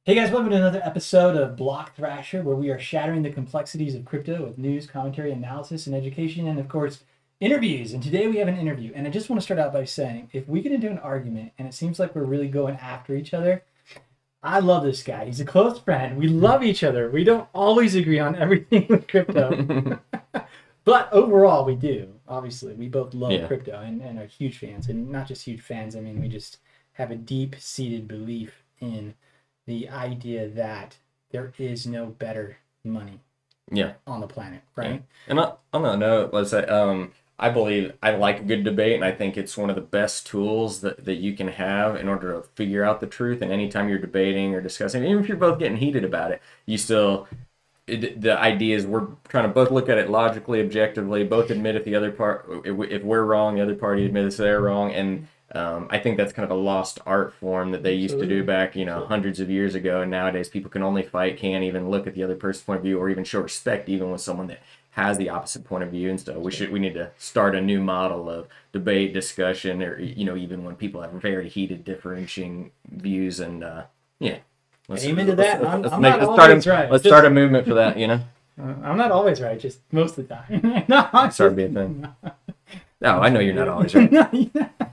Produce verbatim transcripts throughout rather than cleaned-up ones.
Hey guys, welcome to another episode of Block Thrasher, where we are shattering the complexities of crypto with news, commentary, analysis, and education, and of course, interviews. And today we have an interview. And I just want to start out by saying, if we get into an argument and it seems like we're really going after each other, I love this guy. He's a close friend. We love each other. We don't always agree on everything with crypto. But overall, we do. Obviously, we both love yeah. crypto and, and are huge fans. And not just huge fans, I mean, we just have a deep-seated belief in the idea that there is no better money yeah. on the planet, right? Yeah. And on, on that note, let's say, um, I believe I like a good debate, and I think it's one of the best tools that, that you can have in order to figure out the truth. And anytime you're debating or discussing, even if you're both getting heated about it, you still, it, the idea is we're trying to both look at it logically, objectively, both admit if the other part, if, if we're wrong, the other party admits they're wrong, and Um, I think that's kind of a lost art form that they used Absolutely. to do back, you know, hundreds of years ago. And nowadays people can only fight, can't even look at the other person's point of view or even show respect even with someone that has the opposite point of view and stuff. We should, we need to start a new model of debate, discussion, or, you know, even when people have very heated differentiating views and, uh, yeah. Let's, Amen to that. Let's, I'm, let's, I'm make, not let's always start a, right. Let's just, start a movement for that, you know? Uh, I'm not always right, just most of the time. no, I'm sorry to be a thing. No, I know you're not always right.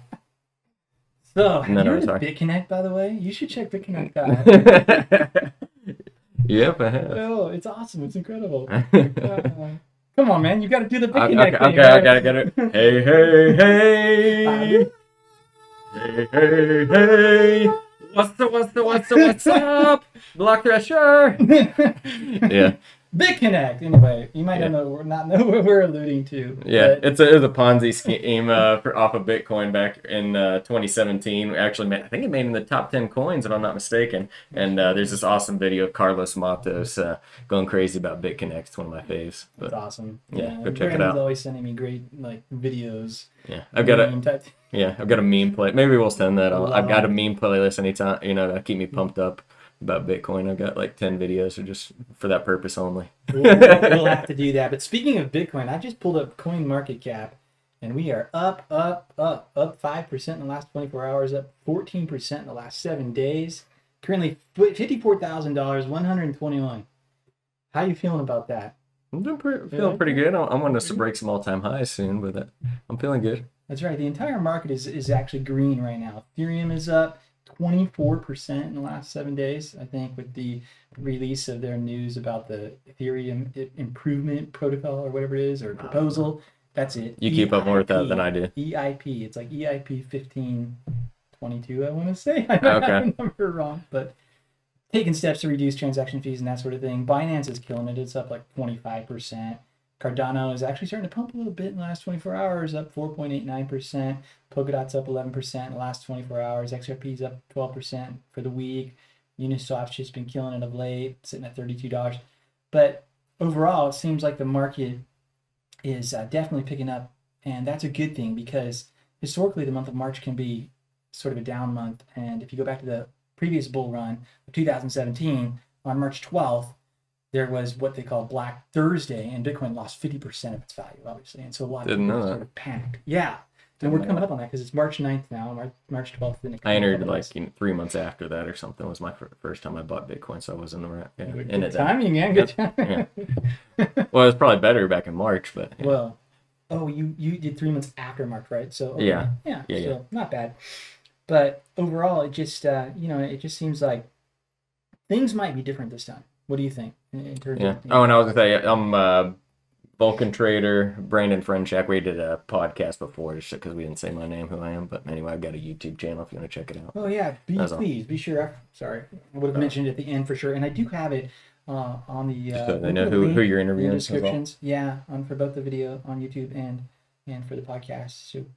So, have no, you no, heard of sorry. BitConnect, by the way? You should check BitConnect out. Yep, I have. Oh, it's awesome. It's incredible. uh, come on, man. You got to do the BitConnect okay, thing. Okay, right? I got to get it. Hey, hey, hey. Hey, hey, hey. What's the, what's the, what's the, what's up? Block Thrasher. Yeah. BitConnect. Anyway, you might yeah. not know, not know what we're alluding to. Yeah, it's a, it was a Ponzi scheme uh, for, off of Bitcoin back in uh, twenty seventeen. We actually made, I think it made in the top ten coins, if I'm not mistaken. And uh, there's this awesome video of Carlos Matos uh, going crazy about BitConnect. It's one of my faves. But, That's awesome. Yeah, yeah go check it out. He's always sending me great like videos. Yeah, I've got a type. yeah, I've got a meme play. Maybe we'll send that. I'll, I've got a meme playlist anytime, you know, to keep me pumped up about Bitcoin. I've got like ten videos or just for that purpose only. we'll, we'll have to do that. But speaking of Bitcoin, I just pulled up CoinMarketCap, and we are up, up, up, up five percent in the last twenty-four hours, up fourteen percent in the last seven days. Currently fifty-four thousand dollars, one hundred twenty-one. How are you feeling about that? I'm doing pretty, feeling pretty good. I'm wanting us to break some all-time highs soon, but that, I'm feeling good. That's right. The entire market is, is actually green right now. Ethereum is up twenty-four percent in the last seven days, I think, with the release of their news about the Ethereum improvement protocol or whatever it is, or proposal. That's it. You keep E I P, up more with that than I do. E I P. It's like E I P fifteen twenty-two, I want to say. I don't okay. remember wrong, but taking steps to reduce transaction fees and that sort of thing. Binance is killing it. It's up like twenty-five percent. Cardano is actually starting to pump a little bit in the last twenty-four hours, up four point eight nine percent. Polkadot's up eleven percent in the last twenty-four hours. X R P's up twelve percent for the week. Uniswap's just been killing it of late, sitting at thirty-two dollars. But overall, it seems like the market is uh, definitely picking up, and that's a good thing because historically the month of March can be sort of a down month. And if you go back to the previous bull run of two thousand seventeen, on March twelfth, there was what they call Black Thursday, and Bitcoin lost fifty percent of its value, obviously. And so a lot of Didn't people know sort that. of panicked. Yeah. And we're coming up on that because it's March ninth now, March, March twelfth. Then it I entered like you know, three months after that or something. It was my first time I bought Bitcoin, so I wasn't around. Yeah, good in good it timing, man. Good timing. Yeah. Well, it was probably better back in March, but. Yeah. Well, oh, you, you did three months after March, right? So okay. Yeah. Yeah, yeah, so yeah. not bad. But overall, it just, uh, you know, it just seems like things might be different this time. What do you think? In, in terms yeah. of, Oh, and I was going to say, I'm uh, Vulcan Trader, Brandon Frenchak. We did a podcast before just because we didn't say my name, who I am. But anyway, I've got a YouTube channel if you want to check it out. Oh, yeah. Be, That's please, all. be sure. Sorry. I would have Oh. mentioned it at the end for sure. And I do have it uh, on the... Uh, so they know who, who you're interviewing. In the descriptions. Well. Yeah, on, for both the video on YouTube and and for the podcast. So,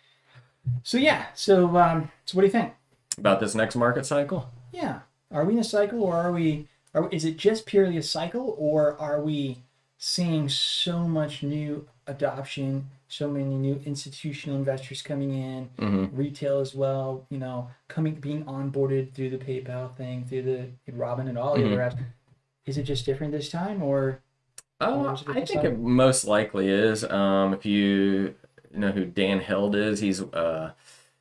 so yeah. So, um, so what do you think? About this next market cycle? Yeah. Are we in a cycle, or are we... Are, is it just purely a cycle, or are we seeing so much new adoption, so many new institutional investors coming in, mm-hmm. retail as well, you know, coming being onboarded through the PayPal thing, through the Robin and all the mm-hmm. other apps? Is it just different this time, or? Uh, or it I think cycle? It most likely is. Um, if you know who Dan Held is, he's uh,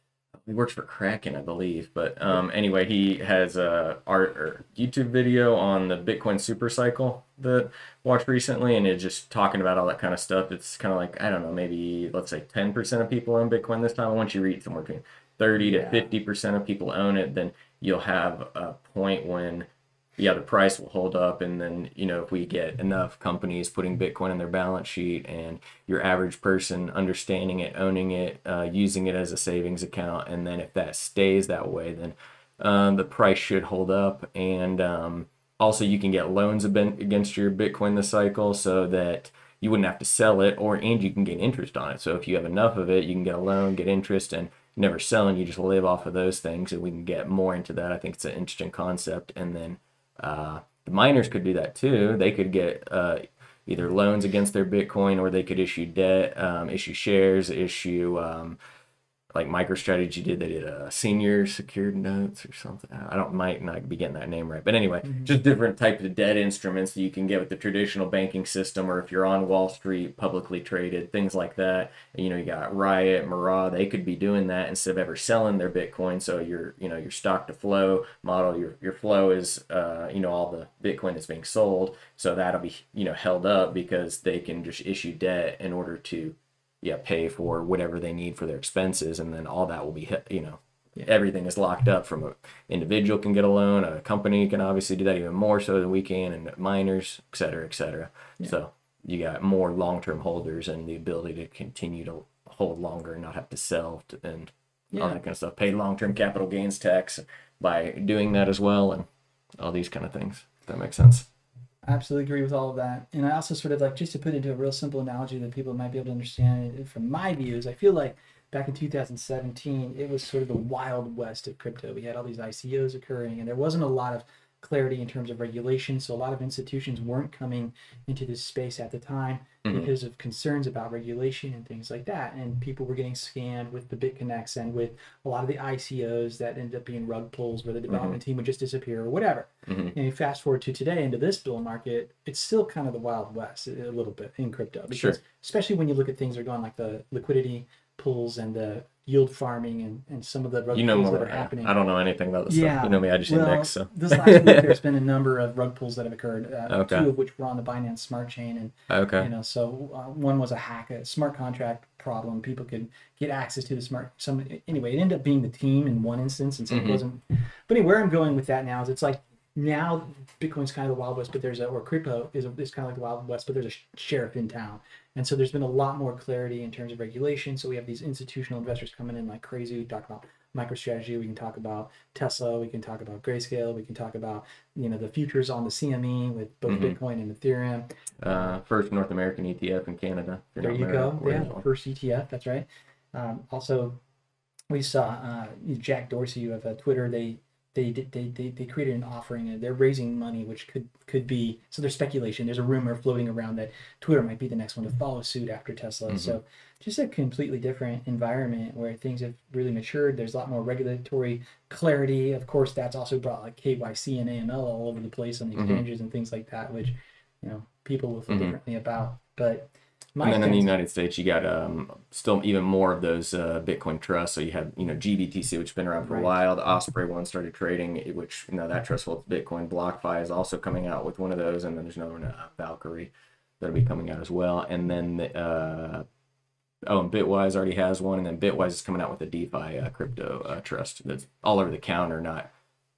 he works for Kraken, I believe. But um, anyway, he has a art or YouTube video on the Bitcoin super cycle that I watched recently, and it's just talking about all that kind of stuff. It's kind of like, I don't know, maybe let's say ten percent of people own Bitcoin this time. Once you read somewhere between thirty to Yeah. fifty percent of people own it, then you'll have a point when yeah, the price will hold up. And then, you know, if we get enough companies putting Bitcoin in their balance sheet and your average person understanding it, owning it, uh, using it as a savings account, and then if that stays that way, then um, the price should hold up. And um, also, you can get loans against your Bitcoin this cycle so that you wouldn't have to sell it, or and you can get interest on it. So if you have enough of it, you can get a loan, get interest, and never selling. You just live off of those things, and we can get more into that. I think it's an interesting concept. And then Uh, the miners could do that too. They could get uh, either loans against their Bitcoin, or they could issue debt, um, issue shares, issue um, like MicroStrategy did. They did a senior secured notes or something. I don't might not be getting that name right, but anyway, mm-hmm. just different types of debt instruments that you can get with the traditional banking system, or if you're on Wall Street, publicly traded, things like that. And, you know, you got Riot, Mara, they could be doing that instead of ever selling their Bitcoin. So your, you know, your stock to flow model, your your flow is, uh, you know, all the Bitcoin that's being sold. So that'll be, you know, held up because they can just issue debt in order to yeah, pay for whatever they need for their expenses, and then all that will be, you know, yeah. everything is locked up. From an individual can get a loan, a company can obviously do that even more so than we can, and miners, et cetera, et cetera. Yeah. So you got more long-term holders and the ability to continue to hold longer and not have to sell to, and yeah. all that kind of stuff. Pay long-term capital gains tax by doing that as well, and all these kind of things. If that makes sense. Absolutely agree with all of that. And I also sort of like, just to put into a real simple analogy that people might be able to understand it from my views, I feel like back in two thousand seventeen, it was sort of the wild west of crypto. We had all these I C Os occurring, and there wasn't a lot of clarity in terms of regulation. So a lot of institutions weren't coming into this space at the time mm-hmm. because of concerns about regulation and things like that. And people were getting scammed with the BitConnects and with a lot of the I C Os that ended up being rug pulls where the development mm-hmm. team would just disappear or whatever. Mm-hmm. And you fast forward to today into this bull market, it's still kind of the wild west a little bit in crypto. Because sure. especially when you look at things that are going like the liquidity pools and the yield farming and, and some of the rug you know pulls more, that are happening. I don't know anything about this yeah. stuff. You know me, I just well, index. So this last week there's been a number of rug pulls that have occurred. Uh, okay. Two of which were on the Binance Smart Chain, and okay. you know, so uh, one was a hack, a smart contract problem. People could get access to the smart. Some anyway, it ended up being the team in one instance, and so mm-hmm. it wasn't. But anyway, where I'm going with that now is it's like now Bitcoin's kind of the Wild West, but there's a or crypto is a, is kind of like the Wild West, but there's a sh- sheriff in town. And so there's been a lot more clarity in terms of regulation. So we have these institutional investors coming in like crazy. We talk about MicroStrategy. We can talk about Tesla. We can talk about Grayscale. We can talk about, you know, the futures on the C M E with both mm-hmm. Bitcoin and Ethereum. Uh, first North American E T F in Canada. There you go. Yeah, first E T F. That's right. Um, also, we saw uh, Jack Dorsey of uh, Twitter. They They, they they they created an offering and they're raising money, which could could be, so there's speculation. There's a rumor floating around that Twitter might be the next one to follow suit after Tesla. Mm-hmm. So just a completely different environment where things have really matured. There's a lot more regulatory clarity. Of course, that's also brought like K Y C and A M L all over the place on the exchanges mm-hmm. and things like that, which, you know, people will feel mm-hmm. differently about. But and then in the United States, you got um, still even more of those uh, Bitcoin trusts. So you have, you know, G B T C, which has been around for right. a while. The Osprey one started trading, which, you know, that trust holds Bitcoin. BlockFi is also coming out with one of those. And then there's another one, uh, Valkyrie, that'll be coming out as well. And then, uh, oh, and Bitwise already has one. And then Bitwise is coming out with a DeFi uh, crypto uh, trust that's all over the counter, not,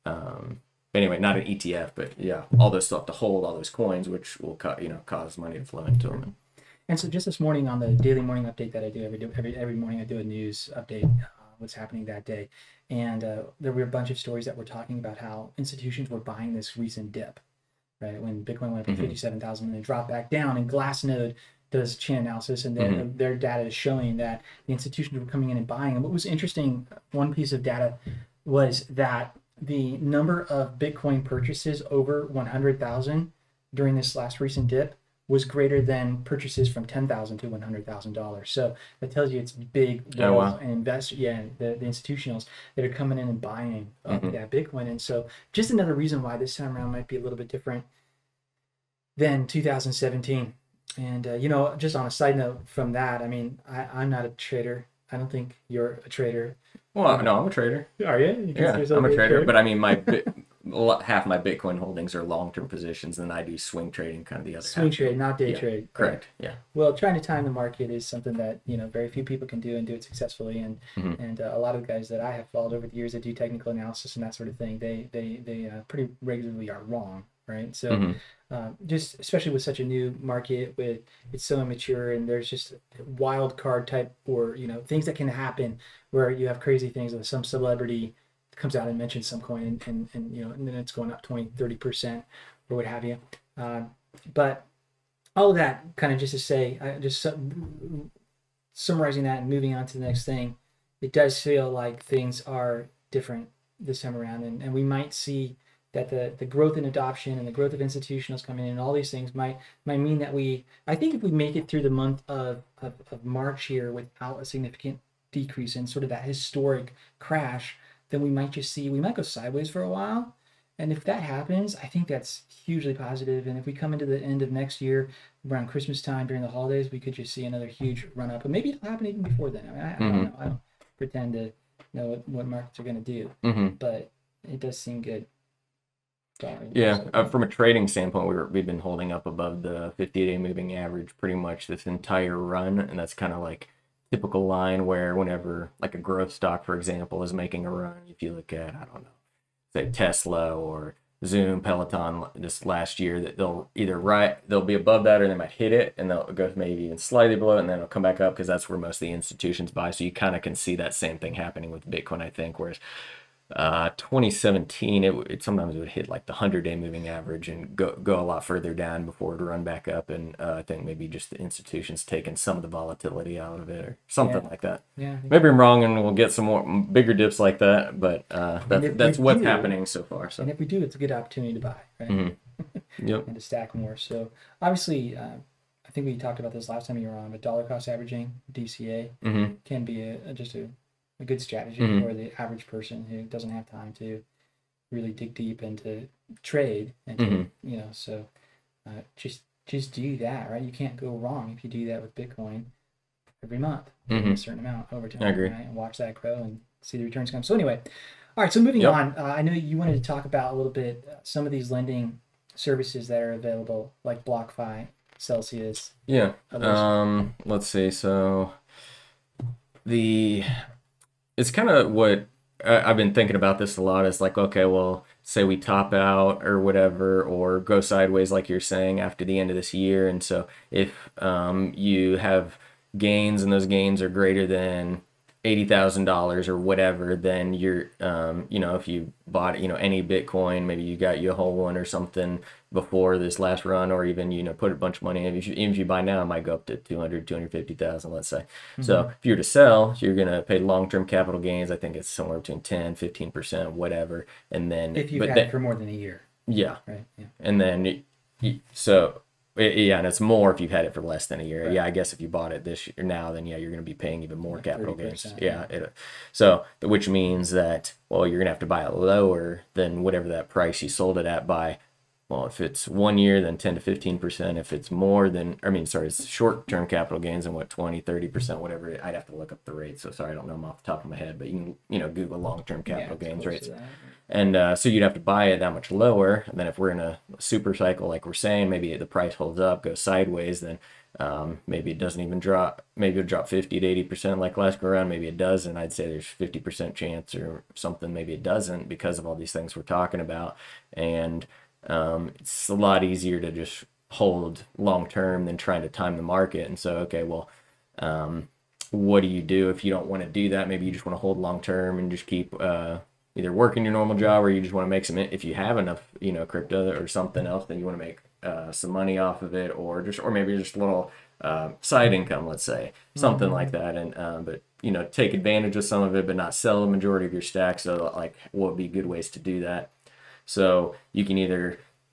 um, anyway, not an E T F, but yeah, all this stuff to hold all those coins, which will, co- you know, cause money to flow into them. And so just this morning on the daily morning update that I do every every every morning, I do a news update, uh, what's happening that day. And uh, there were a bunch of stories that were talking about how institutions were buying this recent dip, right? When Bitcoin went up to mm-hmm. fifty-seven thousand and then dropped back down, and Glassnode does chain analysis, and their, mm-hmm. their data is showing that the institutions were coming in and buying. And what was interesting, one piece of data was that the number of Bitcoin purchases over one hundred thousand during this last recent dip was greater than purchases from ten thousand to one hundred thousand dollars. So that tells you it's big oh, wow. and investors, yeah, the, the institutionals that are coming in and buying up mm-hmm. that Bitcoin. And so just another reason why this time around might be a little bit different than two thousand seventeen. And, uh, you know, just on a side note from that, I mean, I, I'm not a trader. I don't think you're a trader. Well, no, I'm a trader. Are you? You Yeah, consider yourself I'm a to be trader, but I mean, my bit, a lot- half my Bitcoin holdings are long-term positions, and I do swing trading, kind of the other swing half. trade, not day Yeah, trade. Correct. Yeah. Well, trying to time the market is something that you know very few people can do and do it successfully. And hmm and uh, a lot of the guys that I have followed over the years that do technical analysis and that sort of thing, they they they uh, pretty regularly are wrong, right? So hmm uh, just especially with such a new market, with it's so immature and there's just wild card type or you know things that can happen where you have crazy things like some celebrity comes out and mentions some coin and, and, and you know and then it's going up twenty thirty percent or what have you. Um, but all of that kind of just to say, I just su- summarizing that and moving on to the next thing, it does feel like things are different this time around, and, and we might see that the, the growth in adoption and the growth of institutionals coming in and all these things might might mean that we, I think if we make it through the month of, of, of March here without a significant decrease in sort of that historic crash, then we might just see, we might go sideways for a while. And if that happens, I think that's hugely positive. And if we come into the end of next year, around Christmas time during the holidays, we could just see another huge run up. But maybe it'll happen even before then. I mean, I, I don't hmm know. I don't pretend to know what, what markets are going to do, hmm but it does seem good. Sorry. Yeah, So, uh, from a trading standpoint, we were, we've been holding up above the fifty-day moving average pretty much this entire run, and that's kind of like typical line where whenever like a growth stock, for example, is making a run, if you look at, I don't know, say Tesla or Zoom, Peloton this last year, that they'll either right they'll be above that or they might hit it and they'll go maybe even slightly below it and then it'll come back up because that's where most of the institutions buy. So you kind of can see that same thing happening with Bitcoin, I think, whereas uh twenty seventeen it, it sometimes would hit like the hundred day moving average and go go a lot further down before it run back up, and uh, I think maybe just the institutions taking some of the volatility out of it or something yeah, like that. yeah. Maybe I'm wrong and we'll get some more bigger dips like that, but uh And that's if that's we what's do- happening so far. So And if we do, it's a good opportunity to buy, right? mhm. Yep. And to stack more. So obviously, uh, I think we talked about this last time you were on, but dollar cost averaging, D C A, hmm can be a, a- just a, a good strategy Mhm. for the average person who doesn't have time to really dig deep into trade and to, Mhm. you know, so uh, just just do that, right? You can't go wrong if you do that with Bitcoin every month, Mhm. a certain amount over time, I agree. right? And watch that grow and see the returns come. So anyway, all right. So moving Yep. on, uh, I know you wanted to talk about a little bit uh, some of these lending services that are available, like BlockFi, Celsius. Yeah. Others. Um, let's see. So the it's kind of what I, I've been thinking about this a lot. It's like, okay, well, say we top out or whatever, or go sideways, like you're saying, after the end of this year. And so if um, you have gains and those gains are greater than eighty thousand dollars or whatever, then you're, um, you know, if you bought, you know, any Bitcoin, maybe you got you a whole one or something before this last run, or even, you know, put a bunch of money in. If you, even if you buy now, it might go up to two hundred, two hundred fifty thousand, let's say. Mm-hmm. So if you're to sell, you're going to pay long-term capital gains. I think it's somewhere between ten, fifteen percent, whatever. And then, If you've but had then, it for more than a year, yeah. right? Yeah. And then, y- y- so, y- yeah, and it's more if you've had it for less than a year. Right. Yeah, I guess if you bought it this year now, then yeah, you're going to be paying even more Like capital gains. thirty percent, Yeah. It, so, which means that, well, you're going to have to buy it lower than whatever that price you sold it at by. Well, if it's one year, then ten to fifteen percent. If it's more than, I mean, sorry, it's short-term capital gains and what, twenty, thirty percent, whatever. I'd have to look up the rate. So sorry, I don't know them off the top of my head, but you can, you know, Google long-term capital Yeah, it's gains close rates. to that. And uh, so you'd have to buy it that much lower. And then if we're in a super cycle, like we're saying, maybe the price holds up, goes sideways, then um, maybe it doesn't even drop. Maybe it'll drop fifty to eighty percent like last go around. Maybe it doesn't. I'd say there's fifty percent chance or something. Maybe it doesn't because of all these things we're talking about. And um, it's a lot easier to just hold long term than trying to time the market. And so, okay, well, um, what do you do if you don't want to do that? Maybe you just want to hold long term and just keep uh, either working your normal job, or you just want to make some, if you have enough, you know, crypto or something else, then you want to make uh, some money off of it, or just, or maybe just a little uh, side income, let's say, something Mm-hmm. like that. And, um, but, you know, take advantage of some of it, but not sell the majority of your stack. So, like, what would be good ways to do that? So you can either,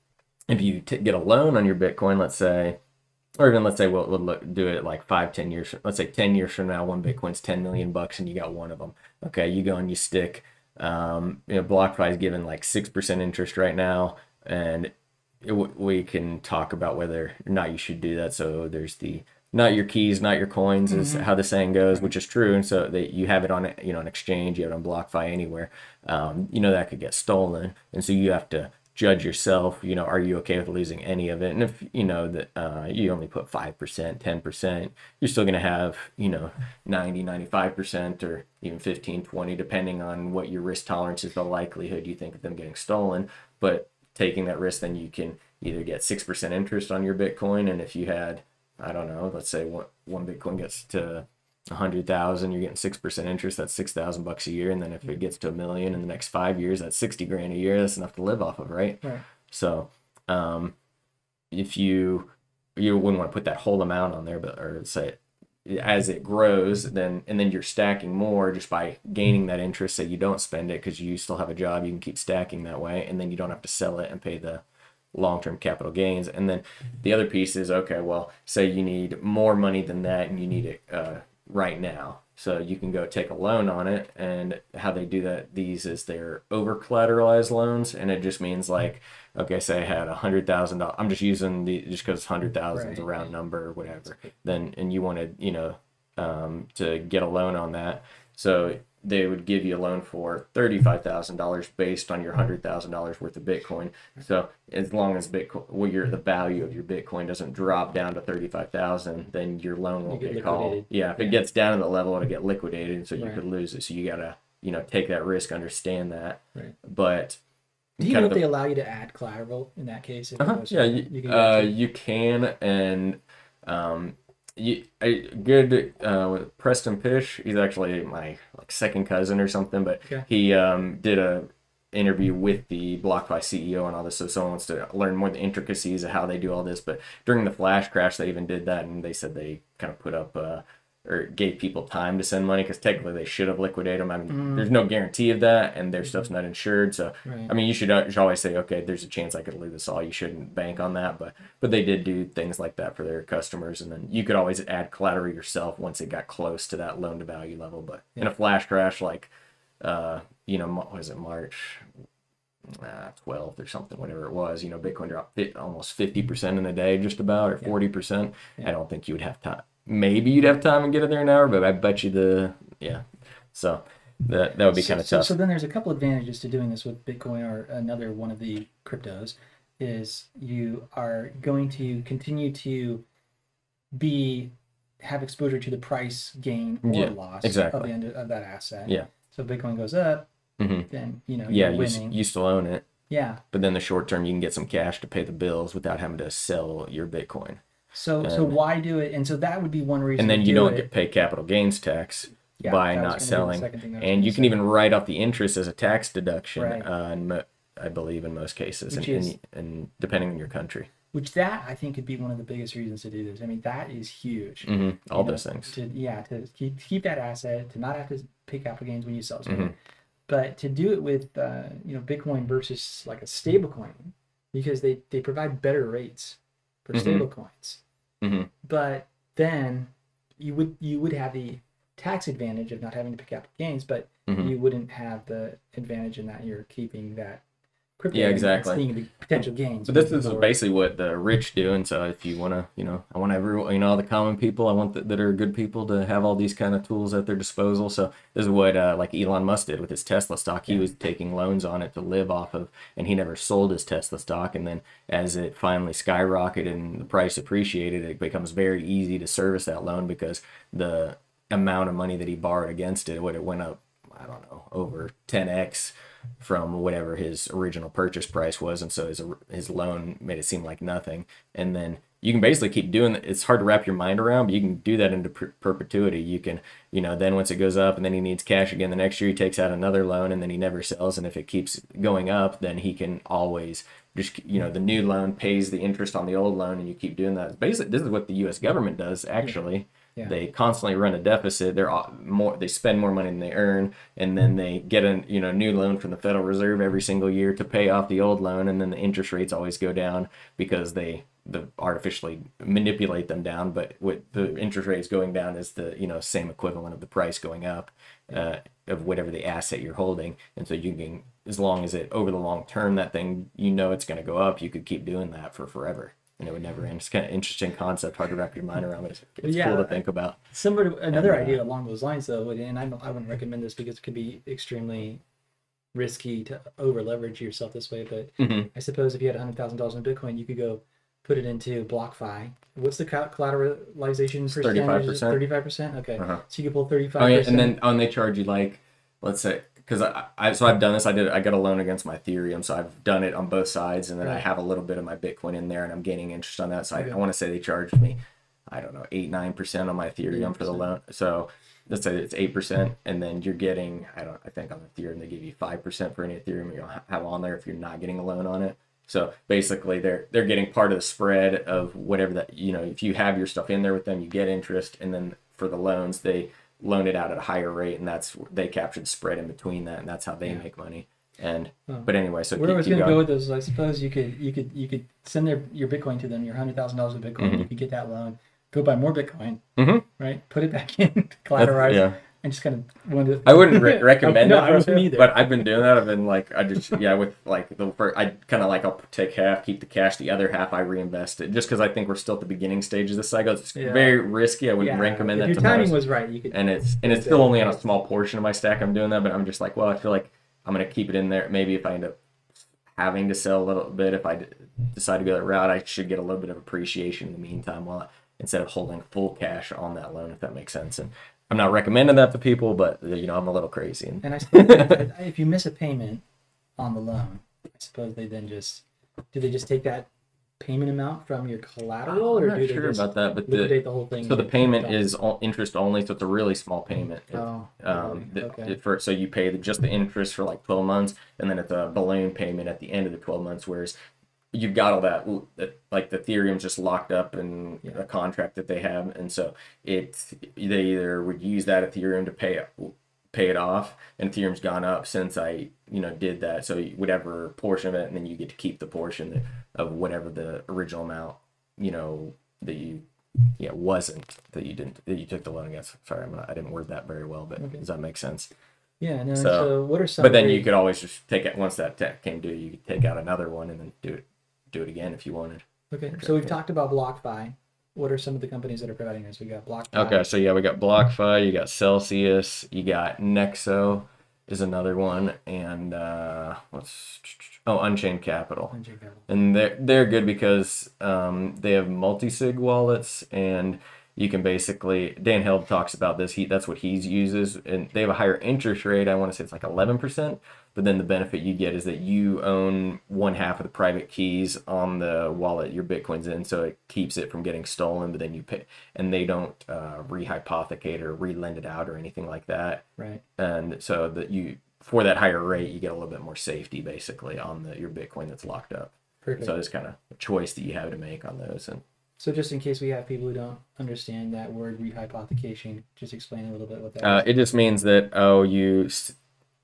if you t- get a loan on your Bitcoin, let's say, or even let's say we'll, we'll look, do it like five, ten years. Let's say ten years from now, one Bitcoin's ten million bucks, and you got one of them. Okay, you go and you stick. Um, you know, BlockFi is giving like six percent interest right now, and it, we can talk about whether or not you should do that. So there's the not your keys, not your coins, is Mhm. how the saying goes, which is true. And so that you have it on, you know, an exchange, you have it on BlockFi, anywhere, um, you know, that could get stolen. And so you have to judge yourself, you know, are you okay with losing any of it? And if you know that uh, you only put five percent, ten percent, you're still going to have, you know, ninety, ninety-five percent, or even fifteen, twenty, depending on what your risk tolerance is, the likelihood you think of them getting stolen. But taking that risk, then you can either get six percent interest on your Bitcoin. And if you had, I don't know, let's say one, one Bitcoin gets to a hundred thousand, you're getting six percent interest. That's six thousand bucks a year. And then if it gets to a million in the next five years, that's sixty grand a year. That's enough to live off of, right? Right. So, um, if you you wouldn't want to put that whole amount on there, but or say as it grows, then and then you're stacking more just by gaining that interest. Say you don't spend it because you still have a job, you can keep stacking that way, and then you don't have to sell it and pay the long-term capital gains. And then the other piece is, okay, well, say you need more money than that and you need it uh, right now. So you can go take a loan on it. And how they do that, these is they're over collateralized loans. And it just means like, okay, say I had a hundred thousand dollars. I'm just using the, just because hundred thousand is a round number or whatever. Then, and you wanted, you know, um, to get a loan on that. So they would give you a loan for thirty-five thousand dollars based on your one hundred thousand dollars worth of Bitcoin. So as long as Bitcoin, well, your, the value of your Bitcoin doesn't drop down to thirty-five thousand, then your loan won't You get get called. liquidated. Yeah, if Yeah. it gets down to the level, it'll get liquidated, so you Right. could lose it. So you got to, you know, take that risk, understand that. Right. But Do you kind know of if the- they allow you to add collateral in that case? If it Uh-huh. was- Yeah, you, you can uh, do you can, and um, you, a good uh, with Preston Pish. He's actually my like second cousin or something, but Okay. he um, did a interview with the BlockFi C E O and all this. So someone wants to learn more the intricacies of how they do all this. But during the flash crash, they even did that, and they said they kind of put up. Uh, or gave people time to send money because technically they should have liquidated them. I mean, Mm. there's no guarantee of that, and their stuff's not insured. So, Right. I mean, you should, you should always say, okay, there's a chance I could lose this all. You shouldn't bank on that, but but they did do things like that for their customers, and then you could always add collateral yourself once it got close to that loan to value level. But in Yeah. a flash crash, like, uh, you know, what was it, March uh, twelfth or something, whatever it was, you know, Bitcoin dropped fi- almost fifty percent in a day, just about, or Yeah. forty percent. Yeah. I don't think you would have time. Maybe you'd have time and get it there an hour, but I bet you the, yeah. So that, that would be So- kind of so, tough. So then there's a couple advantages to doing this with Bitcoin or another one of the cryptos is you are going to continue to be have exposure to the price gain or Yeah, loss exactly. of the end of that asset. Yeah. So if Bitcoin goes up, hmm then you know Yeah, you're you, s- winning. you still own it, yeah. but then the short term, you can get some cash to pay the bills without having to sell your Bitcoin. So so And- why do it? And so that would be one reason. And then to you do don't it. get pay capital gains tax Yeah, by that was not gonna be the selling. second thing I was And gonna you can say. even write off the interest as a tax deduction, Right. uh, in mo- I believe in most cases, Which and, is- and, and depending on your country. Which that I think could be one of the biggest reasons to do this. I mean that is huge. hmm All you know, those things. To, yeah, to keep keep that asset, to not have to pay capital gains when you sell something, Mhm. but to do it with uh, you know Bitcoin versus like a stable coin because they they provide better rates for Mhm. stable coins. hmm But then you would you would have the tax advantage of not having to pay capital gains, but hmm you wouldn't have the advantage in that you're keeping that crypto Yeah, and exactly. seeing the potential gains. But this moving is forward. basically what the rich do, and so if you want to, you know, I want everyone, you know, all the common people, I want the, that are good people to have all these kind of tools at their disposal. So this is what uh, like Elon Musk did with his Tesla stock. He Yeah. was taking loans on it to live off of, and he never sold his Tesla stock. And then as it finally skyrocketed and the price appreciated, it becomes very easy to service that loan because the amount of money that he borrowed against it, what it went up, I don't know, over ten x from whatever his original purchase price was, and so his his loan made it seem like nothing. And then you can basically keep doing it. It's hard to wrap your mind around, but you can do that into per- perpetuity. You can, you know, then once it goes up and then he needs cash again the next year, he takes out another loan and then he never sells. And if it keeps going up, then he can always just, you know, the new loan pays the interest on the old loan, and you keep doing that. Basically, this is what the U S government does actually. Yeah. They constantly run a deficit. They're all- more. They spend more money than they earn, and then they get a you know new loan from the Federal Reserve every single year to pay off the old loan, and then the interest rates always go down because they the artificially manipulate them down. But with the interest rates going down is the you know same equivalent of the price going up uh, of whatever the asset you're holding, and so you can, as long as it over the long term that thing you know it's going to go up, you could keep doing that for forever. and it would never end. It's kind of interesting concept, hard to wrap your mind around, but it's, it's Yeah, cool to think about. Similar to another And, uh, idea along those lines, though, and I don't, I wouldn't recommend this because it could be extremely risky to over leverage yourself this way. But Mhm. I suppose if you had a hundred thousand dollars in Bitcoin, you could go put it into BlockFi. What's the co- collateralization percentage? thirty-five percent. Thirty-five percent. Okay, Uh-huh. so you could pull thirty-five. Oh yeah, and then oh, and they charge you like, let's say, because I, I so I've done this. I did I got a loan against my Ethereum, so I've done it on both sides, and then I Right. have a little bit of my Bitcoin in there, and I'm gaining interest on that. So Okay. I, I want to say they charged me, I don't know, eight nine percent on my Ethereum for the eight percent. loan. So let's say it's eight percent, and then you're getting I don't I think on Ethereum they give you five percent for any Ethereum you'll ha- have on there if you're not getting a loan on it. So basically, they're they're getting part of the spread of whatever that you know. If you have your stuff in there with them, you get interest, and then for the loans, they loan it out at a higher rate, and that's they capture the spread in between that, and that's how they Yeah. make money. And Oh. but anyway, so Where I keep, was keep going to going. go with this is I suppose you could you could you could send their your Bitcoin to them, your hundred thousand dollars of Bitcoin. Mhm. You could get that loan, go buy more Bitcoin, Mhm. right? Put it back in, That's- collateralize, yeah. and just kind of want to. I wouldn't re- recommend no, it, I wouldn't either. but I've been doing that. I've been like, I just yeah, with like the first, I kind of like I'll take half, keep the cash, the other half I reinvest it, just because I think we're still at the beginning stages of this cycle. It's Yeah. very risky. I wouldn't Yeah, recommend if that your to timing most. was right, you could. and it's and it's still only on a small portion of my stack I'm doing that, but I'm just like, well, I feel like I'm gonna keep it in there. Maybe if I end up having to sell a little bit, if I d- decide to go that route, I should get a little bit of appreciation in the meantime, while I, instead of holding full cash on that loan, if that makes sense. And I'm not recommending that to people, but you know, I'm a little crazy. And And I suppose if, if you miss a payment on the loan, I suppose they then just do they just take that payment amount from your collateral, or I'm not do they sure just about that, but liquidate the the whole thing? so the and- payment is all interest only, so it's a really small payment. It- Oh, um, really? the- Okay. it- for so you pay the, just the interest for like twelve months, and then it's a balloon payment at the end of the twelve months. Whereas you've got all that, that like the Ethereum's just locked up in Yeah. a contract that they have, and so it they either would use that Ethereum to pay pay it off, and Ethereum's gone up since I you know did that. So whatever portion of it, and then you get to keep the portion of whatever the original amount you know that you yeah wasn't that you didn't that you took the loan against. Sorry, I'm not, I didn't word that very well, but Okay. does that make sense? Yeah. No. So- So, what are some? But then of the- you could always just take it once that tech came due. You could take out another one and then do it do it again if you wanted. Okay. So we've talked about BlockFi. What are some of the companies that are providing this? We got BlockFi. Okay, so yeah, we got BlockFi, you got Celsius, you got Nexo is another one, and uh, what's oh Unchained Capital. Unchained Capital. And they're they're good because um, they have multi-sig wallets, and you can basically Dan Hill talks about this. He that's what he uses, and they have a higher interest rate. I want to say it's like eleven percent. But then the benefit you get is that you own one half of the private keys on the wallet your Bitcoin's in, so it keeps it from getting stolen. But then you pay, and they don't uh, rehypothecate or re-lend it out or anything like that. Right. And so that you for that higher rate, you get a little bit more safety basically on the your Bitcoin that's locked up. Perfect. So it's kind of a choice that you have to make on those. And So just in case we have people who don't understand that word rehypothecation, just explain a little bit what that uh, is. it just means that oh, you st-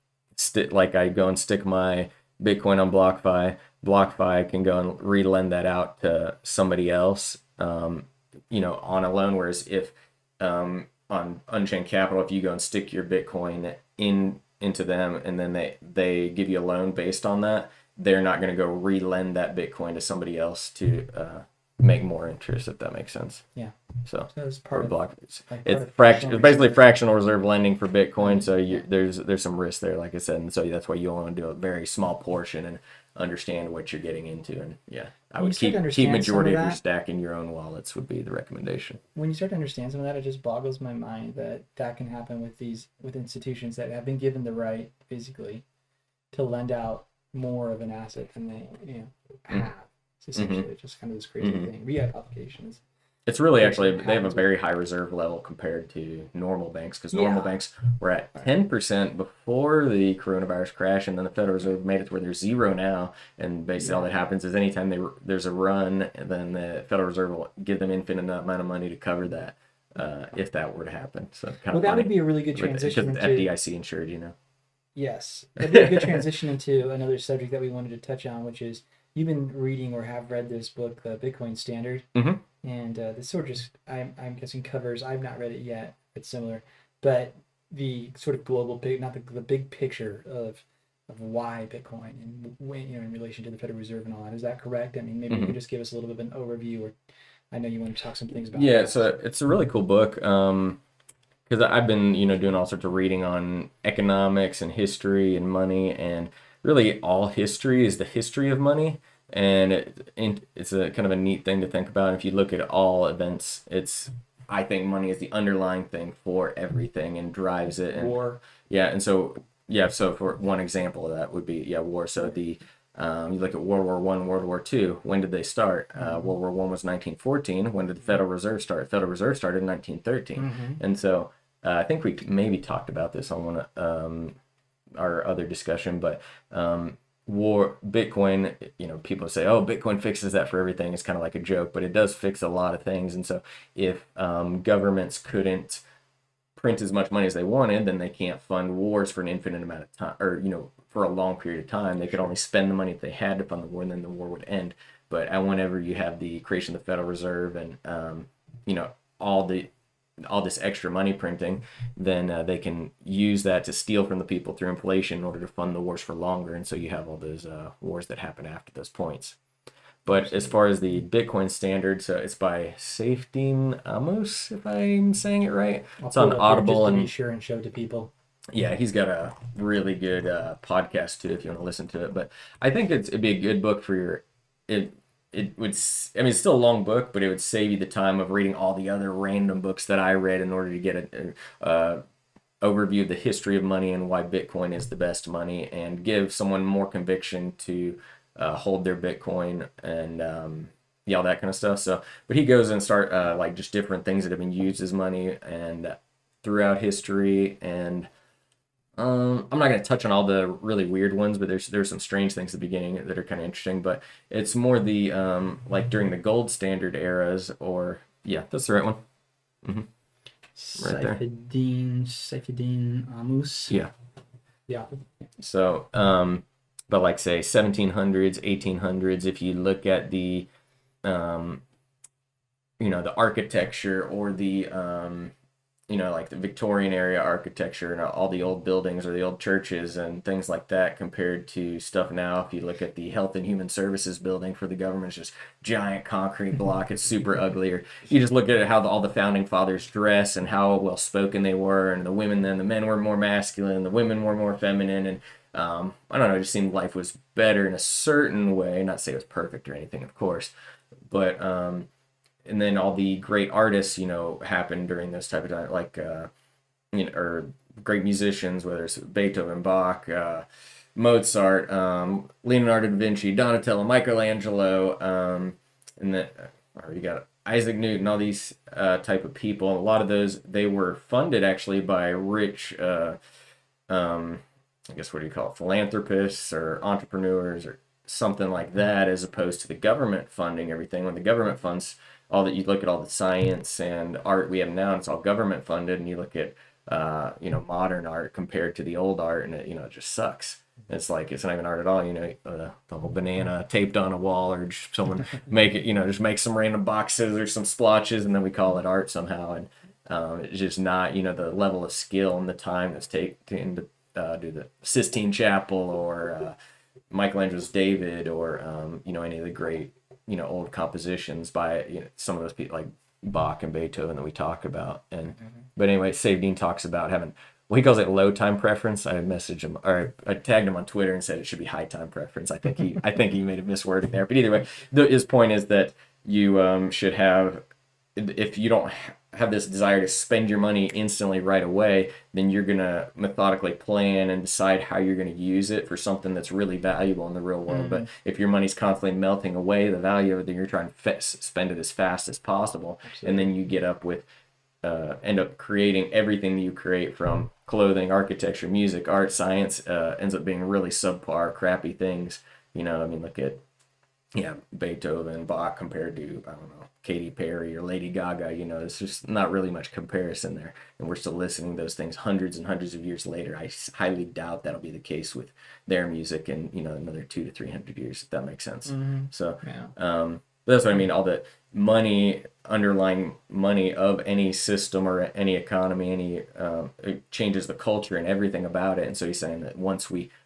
st- like I go and stick my Bitcoin on BlockFi. BlockFi can go and re-lend that out to somebody else, um, you know, on a loan. Whereas if um, on Unchained Capital, if you go and stick your Bitcoin in into them and then they they give you a loan based on that, they're not going to go re-lend that Bitcoin to somebody else to uh, make more interest, if that makes sense. Yeah. So So it's or part of block. like part It's of fraction. fractional It's basically reserve. fractional reserve lending for Bitcoin. So you, there's there's some risk there, like I said, and so that's why you want to do a very small portion and understand what you're getting into. And yeah, I When you would start keep to keep understand majority some of of your that- stack in your own wallets would be the recommendation. When you start to understand some of that, it just boggles my mind that that can happen with these with institutions that have been given the right, basically, to lend out more of an asset than they you know have. It's essentially just kind of this crazy Mhm. thing. Rehypothecation. It's really Which actually they have a happens very high reserve level compared to normal banks because normal Yeah. banks were at ten percent before the coronavirus crash, and then the Federal Reserve made it to where they're zero now. And basically, all that happens is anytime they, there's a run, then the Federal Reserve will give them infinite amount of money to cover that uh, if that were to happen. So kind Well, of that funny. would be a really good Because transition it's into F D I C insured, you know. yes, that'd be a good transition into another subject that we wanted to touch on, which is you've been reading or have read this book, uh, Bitcoin Standard, Mhm. and uh, this sort of just I'm I'm guessing covers. I've not read it yet. It's similar, but the sort of global big, not the, the big picture of of why Bitcoin and w- you know in relation to the Federal Reserve and all that. Is that correct? I mean, maybe you Mhm. could just give us a little bit of an overview, or I know you want to talk some things about Yeah, that. it's a it's a really cool book. Um, because I've been, you know, doing all sorts of reading on economics and history and money, and really all history is the history of money, and it, it- it's a kind of a neat thing to think about. If you look at all events, it's I think money is the underlying thing for everything and drives it. And War. yeah, and so yeah, so for one example of that would be yeah, war. So the um, you look at World War One, World War Two. When did they start? Uh, World War One was nineteen fourteen. When did the Federal Reserve start? Federal Reserve started in nineteen thirteen. Mm-hmm. And so uh, I think we maybe talked about this on one of um, our other discussion, but um, war Bitcoin. You know, people say, "Oh, Bitcoin fixes that for everything." It's kind of like a joke, but it does fix a lot of things. And so if um, governments couldn't print as much money as they wanted, then they can't fund wars for an infinite amount of time, or you know, for a long period of time. They could only spend the money if they had to fund the war, and then the war would end. But whenever you have the creation of the Federal Reserve and um, you know all the all this extra money printing, then uh, they can use that to steal from the people through inflation in order to fund the wars for longer. And so you have all those uh, wars that happen after those points. But as far as the Bitcoin standard, so it's by Saifedean Ammous, if I'm saying it right. I'll It's on pull it up here Audible, just to be and sure and show to people. yeah, he's got a really good uh, podcast too, if you want to listen to it. But I think it's it'd be a good book for your it. It would. s- I mean, it's still a long book, but it would save you the time of reading all the other random books that I read in order to get a, a, a overview of the history of money and why Bitcoin is the best money, and give someone more conviction to uh, hold their Bitcoin and um, yeah, all that kind of stuff. So, but he goes and start uh, like just different things that have been used as money and throughout history. And um, I'm not going to touch on all the really weird ones, but there's there's some strange things at the beginning that are kind of interesting. But it's more the um, like during the gold standard eras, or yeah, that's the right one. Right there. Saifedean, Saifedean Ammous. Yeah. Yeah. So, um, but like say seventeen hundreds, eighteen hundreds, if you look at the, um, you know, the architecture or the, um, you know, like the Victorian area architecture and all the old buildings or the old churches and things like that compared to stuff now. If you look at the Health and Human Services building for the government, it's just giant concrete block. It's super ugly. Or you just look at how the, all the founding fathers dress and how well spoken they were, and the women then the men were more masculine, the women were more feminine, and um, I don't know. It just seemed life was better in a certain way. Not to say it was perfect or anything, of course, but um, and then all the great artists, you know, happened during this type of time, like, uh, you know, or great musicians, whether it's Beethoven, Bach, uh, Mozart, um, Leonardo da Vinci, Donatello, Michelangelo, um, and then, or you got Isaac Newton, all these uh, type of people. A lot of those, they were funded actually by rich, uh, um, I guess, what do you call it, philanthropists or entrepreneurs or something like that, as opposed to the government funding everything. When the government funds all that, you look at all the science and art we have now, it's all government funded, and you look at uh, you know, modern art compared to the old art, and it, you know, it just sucks. It's like it's not even art at all. You know, uh, the whole banana taped on a wall, or just someone make it, you know, just make some random boxes or some splotches, and then we call it art somehow. And um, it's just not, you know, the level of skill and the time that's taken to uh, do the Sistine Chapel or uh, Michelangelo's David, or um, you know, any of the great, you know, old compositions by, you know, some of those people like Bach and Beethoven that we talk about. And but anyway, Saifedean talks about having, well, he calls it low time preference. I messaged him, or I tagged him on Twitter and said it should be high time preference. I think he I think he made a miswording there. But either way, the, his point is that you um, should have, if you don't have this desire to spend your money instantly right away, then you're going to methodically plan and decide how you're going to use it for something that's really valuable in the real world. Mm-hmm. But if your money's constantly melting away, the value of it, then you're trying to fe- spend it as fast as possible. Absolutely. And then you get up with, uh, end up creating everything that you create, from clothing, architecture, music, art, science, uh, ends up being really subpar, crappy things. You know, I mean, look at, yeah, Beethoven, Bach compared to, I don't know, Katy Perry or Lady Gaga. You know, it's just not really much comparison there. And we're still listening to those things hundreds and hundreds of years later. I highly doubt that'll be the case with their music in, you know, another two to three hundred years, if that makes sense. Mm-hmm. So, yeah. um, but that's what I mean. All the money, underlying money of any system or any economy, any um, it changes the culture and everything about it. And so he's saying that once we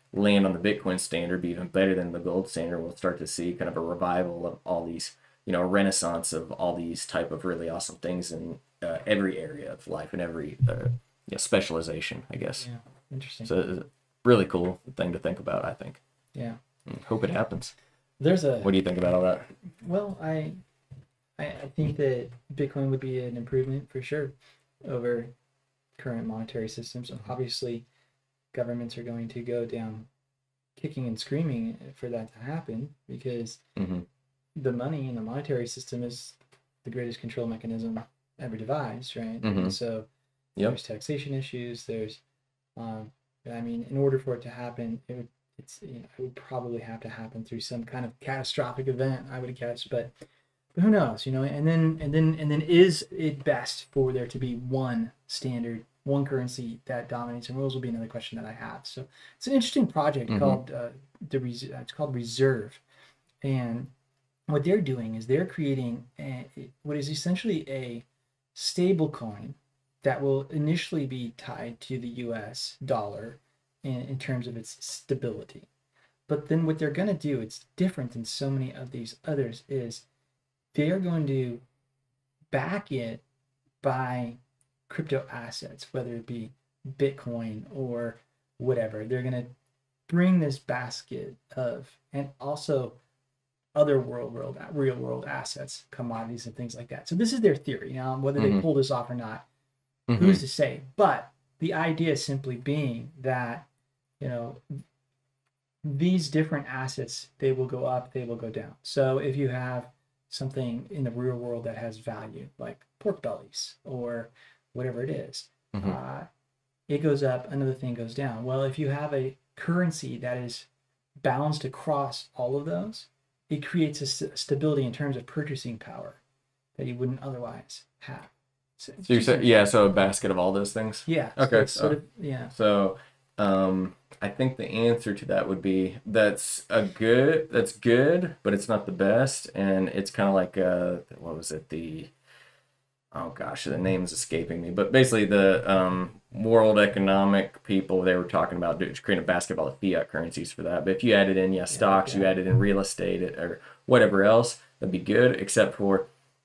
land on the Bitcoin standard, be even better than the gold standard, we'll start to see kind of a revival of all these, you know, a renaissance of all these type of really awesome things in uh, every area of life and every uh, yeah, specialization, I guess. Yeah, interesting. So it's a really cool thing to think about, I think. Yeah. Hope it happens. There's a. What do you think about all that? Well, I, I, I think that Bitcoin would be an improvement for sure over current monetary systems. Obviously, governments are going to go down kicking and screaming for that to happen because mm-hmm. the money in the monetary system is the greatest control mechanism ever devised, right? Mm-hmm. And so yep. there's taxation issues. There's, um, I mean, in order for it to happen, it would, it's, you know, it would probably have to happen through some kind of catastrophic event, I would guess, but, but who knows, you know? And then, and then, and then, is it best for there to be one standard, one currency that dominates and rules? Will be another question that I have. So it's an interesting project mm-hmm. called uh, the Res- it's called Reserve, and what they're doing is they're creating a, what is essentially a stable coin that will initially be tied to the U S dollar in, in terms of its stability. But then what they're going to do, it's different than so many of these others, is they're going to back it by crypto assets, whether it be Bitcoin or whatever. They're going to bring this basket of, and also other world world real world assets, commodities and things like that. So this is their theory. Now, whether mm-hmm. they pull this off or not, mm-hmm. who's to say? But the idea simply being that, you know, these different assets, they will go up, they will go down. So if you have something in the real world that has value, like pork bellies or whatever it is, mm-hmm. uh, it goes up, another thing goes down. Well, if you have a currency that is balanced across all of those, it creates a st- stability in terms of purchasing power that you wouldn't otherwise have. So, so you're saying, yeah, so a basket of all those things? Yeah. Okay. So sort of, yeah. So um, I think the answer to that would be that's a good, that's good, but it's not the best. And it's kind of like, uh, what was it? The, oh gosh, the name's escaping me. But basically the um, world economic people, they were talking about creating a basket of all the fiat currencies for that. But if you added in, yeah, stocks, yeah, yeah. you added in real estate or whatever else, that'd be good, except for,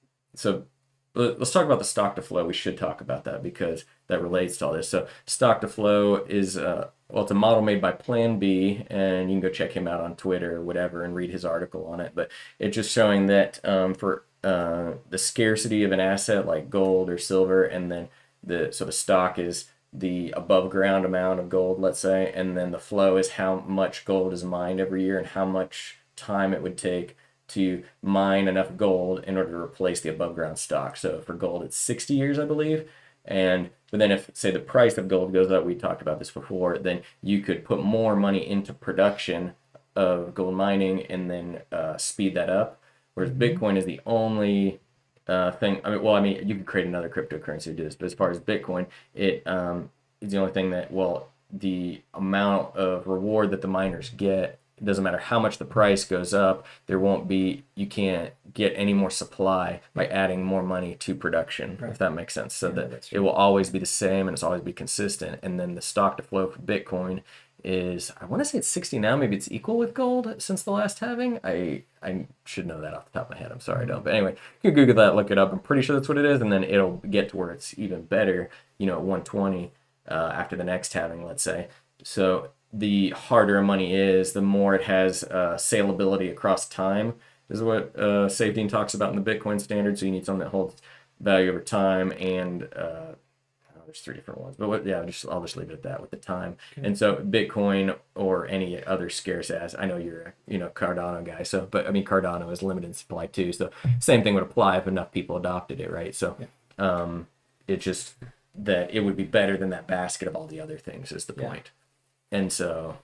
so let's talk about the stock to flow. We should talk about that because that relates to all this. So stock to flow is, uh, well, it's a model made by Plan B, and you can go check him out on Twitter or whatever and read his article on it. But it's just showing that um, for uh, the scarcity of an asset like gold or silver, and then the so the stock is the above ground amount of gold, let's say, and then the flow is how much gold is mined every year and how much time it would take to mine enough gold in order to replace the above ground stock. So for gold, it's sixty years, I believe. And but then if, say, the price of gold goes up, we talked about this before, then you could put more money into production of gold mining and then uh, speed that up. Whereas Bitcoin is the only uh, thing, I mean, well, I mean, you could create another cryptocurrency to do this, but as far as Bitcoin, it um, is the only thing that, well, the amount of reward that the miners get, it doesn't matter how much the price goes up, there won't be, you can't get any more supply by adding more money to production, right, if that makes sense. So yeah, that it will always be the same and it's always be consistent. And then the stock to flow for Bitcoin is, I want to say it's sixty now, maybe it's equal with gold since the last halving. I I should know that off the top of my head. I'm sorry I don't. But anyway, you can Google that, look it up. I'm pretty sure that's what it is. And then it'll get to where it's even better, you know, at one twenty uh, after the next halving, let's say. So the harder money is, the more it has uh, saleability across time, is what uh, Saifedean talks about in the Bitcoin standard. So you need something that holds value over time, and uh, oh, there's three different ones. But what, yeah, just I'll just leave it at that with the time. Okay. And so Bitcoin or any other scarce asset, I know you're a you know Cardano guy, so but I mean Cardano is limited supply too. So same thing would apply if enough people adopted it, right? So yeah. um, it's just that it would be better than that basket of all the other things is the yeah. point. And so,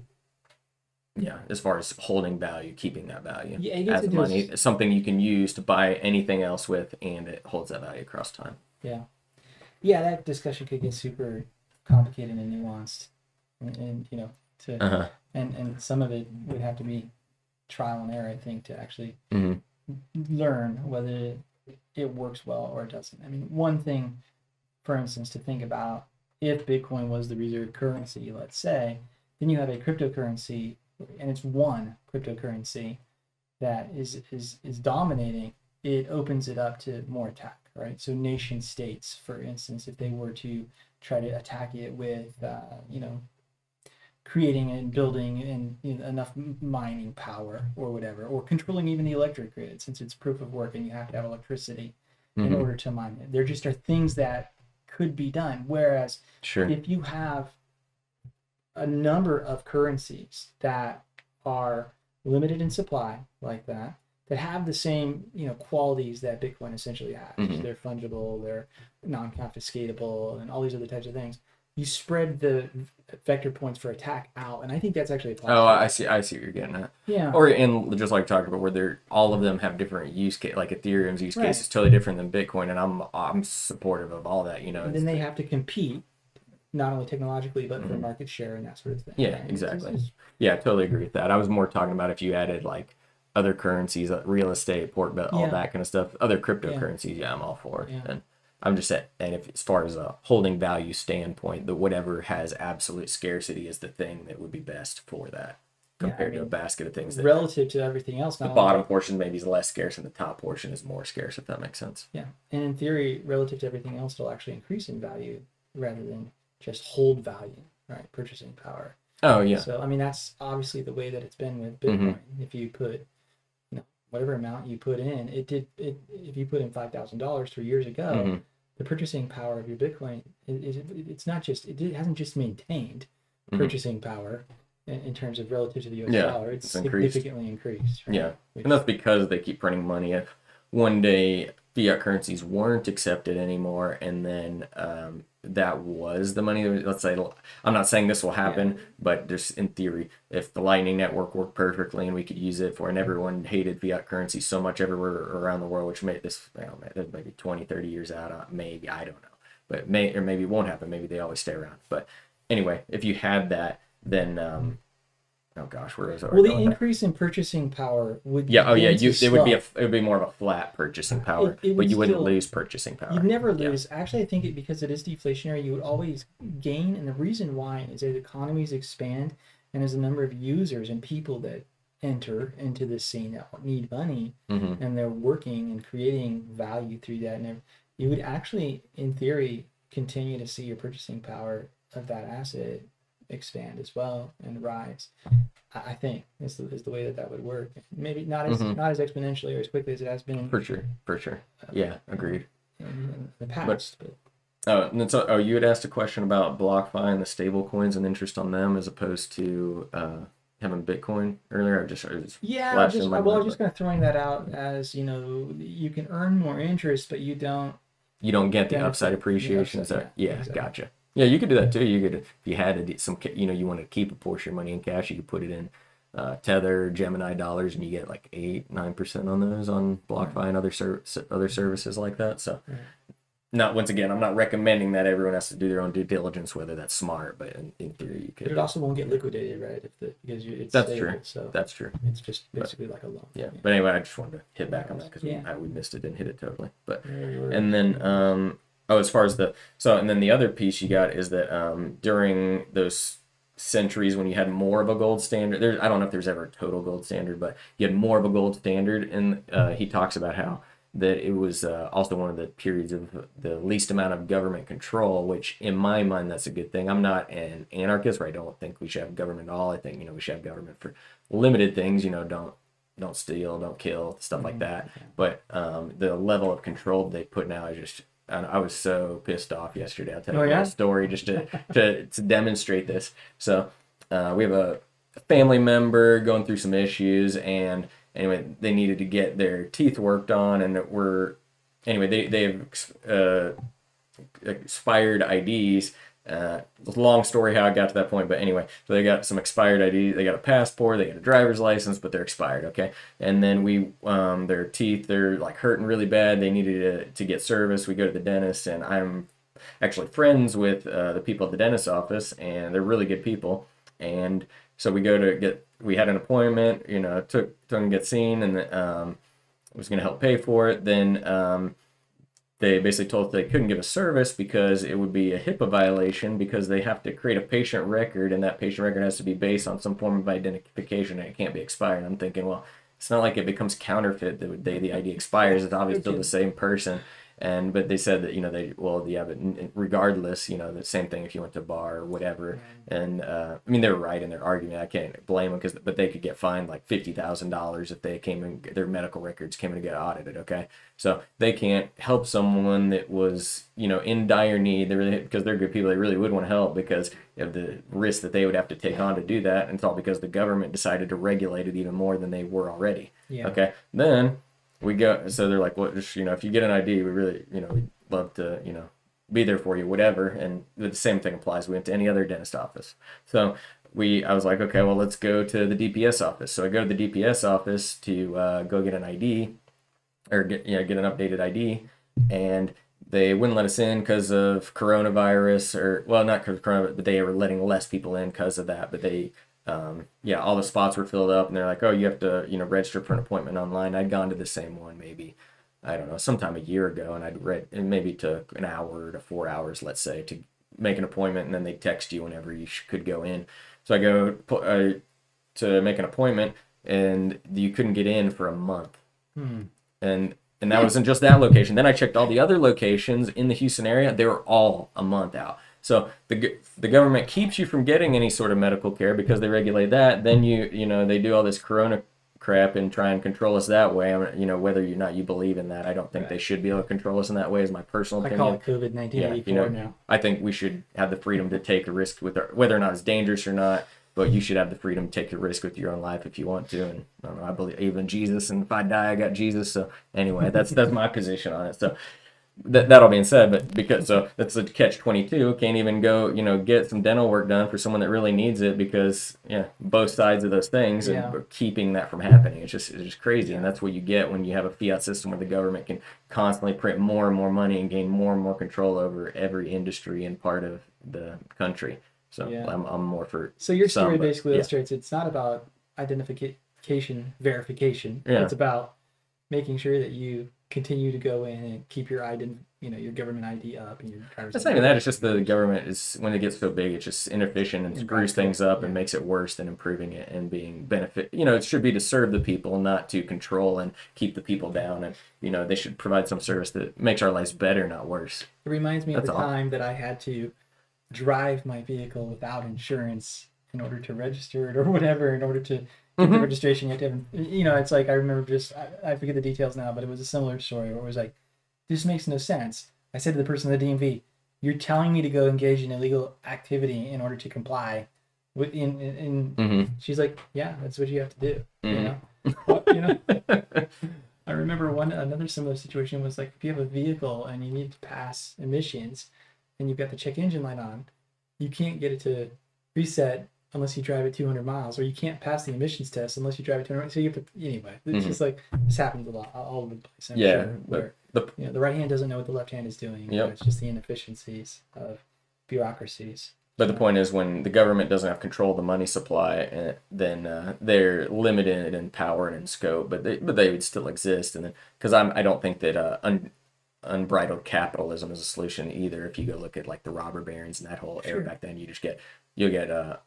yeah, as far as holding value, keeping that value yeah, as money, is something you can use to buy anything else with, and it holds that value across time. Yeah. Yeah, that discussion could get super complicated and nuanced. And, and you know, to uh-huh. and, and some of it would have to be trial and error, I think, to actually mm-hmm. learn whether it works well or it doesn't. I mean, one thing, for instance, to think about, if Bitcoin was the reserve currency, let's say, then you have a cryptocurrency, and it's one cryptocurrency that is is is dominating. It opens it up to more attack, right? So nation states, for instance, if they were to try to attack it with, uh, you know, creating and building and you know, enough mining power or whatever, or controlling even the electric grid, since it's proof of work and you have to have electricity mm-hmm. in order to mine it. There just are things that could be done. Whereas sure. if you have a number of currencies that are limited in supply like that, that have the same, you know, qualities that Bitcoin essentially has. Mm-hmm. They're fungible, they're non-confiscatable, and all these other types of things. You spread the vector points for attack out, and I think that's actually a positive. Oh, I see. I see what you're getting at. Yeah. Or in just like talking about where they're all of them have different use case. Like Ethereum's use right. case is totally different than Bitcoin, and I'm I'm supportive of all that. You know. And then they have to compete, not only technologically but mm-hmm. for market share and that sort of thing. Yeah, right? exactly. It's, it's, yeah, I totally agree with that. I was more talking about if you added like other currencies, like real estate, port belt, all yeah. that kind of stuff. Other cryptocurrencies, yeah, yeah I'm all for it. Yeah. And I'm just saying, and if as far as a holding value standpoint, the whatever has absolute scarcity is the thing that would be best for that compared yeah, I mean, to a basket of things. That relative to everything else, the bottom only, portion maybe is less scarce and the top portion is more scarce, if that makes sense. Yeah, and in theory, relative to everything else, it'll actually increase in value rather than just hold value, right? Purchasing power. Oh yeah. So I mean, that's obviously the way that it's been with Bitcoin. Mm-hmm. If you put, you know, whatever amount you put in, it did. It if you put in five thousand dollars three years ago. Mm-hmm. The purchasing power of your Bitcoin is it's not just it hasn't just maintained mm-hmm. purchasing power in, in terms of relative to the U S yeah, dollar. It's, it's increased. Significantly increased. Right? Yeah, Which, and that's because they keep printing money. If one day fiat currencies weren't accepted anymore, and then um, that was the money. Let's say, I'm not saying this will happen, yeah. but just in theory, if the Lightning Network worked perfectly and we could use it for, and everyone hated fiat currency so much everywhere around the world, which made this, you know, maybe twenty, thirty years out, maybe, I don't know, but may, or maybe it won't happen. Maybe they always stay around. But anyway, if you had that, then, um, oh gosh, where is it? Well, the increase in purchasing power would yeah, oh yeah, you it would be a it would be more of a flat purchasing power, it, it but you wouldn't still, lose purchasing power. You'd never lose. Yeah. Actually, I think it because it is deflationary, you would always gain, and the reason why is as economies expand and as the number of users and people that enter into this scene that need money mm-hmm. and they're working and creating value through that, and you would actually, in theory, continue to see your purchasing power of that asset expand as well and rise. I think is the, is the way that that would work. Maybe not as mm-hmm. not as exponentially or as quickly as it has been. For sure, for sure. Yeah, agreed. In, in the past, but, but. Oh, and so, oh, you had asked a question about BlockFi and the stable coins and interest on them as opposed to uh, having Bitcoin earlier. I just, I just yeah, I just, well, I was just kind of throwing that out as, you know, you can earn more interest, but you don't. You don't get the upside appreciation. Is that yeah, exactly. Gotcha. Yeah, you could do that too. You could, if you had some, you know, you want to keep a portion of money in cash, you could put it in uh, Tether, Gemini dollars, and you get like eight, nine percent on those on BlockFi right. and other ser- other services like that. So, right. not once again, I'm not recommending that everyone has to do their own due diligence, whether that's smart, but in, in theory, you could. But it also won't get liquidated, right? If the because you, it's that's stable, true. So that's true. It's just basically but, like a loan. Yeah. yeah, but anyway, I just wanted to hit back on that because yeah. we, we missed it, didn't hit it totally. But yeah, and then. um Oh, as far as the so, and then the other piece you got is that um, during those centuries when you had more of a gold standard, there I don't know if there's ever a total gold standard, but you had more of a gold standard, and uh, he talks about how that it was uh, also one of the periods of the least amount of government control, which in my mind that's a good thing. I'm not an anarchist, right? I don't think we should have government at all. I think you know we should have government for limited things. You know, don't don't steal, don't kill, stuff like that. But um, the level of control they put now is just. And I was so pissed off yesterday. I'll tell you oh, yeah? a story just to, to, to demonstrate this. So uh, we have a family member going through some issues, and anyway, they needed to get their teeth worked on, and we're anyway they they have uh, expired I Ds. Uh, long story how I got to that point, but anyway, so they got some expired I D. They got a passport, they got a driver's license, but they're expired. Okay, and then we, um, their teeth, they're like hurting really bad. They needed to, to get service. We go to the dentist, and I'm actually friends with uh, the people at the dentist office, and they're really good people. And so we go to get, we had an appointment, you know, took took them to get seen, and um, was going to help pay for it. Then um, they basically told us they couldn't give a service because it would be a HIPAA violation because they have to create a patient record, and that patient record has to be based on some form of identification, and it can't be expired. I'm thinking, well, it's not like it becomes counterfeit the day the I D expires. It's obviously still the same person. And but they said that, you know, they well yeah, but regardless, you know, the same thing if you went to a bar or whatever. Right. And uh, I mean, they were right in their argument. I can't blame them, because but they could get fined like fifty thousand dollars if they came and their medical records came in to get audited. Okay, so they can't help someone that was, you know, in dire need. They really, because they're good people. They really would want to help because of the risk that they would have to take on to do that. And it's all because the government decided to regulate it even more than they were already. Yeah. Okay, then. We go, so they're like, well, just, you know, if you get an I D, we really, you know, we'd love to, you know, be there for you, whatever. And the same thing applies. We went to any other dentist office. So we, I was like, okay, well, let's go to the D P S office. So I go to the D P S office to uh, go get an I D, or get, you know, get an updated I D. And they wouldn't let us in because of coronavirus, or, well, not because of coronavirus, but they were letting less people in because of that. But they, Um, yeah, all the spots were filled up, and they're like, oh, you have to, you know, register for an appointment online. I'd gone to the same one maybe, I don't know, sometime a year ago, and I'd read, it maybe took an hour to four hours, let's say, to make an appointment, and then they text you whenever you could go in. So I go uh, to make an appointment, and you couldn't get in for a month. Hmm. And and that wasn't just that location. Then I checked all the other locations in the Houston area. They were all a month out. So the the government keeps you from getting any sort of medical care because they regulate that. Then you you know they do all this corona crap and try and control us that way. I mean, you know, whether or not you believe in that, I don't think right. they should be able to control us in that way. Is my personal I opinion. I call it COVID nineteen eighty-four yeah, you know, now. I think we should have the freedom to take a risk with our, whether or not it's dangerous or not. But you should have the freedom to take a risk with your own life if you want to. And I don't know, I believe in Jesus, and if I die, I got Jesus. So anyway, that's that's my position on it. So. That that all being said, but because so that's a catch twenty-two. Can't even go, you know, get some dental work done for someone that really needs it because yeah, both sides of those things yeah. and keeping that from happening. It's just it's just crazy, and that's what you get when you have a fiat system where the government can constantly print more and more money and gain more and more control over every industry and part of the country. So yeah. I'm I'm more for. So your story some, but, basically yeah. illustrates it's not about identification verification. Yeah. It's about making sure that you continue to go in and keep your I D, you know, your government I D up and your driver's. That's not even that. It's just the government is, when it gets so big, it's just inefficient and screws things up yeah. and makes it worse than improving it and being benefit. You know, it should be to serve the people, not to control and keep the people down. And you know, they should provide some service that makes our lives better, not worse. It reminds me That's of the all. time that I had to drive my vehicle without insurance in order to register it or whatever, in order to get mm-hmm. the registration. You have to have, you know, it's like, I remember just, I, I forget the details now, but it was a similar story where it was like, this makes no sense. I said to the person at the D M V, you're telling me to go engage in illegal activity in order to comply with, in, in, in mm-hmm. she's like, yeah, that's what you have to do. Mm-hmm. You know, well, you know, I remember one, another similar situation was like, if you have a vehicle and you need to pass emissions and you've got the check engine light on, you can't get it to reset unless you drive it two hundred miles, or you can't pass the emissions test unless you drive it two hundred miles. So you have to, anyway, it's mm-hmm. just like, this happens a lot, all over the place. I'm yeah. Sure, where, the, you know, the right hand doesn't know what the left hand is doing. Yep. It's just the inefficiencies of bureaucracies. But the point is, when the government doesn't have control of the money supply, then uh, they're limited in power and in scope, but they, but they would still exist. And then, because I'm, I don't think that uh, un, unbridled capitalism is a solution either. If you go look at like the robber barons and that whole sure. era back then, you just get, you'll get uh,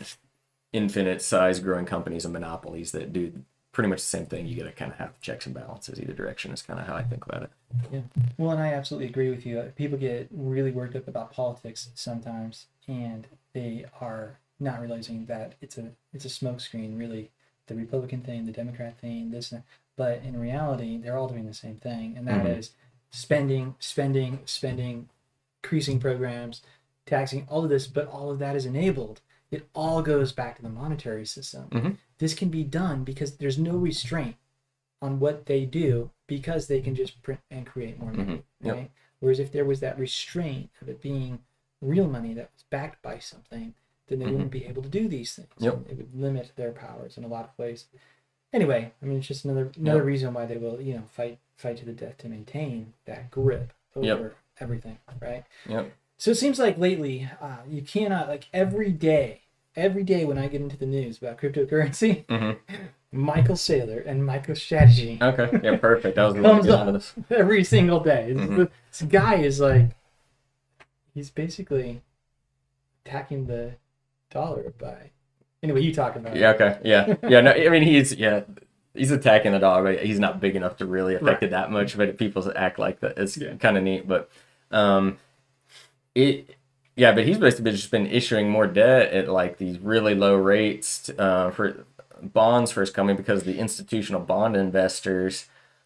infinite size growing companies and monopolies that do pretty much the same thing. You got to kind of have checks and balances either direction is kind of how I think about it. Yeah. Well, and I absolutely agree with you. People get really worked up about politics sometimes, and they are not realizing that it's a it's a smokescreen, really. The Republican thing, the Democrat thing, this and that. But in reality, they're all doing the same thing, and that mm-hmm. is spending, spending, spending, increasing programs, taxing, all of this, but all of that is enabled. It all goes back to the monetary system. Mm-hmm. This can be done because there's no restraint on what they do, because they can just print and create more money, mm-hmm. yep. right? Whereas if there was that restraint of it being real money that was backed by something, then they mm-hmm. wouldn't be able to do these things. Yep. It would limit their powers in a lot of ways. Anyway, I mean, it's just another another yep. reason why they will, you know, fight fight to the death to maintain that grip over yep. everything, right? Yep. So it seems like lately, uh, you cannot, like every day, every day when I get into the news about cryptocurrency, Mm-hmm. Michael Saylor and MicroStrategy Okay. Yeah. Perfect. That was the comes one up to this. every single day. This, Mhm. this guy is like, he's basically attacking the dollar by. Anyway, you talk about Yeah. it. Okay. Yeah. Yeah. No. I mean, he's yeah. He's attacking the dog, but he's not big enough to really affect Right. it that much. But people act like that. It's Yeah. kind of neat. But um, it. Yeah, but he's basically just been issuing more debt at like these really low rates uh, for bonds first coming because the institutional bond investors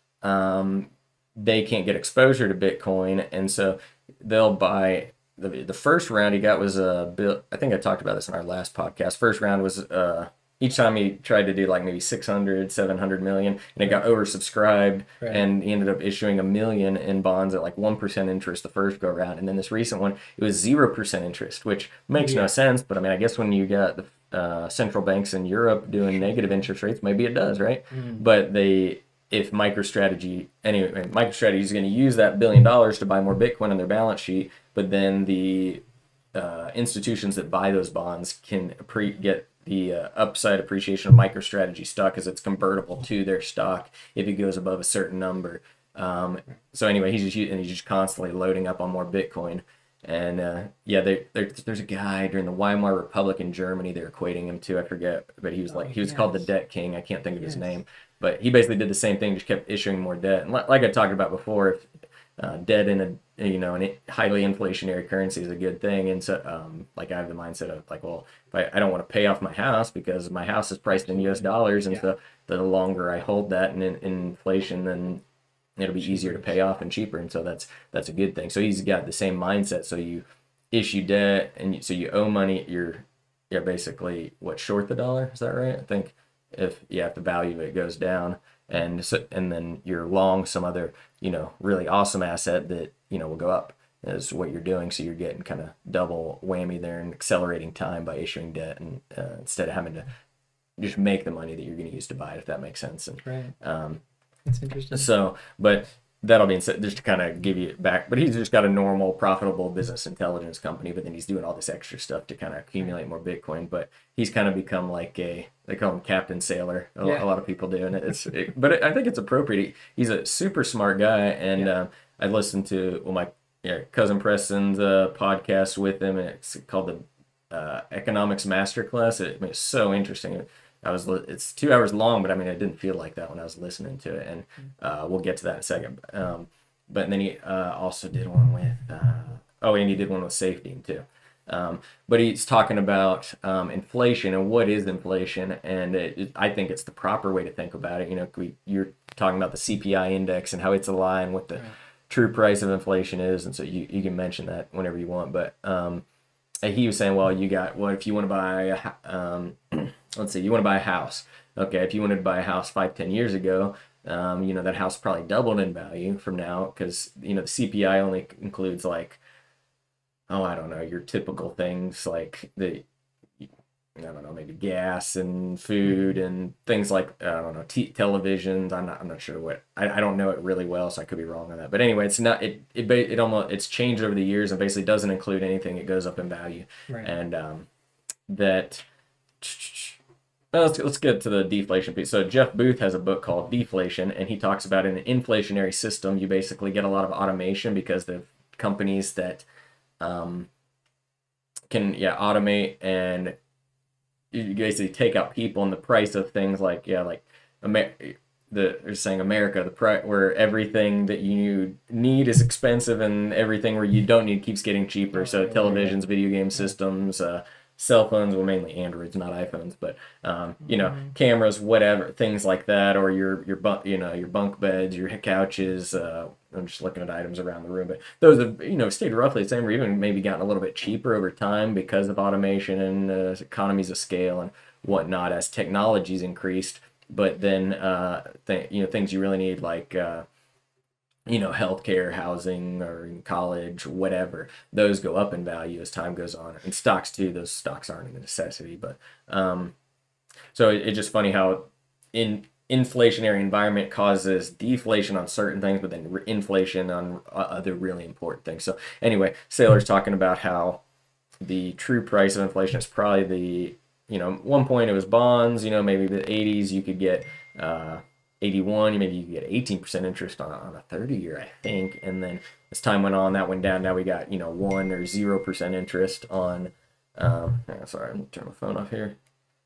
um, they can't get exposure to Bitcoin, and so they'll buy the the first round he got was a bill. I think I talked about this in our last podcast. First round was uh, each time he tried to do like maybe six hundred, seven hundred million, and it got oversubscribed, Right. and he ended up issuing a million in bonds at like one percent interest the first go round, and then this recent one it was zero percent interest, which makes Yeah. no sense. But I mean, I guess when you got the uh, central banks in Europe doing negative interest rates, maybe it does, right? Mm. But they, if MicroStrategy, anyway, MicroStrategy is going to use that billion dollars to buy more Bitcoin on their balance sheet, but then the uh, institutions that buy those bonds can pre- get the uh, upside appreciation of MicroStrategy stock as it's convertible to their stock if it goes above a certain number. Um, so anyway, he's just and he's just constantly loading up on more Bitcoin. And uh, yeah, they, there's a guy during the Weimar Republic in Germany they're equating him to. I forget, but he was like Oh, he was called the yes. Debt King. I can't think of his Yes. name, but he basically did the same thing, just kept issuing more debt. And li- like I talked about before, if uh, debt in a you know an highly inflationary currency is a good thing, and so um, like I have the mindset of like, well, if I, I don't want to pay off my house because my house is priced in U S dollars, and Yeah. so the longer I hold that in, in inflation, then it'll be easier to Cheaper. pay off and cheaper, and so that's that's a good thing. So he's got the same mindset. So you issue debt, and you, so you owe money. You're yeah basically what, short the dollar? Is that right? I think if yeah if the value of it goes down, and so and then you're long some other you know really awesome asset that you know will go up is what you're doing. So you're getting kind of double whammy there and accelerating time by issuing debt, and uh, instead of having to just make the money that you're going to use to buy it, if that makes sense. And Right. um, That's interesting. so, but that'll be said just to kind of give you it back. But he's just got a normal, profitable business intelligence company, but then he's doing all this extra stuff to kind of accumulate more Bitcoin. But he's kind of become like a, they call him Captain Sailor. A, Yeah. a lot of people do, and it's, it, but I think it's appropriate. He, he's a super smart guy, and Yeah. um, I listened to well my yeah, cousin Preston's uh, podcast with him, and it's called the uh, Economics Masterclass. It, I mean, it's so interesting. I was li- it's two hours long, but I mean, it didn't feel like that when I was listening to it, and uh, we'll get to that in a second. Um, but then he uh, also did one with uh, oh, and he did one with safety too. Um, but he's talking about um, inflation and what is inflation, and it, it, I think it's the proper way to think about it. You know, we, you're talking about the C P I index and how it's aligned with the Right. true price of inflation is, and so you, you can mention that whenever you want. But um, he was saying, well, you got well, if you want to buy a hou- um, let's see, you want to buy a house. Okay, if you wanted to buy a house five, ten years ago, um, you know that house probably doubled in value from now because you know the C P I only includes like, oh, I don't know, your typical things like the, I don't know, maybe gas and food and things like I don't know, t- televisions. I'm not, I'm not sure what. I, I don't know it really well, so I could be wrong on that. But anyway, it's not. It it ba- it almost it's changed over the years and basically doesn't include anything. It goes up in value, Right. and um, that. Well, let's let's get to the deflation piece. So Jeff Booth has a book called Deflation, and he talks about in an inflationary system, you basically get a lot of automation because the companies that um, can yeah automate and you basically take out people and the price of things like yeah like Amer- the they're saying America the price where everything that you need is expensive and everything where you don't need keeps getting cheaper. So televisions, video game systems, uh, cell phones, well mainly Androids, not iPhones, but um, you know cameras, whatever things like that, or your your bunk you know your bunk beds, your couches. Uh, I'm just looking at items around the room, but those have you know stayed roughly the same, or even maybe gotten a little bit cheaper over time because of automation and uh, economies of scale and whatnot as technology's increased. But then uh, th- you know things you really need like uh, you know healthcare, housing, or in college, whatever, those go up in value as time goes on. And stocks too. Those stocks aren't a necessity, but um, so it, it's just funny how in inflationary environment causes deflation on certain things, but then re- inflation on uh, other really important things. So anyway, Sailor's talking about how the true price of inflation is probably the, you know, one point it was bonds, you know, maybe the eighties you could get uh, eighty-one, maybe you could get eighteen percent interest on, on a thirty year, I think. And then as time went on, that went down. Now we got, you know, one or zero percent interest on, um, oh, sorry, I'm gonna turn my phone off here.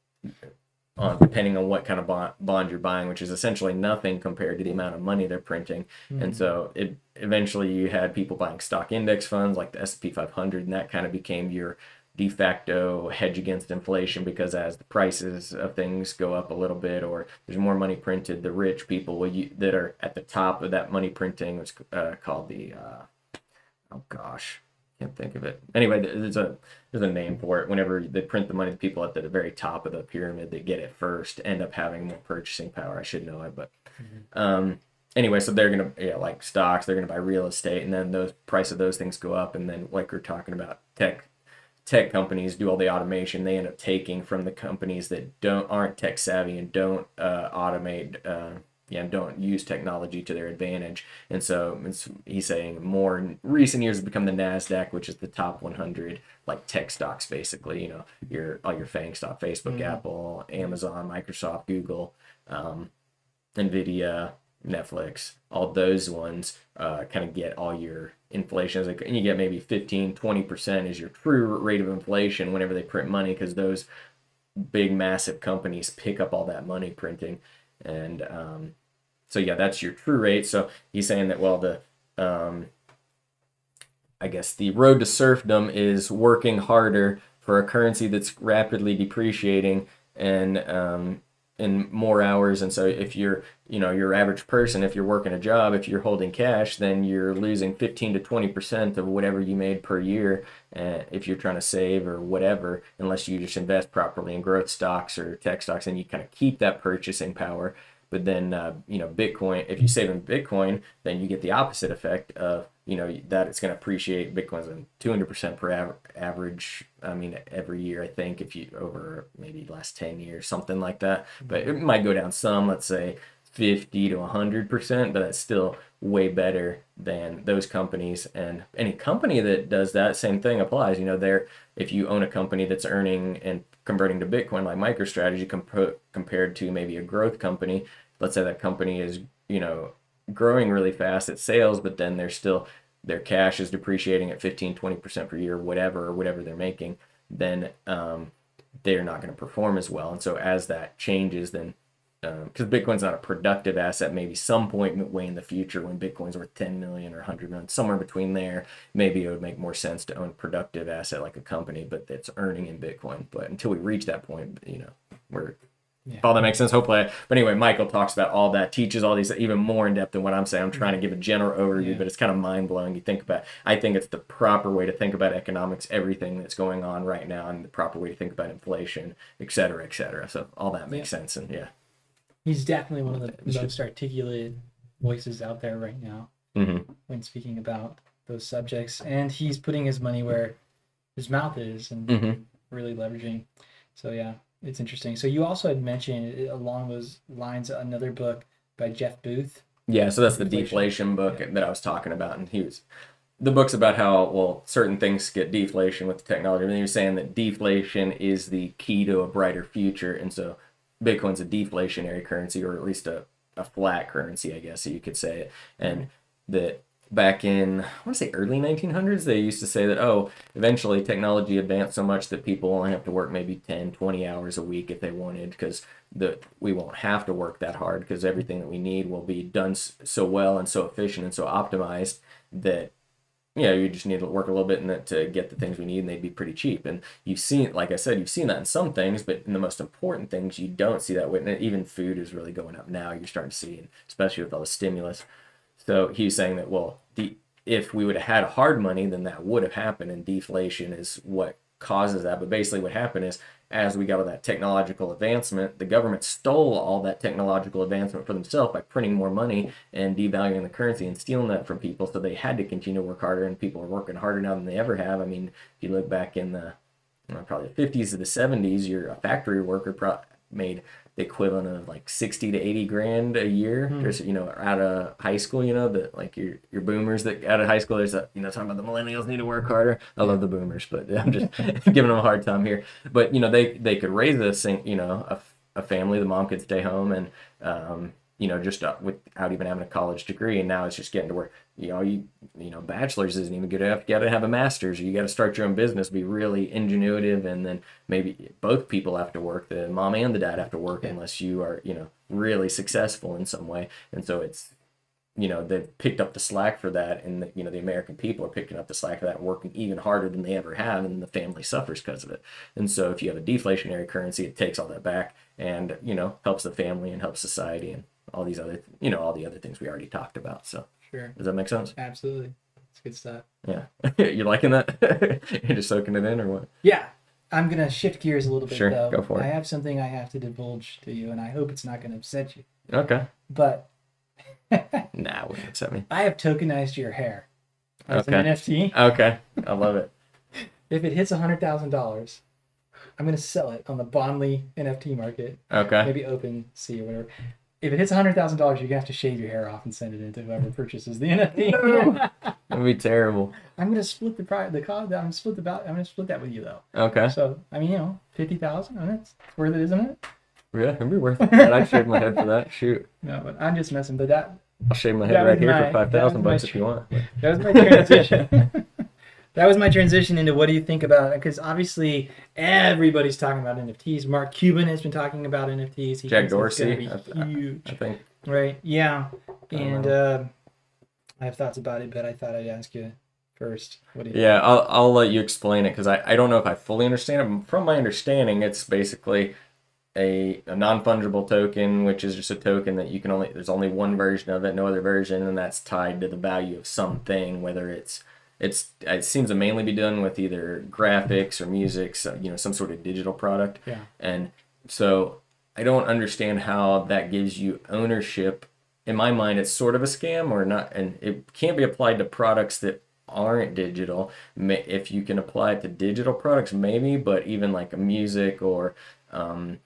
On depending on what kind of bond, bond you're buying, which is essentially nothing compared to the amount of money they're printing. Mm-hmm. And so it eventually you had people buying stock index funds like the S and P five hundred, and that kind of became your de facto hedge against inflation, because as the prices of things go up a little bit or there's more money printed, the rich people will you, that are at the top of that money printing, was uh, called the uh, oh gosh, can't think of it. Anyway, there's a there's a name for it. Whenever they print the money, the people at the very top of the pyramid that get it first end up having more purchasing power. I should know it, but mm-hmm. um, anyway, so they're gonna yeah like stocks, they're gonna buy real estate, and then those price of those things go up, and then like we're talking about tech. Tech companies do all the automation. They end up taking from the companies that don't aren't tech savvy and don't uh, automate, uh, yeah, don't use technology to their advantage. And so it's, he's saying more in recent years has become the NASDAQ, which is the top one hundred like tech stocks, basically. You know, your all your FANG stock, Facebook, mm-hmm. Apple, Amazon, Microsoft, Google, um, Nvidia, Netflix, all those ones uh, kind of get all your inflation. Like, and you get maybe fifteen, twenty percent is your true rate of inflation whenever they print money, because those big, massive companies pick up all that money printing. And um, so, yeah, that's your true rate. So he's saying that, well, the, um, I guess the road to serfdom is working harder for a currency that's rapidly depreciating and um, in more hours. And so if you're, you know, your average person, if you're working a job, if you're holding cash, then you're losing fifteen to twenty percent of whatever you made per year. Uh, if you're trying to save or whatever, unless you just invest properly in growth stocks or tech stocks, and you kind of keep that purchasing power. But then, uh, you know, Bitcoin, if you save in Bitcoin, then you get the opposite effect of, you know, that it's going to appreciate. Bitcoin's in two hundred percent per av- average. I mean, every year, I think, if you over maybe the last ten years, something like that. But it might go down some, let's say fifty to one hundred percent, but that's still way better than those companies. And any company that does that, same thing applies. You know, there, if you own a company that's earning and converting to Bitcoin like MicroStrategy comp- compared to maybe a growth company, let's say that company is, you know, growing really fast at sales, but then they're still, their cash is depreciating at fifteen, twenty percent per year, whatever, or whatever they're making, then um, they're not going to perform as well. And so as that changes, then because um, Bitcoin's not a productive asset, maybe some point way in the future when Bitcoin's worth ten million or one hundred million, somewhere between there, maybe it would make more sense to own a productive asset like a company, but that's earning in Bitcoin. But until we reach that point, you know, we're, yeah. If all that makes sense, hopefully. I, but anyway, Michael talks about all that, teaches all these even more in depth than what I'm saying. I'm trying to give a general overview, yeah. But it's kind of mind blowing. You think about, I think it's the proper way to think about economics, everything that's going on right now, and the proper way to think about inflation, et cetera, et cetera. So all that makes yeah. sense. And yeah. He's definitely one of the most articulated voices out there right now mm-hmm. when speaking about those subjects. And he's putting his money where his mouth is and mm-hmm. really leveraging. So, yeah, it's interesting. So you also had mentioned along those lines another book by Jeff Booth. Yeah, so that's the deflation, deflation book yeah. that I was talking about. And he was, the book's about how, well, certain things get deflation with the technology. And he was saying that deflation is the key to a brighter future. And so Bitcoin's a deflationary currency, or at least a, a flat currency, I guess you could say it. And that back in, I want to say early nineteen hundreds, they used to say that, oh, eventually technology advanced so much that people only have to work maybe ten, twenty hours a week if they wanted, because the we won't have to work that hard because everything that we need will be done so well and so efficient and so optimized that, yeah, you just need to work a little bit in it to get the things we need, and they'd be pretty cheap. And you've seen, like I said, you've seen that in some things, but in the most important things, you don't see that. And even food is really going up now. You're starting to see, especially with all the stimulus. So he's saying that, well, the if we would have had hard money, then that would have happened, and deflation is what causes that. But basically what happened is, as we got all that technological advancement, the government stole all that technological advancement for themselves by printing more money and devaluing the currency and stealing that from people. So they had to continue to work harder, and people are working harder now than they ever have. I mean, if you look back in the you know, probably the fifties to the seventies, you're a factory worker pro- made the equivalent of like sixty to eighty grand a year. Hmm. There's, you know, out of high school, you know, that like your your boomers that out of high school, there's a, you know, talking about the millennials need to work harder. I love the boomers, but I'm just giving them a hard time here. But, you know, they, they could raise this, you know, a, a family, the mom could stay home and, um, you know, just uh, without even having a college degree. And now it's just getting to where, you know, you, you know, bachelor's isn't even good enough. You got to have a master's, or you got to start your own business, be really ingenuitive. And then maybe both people have to work, the mom and the dad have to work, unless you are, you know, really successful in some way. And so it's, you know, they've picked up the slack for that. And, the, you know, the American people are picking up the slack for that, working even harder than they ever have. And the family suffers because of it. And so if you have a deflationary currency, it takes all that back and, you know, helps the family and helps society and all these other, you know, all the other things we already talked about. So Sure. Does that make sense? Absolutely. It's good stuff. Yeah. You liking that? You're just soaking it in or what? Yeah. I'm going to shift gears a little bit, Sure, though. go for it. I have something I have to divulge to you, and I hope it's not going to upset you. Okay. But Nah, it wouldn't upset me. I have tokenized your hair as Okay. an N F T. Okay. I love it. If it hits one hundred thousand dollars, I'm going to sell it on the Bondly N F T market. Okay. Maybe OpenSea or whatever. If it hits one hundred thousand dollars, you're going to have to shave your hair off and send it in to whoever purchases the N F T. No. That'd be terrible. I'm going to split the price, the cost. I'm going to split the value. I'm going to split that with you, though. Okay. So, I mean, you know, fifty thousand, I mean, it's worth it, isn't it? Yeah, it'd be worth it. I'd shave my head for that. Shoot. No, but I'm just messing. But that I'll shave my That head right was here my- for five that was thousand my bucks if you want. that was my transition. That was my transition into what do you think about it? Because obviously everybody's talking about N F Ts. Mark Cuban has been talking about N F Ts. He Jack thinks it's gonna Dorsey, be I- I- huge, I think. right? Yeah, don't and know. uh, I have thoughts about it, but I thought I'd ask you first. What do you? Yeah, I'll, I'll let you explain it because I, I don't know if I fully understand it. From my understanding, it's basically a, a non-fungible token, which is just a token that you can only, there's only one version of it, no other version, and that's tied to the value of something, whether it's, it's, it seems to mainly be done with either graphics or music, so, you know, some sort of digital product. Yeah. And so I don't understand how that gives you ownership. In my mind, it's sort of a scam or not, and it can't be applied to products that aren't digital. May- If you can apply it to digital products, maybe, but even like a music or, um,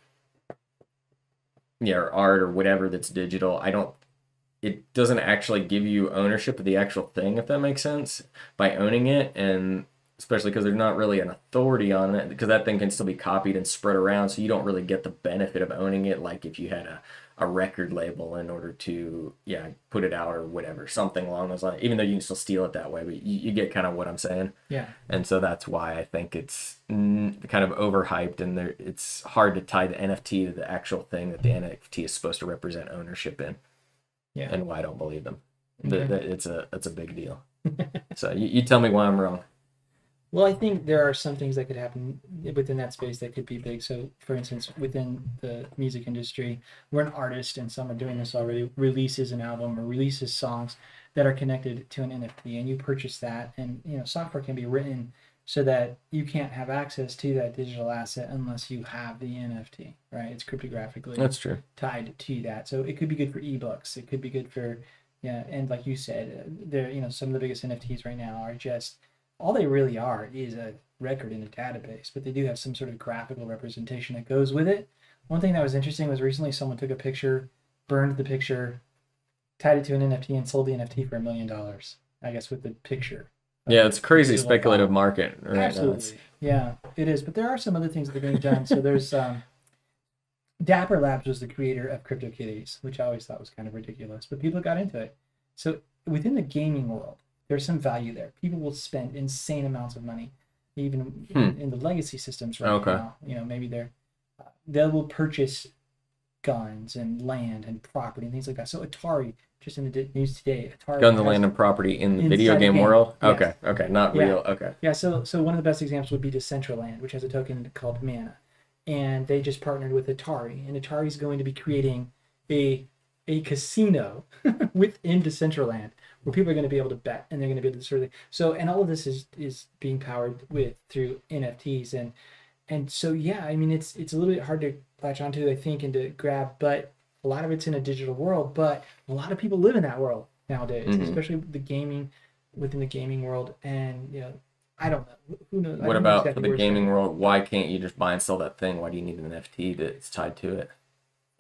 yeah, or art or whatever that's digital, I don't, it doesn't actually give you ownership of the actual thing, if that makes sense, by owning it. And especially because there's not really an authority on it, because that thing can still be copied and spread around, so you don't really get the benefit of owning it like if you had a, a record label in order to, yeah, put it out or whatever, something along those lines, even though you can still steal it that way, but you, you get kind of what I'm saying. Yeah. And so that's why I think it's mm, kind of overhyped, and there, it's hard to tie the N F T to the actual thing that the N F T is supposed to represent ownership in. Yeah. And why I don't believe them. The, Okay. the, it's a it's a big deal. So you, you tell me why I'm wrong. Well, I think there are some things that could happen within that space that could be big. So, for instance, within the music industry, we're an artist, and some are doing this already, releases an album or releases songs that are connected to an N F T, and you purchase that, and you know, software can be written so that you can't have access to that digital asset unless you have the N F T, right? It's cryptographically That's true. tied to that. So it could be good for ebooks. It could be good for, yeah, and like you said, uh, there, you know, some of the biggest N F Ts right now are just, all they really are is a record in a database, but they do have some sort of graphical representation that goes with it. One thing that was interesting was recently someone took a picture, burned the picture, tied it to an N F T, and sold the N F T for a million dollars, I guess, with the picture. Yeah, it's crazy digital speculative file. market right now. Absolutely. It's, Yeah, it is. But there are some other things that are being done. So there's um, Dapper Labs was the creator of CryptoKitties, which I always thought was kind of ridiculous, but people got into it. So within the gaming world, there's some value there. People will spend insane amounts of money, even Hmm. in, in the legacy systems right Okay. now. You know, maybe they're uh, they will purchase guns and land and property and things like that. So Atari, just in the di- news today, Atari guns and has- land and property in the Inside video the game game. world. Yes. Okay, okay, not Yeah. real. Okay, Yeah, so so one of the best examples would be Decentraland, which has a token called Mana, and they just partnered with Atari, and Atari's going to be creating a a casino within Decentraland where people are going to be able to bet, and they're going to be able to sort of, so, and all of this is is being powered with through N F Ts, and and so yeah, I mean it's it's a little bit hard to latch onto, I think, and to grab, but a lot of it's in a digital world, but a lot of people live in that world nowadays, Mhm. especially the gaming, within the gaming world, and you know, I don't know. Who knows? I what don't know about exactly for the where it's gaming going. world? Why can't you just buy and sell that thing? Why do you need an N F T that's tied to it?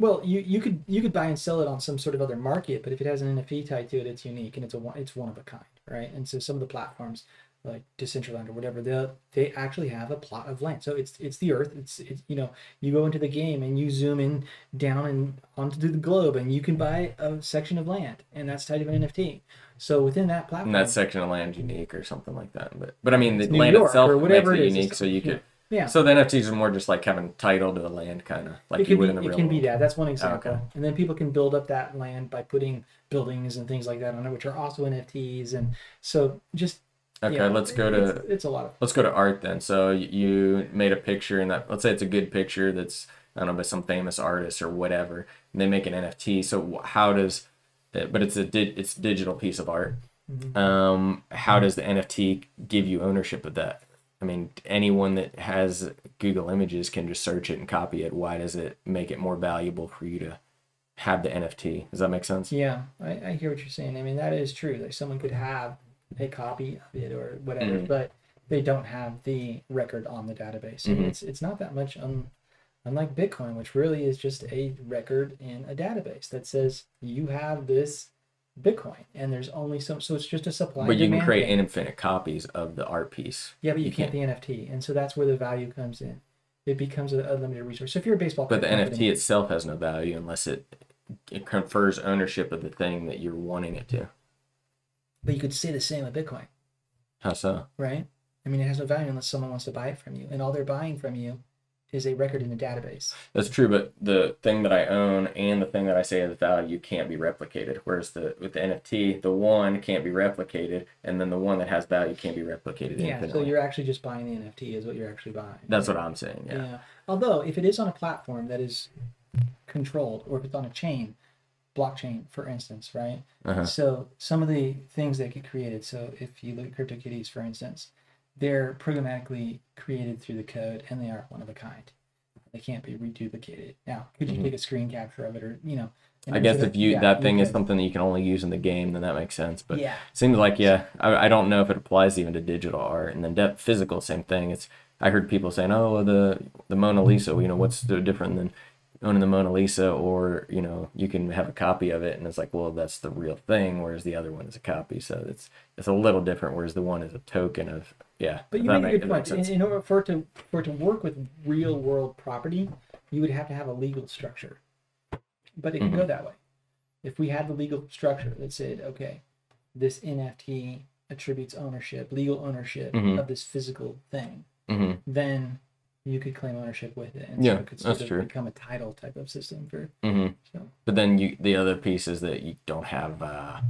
Well, you, you could you could buy and sell it on some sort of other market, but if it has an N F T tied to it, it's unique and it's a one it's one of a kind, right? And so some of the platforms like Decentraland or whatever, they they actually have a plot of land. So it's it's the Earth. It's it's you know you go into the game and you zoom in down and onto the globe and you can buy a section of land and that's tied to an N F T. So within that platform, and that section of land unique or something like that. But but I mean the New land York itself or whatever makes it it is, unique, it's- so you could. yeah. So the N F Ts are more just like having title to the land, kind of like It you can would be, in the it real can be world. that. That's one example. Okay. And then people can build up that land by putting buildings and things like that on it, which are also N F Ts. And so just Okay, yeah, let's go it's, to it's a lot of let's go to art then. So you made a picture, and that let's say it's a good picture that's I don't know by some famous artist or whatever, and they make an N F T. So how does it, but it's a di- it's a digital piece of art. Mhm. Um, how does the N F T give you ownership of that? I mean, anyone that has Google Images can just search it and copy it. Why does it make it more valuable for you to have the N F T? Does that make sense? Yeah, I, I hear what you're saying. I mean, that is true. Like someone could have a copy of it or whatever, Mhm. but they don't have the record on the database. And Mhm. it's it's not that much un, unlike Bitcoin, which really is just a record in a database that says you have this Bitcoin, and there's only some. So it's just a supply. But you can demand create thing. infinite copies of the art piece. Yeah, but you, you can't can't. the N F T, and so that's where the value comes in. It becomes a, a limited resource. So if you're a baseball, But the card N F T company- itself has no value unless it, it confers ownership of the thing that you're wanting it to. but you could say the same with Bitcoin, How so? right? I mean, it has no value unless someone wants to buy it from you, and all they're buying from you is a record in a database. That's true, but the thing that I own and the thing that I say has value can't be replicated. Whereas the with the N F T, the one can't be replicated, and then the one that has value can't be replicated Yeah, infinitely. so you're actually just buying the N F T is what you're actually buying. That's what I'm saying. Yeah. Yeah. Although if it is on a platform that is controlled, or if it's on a chain, blockchain, for instance, right? Uh-huh. So some of the things that get created. So if you look at CryptoKitties, for instance, they're programmatically created through the code, and they are one of a kind. They can't be reduplicated. Now, could you Mhm. take a screen capture of it, or you know? and I use guess it- if you yeah, that thing is could. something that you can only use in the game, then that makes sense. But Yeah. it seems like yeah, I, I don't know if it applies even to digital art, and then de- physical, same thing. It's I heard people saying, oh, the the Mona Lisa, you know, what's so different than owning the Mona Lisa, or you know, you can have a copy of it, and it's like, well, that's the real thing, whereas the other one is a copy, so it's it's a little different. Whereas the one is a token of yeah. But you that make a make- good that point. makes In, sense. in order for it to for it to work with real world property, you would have to have a legal structure. But it can go Mhm. that way. If we had the legal structure that said, okay, this N F T attributes ownership, legal ownership Mhm. of this physical thing, hmm then you could claim ownership with it, and Yeah, so it could sort that's of true. become a title type of system for. hmm So But then you the other piece is that you don't have uh,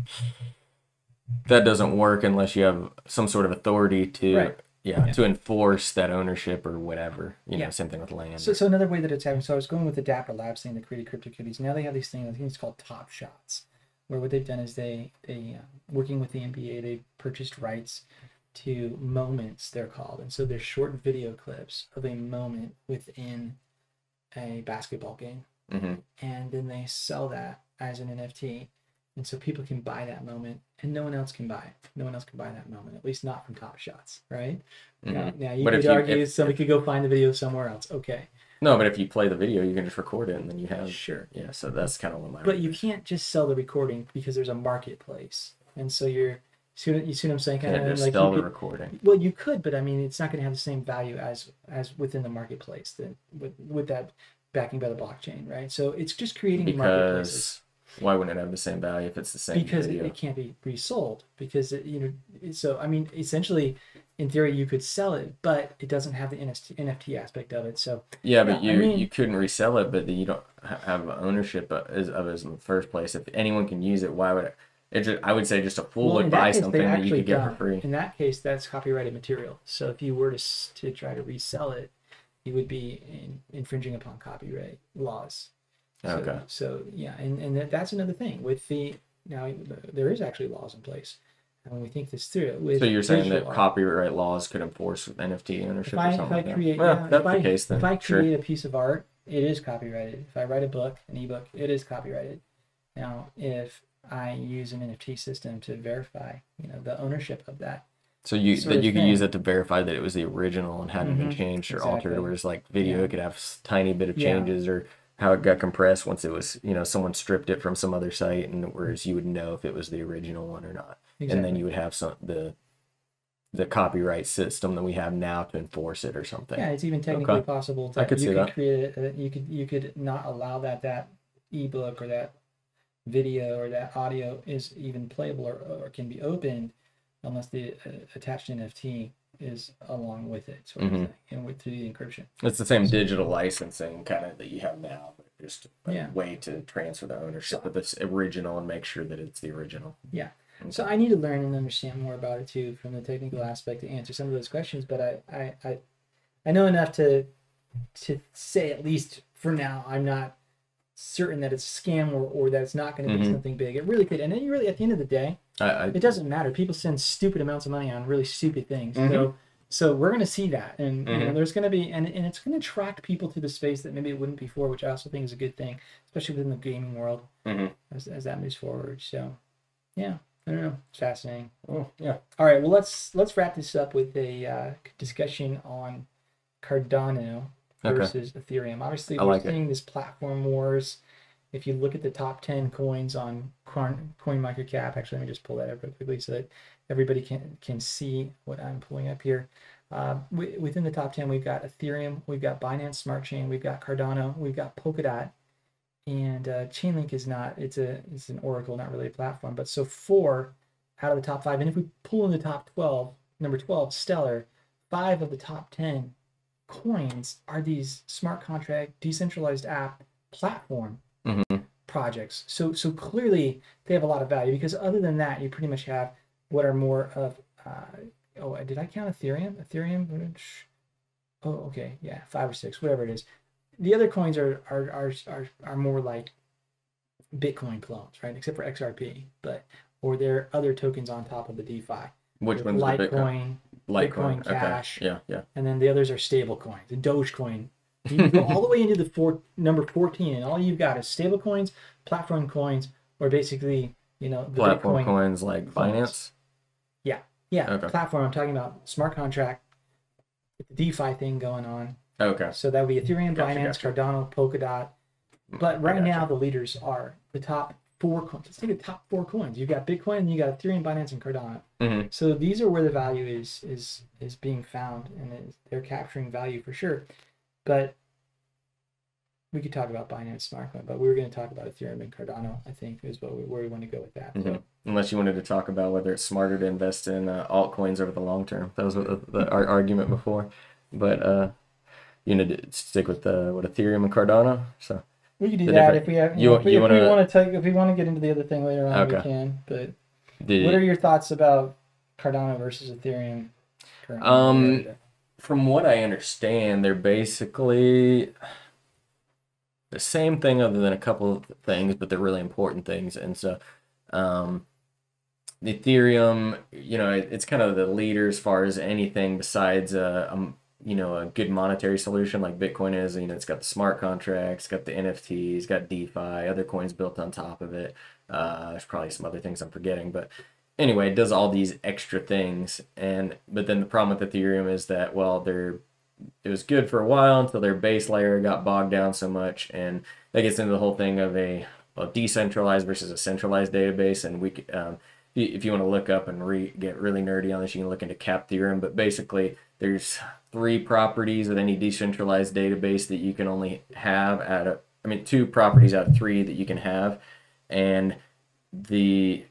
that doesn't work unless you have some sort of authority to Right. yeah, Yeah. to enforce that ownership or whatever. You know, Yeah. same thing with land. So, so another way that it's happening. So I was going with the Dapper Labs thing that created CryptoKitties. Now they have these things. I think it's called Top Shots, where what they've done is they they uh, working with the N B A, they purchased rights to moments. They're called, and so they're short video clips of a moment within a basketball game, hmm and then they sell that as an N F T. And so people can buy that moment, and no one else can buy it. No one else can buy that moment, at least not from Top Shots, right? Now, now you But if could you- argue if- somebody could go find the video somewhere else. Okay, No, but if you play the video, you can just record it, and then you have sure. yeah. So that's kind of what my But you can't just sell the recording because there's a marketplace, and so you're see what you see what I'm saying? can't Kind of just like sell you the could, recording. well, you could, but I mean, it's not going to have the same value as as within the marketplace that with with that backing by the blockchain, right? So it's just creating marketplaces Because why wouldn't it have the same value if it's the same because it, video? it can't be resold because it, you know. it- So I mean, essentially, in theory, you could sell it, but it doesn't have the N F T aspect of it. So Yeah, but Yeah, you I mean- you couldn't resell it, but then you don't ha- have ownership of of it in the first place. If anyone can use it, why would it? It just, I would say just a fool well, would in buy that case, something they that you actually could get for don't. free. In that case, that's copyrighted material. So if you were to s- to try to resell it, you would be in, infringing upon copyright laws. So, Okay. So yeah, and and that- that's another thing with the now there is actually laws in place, and when we think this through, with So you're saying that digital art, copyright laws could enforce N F T ownership if or I, if something I like that? create Well, yeah, that's if I, the case then. if I Sure. create a piece of art, it is copyrighted. If I write a book, an ebook, it is copyrighted. Now, if I use an N F T system to verify, you know, the ownership of that. So you sort that of you could thing. use it to verify that it was the original and hadn't been Mhm, changed or altered. exactly. Whereas like video, Yeah. it could have s- tiny bit of Yeah. changes or how it got compressed once it was, you know, someone stripped it from some other site, and whereas you would know if it was the original one or not. Exactly. And then you would have some the the copyright system that we have now to enforce it or something. Yeah, it's even technically okay. possible that I could you see could that. create a, you could you could not allow that that ebook or that video or that audio is even playable or, or can be opened unless the uh, attached N F T is along with it, sort of mm-hmm. thing, and with through the encryption. It's the same so, digital licensing kind of that you have now, but just a yeah. way to transfer the ownership so, of this original and make sure that it's the original. Yeah. Okay. So I need to learn and understand more about it too, from the technical aspect, to answer some of those questions. But I, I, I, I know enough to, to say, at least for now, I'm not certain that it's a scam or, or that it's not going to be mm-hmm. something big. It really could, and then you really, at the end of the day, I, I, it doesn't matter. People spend stupid amounts of money on really stupid things. Mm-hmm. So, so we're going to see that, and mm-hmm. you know, there's going to be, and, and it's going to attract people to the space that maybe it wouldn't before, which I also think is a good thing, especially within the gaming world mm-hmm. as as that moves forward. So, yeah. I don't know. It's fascinating. Oh, yeah. All right. Well, let's let's wrap this up with a uh, discussion on Cardano versus okay. Ethereum. Obviously, I we're like seeing it. this platform wars. If you look at the top ten coins on Coin CoinMarketCap, actually, let me just pull that up real quickly so that everybody can can see what I'm pulling up here. Uh, w- within the top ten, we've got Ethereum, we've got Binance Smart Chain, we've got Cardano, we've got Polkadot. And uh, Chainlink is not, it's a it's an Oracle, not really a platform. But so four out of the top five. And if we pull in the top twelve, number twelve, Stellar, five of the top ten coins are these smart contract, decentralized app platform mm-hmm. projects. So so clearly they have a lot of value, because other than that, you pretty much have what are more of, uh, oh, did I count Ethereum? Ethereum? Oh, okay. Yeah, five or six, whatever it is. The other coins are are are are, are more like Bitcoin clones, right? Except for X R P, but or there are other tokens on top of the DeFi. Which one's Litecoin, the Bitcoin? Litecoin, Cash. Okay. Yeah, yeah. And then the others are stable coins. The Dogecoin. You can go all the way into the four, number fourteen, and all you've got is stable coins, platform coins, or basically, you know, the platform Bitcoin coins like Binance. Yeah, yeah. Okay. Platform. I'm talking about smart contract, the DeFi thing going on. Okay. So that would be Ethereum, Gotcha, Binance, gotcha. Cardano, Polkadot. But right gotcha. now the leaders are the top four coins. Let's take the top four coins. You've got Bitcoin, and you got Ethereum, Binance, and Cardano. Mm-hmm. So these are where the value is is is being found, and is, they're capturing value for sure. But we could talk about Binance Smart Coin, but we were going to talk about Ethereum and Cardano, I think, is what we, where we want to go with that. Mm-hmm. So. Unless you wanted to talk about whether it's smarter to invest in uh, altcoins over the long term. That was what the, the our argument before. But uh, you know, to stick with the what Ethereum and Cardano. So we could do that if we have. You, you, know, if we, you if wanna... we want to take if we want to get into the other thing later on, okay. we can. But Did... what are your thoughts about Cardano versus Ethereum currently? Um, from what I understand, they're basically the same thing, other than a couple of things, but they're really important things. And so, um, the Ethereum, you know, it, it's kind of the leader as far as anything besides uh, um, you know, a good monetary solution like Bitcoin is. You know, it's got the smart contracts, got the N F Ts, got DeFi, other coins built on top of it. Uh, there's probably some other things I'm forgetting, but anyway, it does all these extra things. And but then the problem with Ethereum is that, well, they're it was good for a while until their base layer got bogged down so much, and that gets into the whole thing of a, a decentralized versus a centralized database. And we, um, if you want to look up and re, get really nerdy on this, you can look into Cap theorem. But basically, there's three properties of any decentralized database that you can only have at a, I mean, two properties out of three that you can have, and the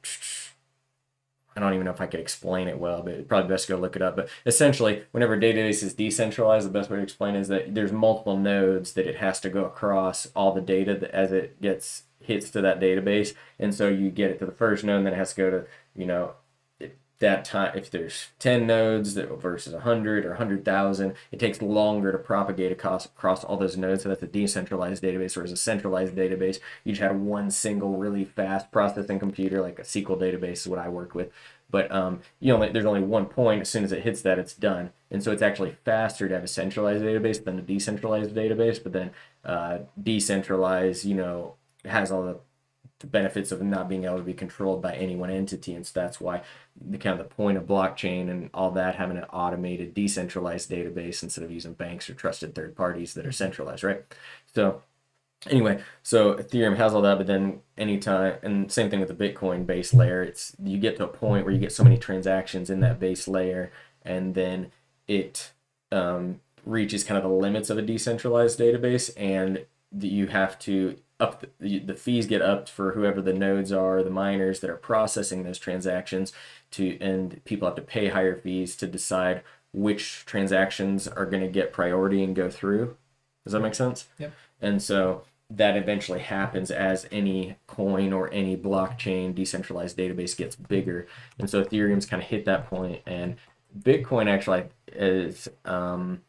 I don't even know if I could explain it well, but it's probably best to go look it up. But essentially, whenever a database is decentralized, the best way to explain it is that there's multiple nodes that it has to go across all the data that as it gets hits to that database. And so you get it to the first node, and then it has to go to, you know, that time. If there's ten nodes that versus one hundred or one hundred thousand, it takes longer to propagate across, across all those nodes. So that's a decentralized database, whereas a centralized database, you just had one single really fast processing computer, like a S Q L database is what I work with. But um, you only there's only one point. As soon as it hits that, it's done. And so it's actually faster to have a centralized database than a decentralized database. But then uh, decentralized, you know, has all the the benefits of not being able to be controlled by any one entity. And so that's why the kind of the point of blockchain and all that, having an automated decentralized database instead of using banks or trusted third parties that are centralized, right? So Anyway, so Ethereum has all that, but then anytime, and same thing with the Bitcoin base layer, it's you get to a point where you get so many transactions in that base layer, and then it um, reaches kind of the limits of a decentralized database, and you have to up the, the fees get upped for whoever the nodes are, the miners that are processing those transactions, to and people have to pay higher fees to decide which transactions are going to get priority and go through. Does that make sense? Yep. And so that eventually happens as any coin or any blockchain decentralized database gets bigger. And so Ethereum's kind of hit that point, and Bitcoin actually is, um,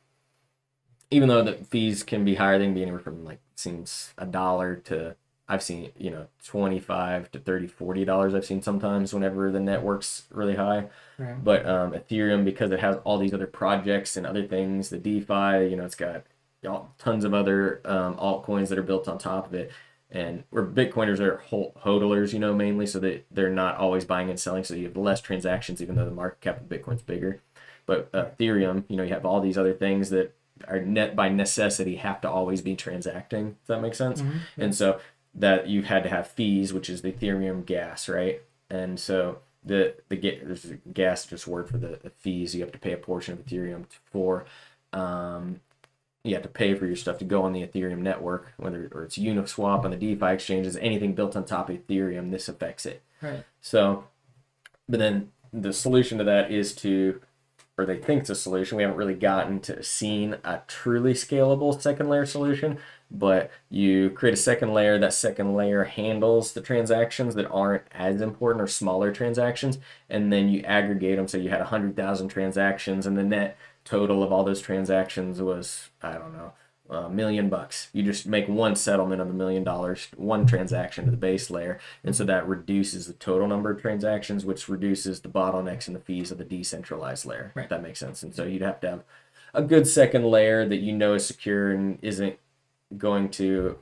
even though the fees can be higher, they can be anywhere from like seems a dollar to I've seen, you know, twenty-five to thirty, forty dollars I've seen sometimes whenever the network's really high. Right. But um, Ethereum, because it has all these other projects and other things, the DeFi, you know, it's got tons of other um, altcoins that are built on top of it, and where Bitcoiners are hodlers, you know, mainly, so that they're not always buying and selling, so you have less transactions even though the market cap of Bitcoin's bigger. But uh, Ethereum, you know, you have all these other things that are net by necessity have to always be transacting. Does that make sense? Mm-hmm. Yeah. And so that you've had to have fees, which is the Ethereum gas, right? And so the the there's a gas just word for the, the fees you have to pay a portion of Ethereum for. Um, you have to pay for your stuff to go on the Ethereum network, whether or it's Uniswap on the DeFi exchanges, anything built on top of Ethereum, this affects it. Right. So, but then the solution to that is to, or they think it's a solution. We haven't really gotten to seen a truly scalable second layer solution, but you create a second layer. That second layer handles the transactions that aren't as important or smaller transactions, and then you aggregate them. So you had one hundred thousand transactions, and the net total of all those transactions was, I don't know, a million bucks. You just make one settlement of a million dollars, one transaction to the base layer. And so that reduces the total number of transactions, which reduces the bottlenecks and the fees of the decentralized layer. Right. If that makes sense. And so you'd have to have a good second layer that you know is secure and isn't going to,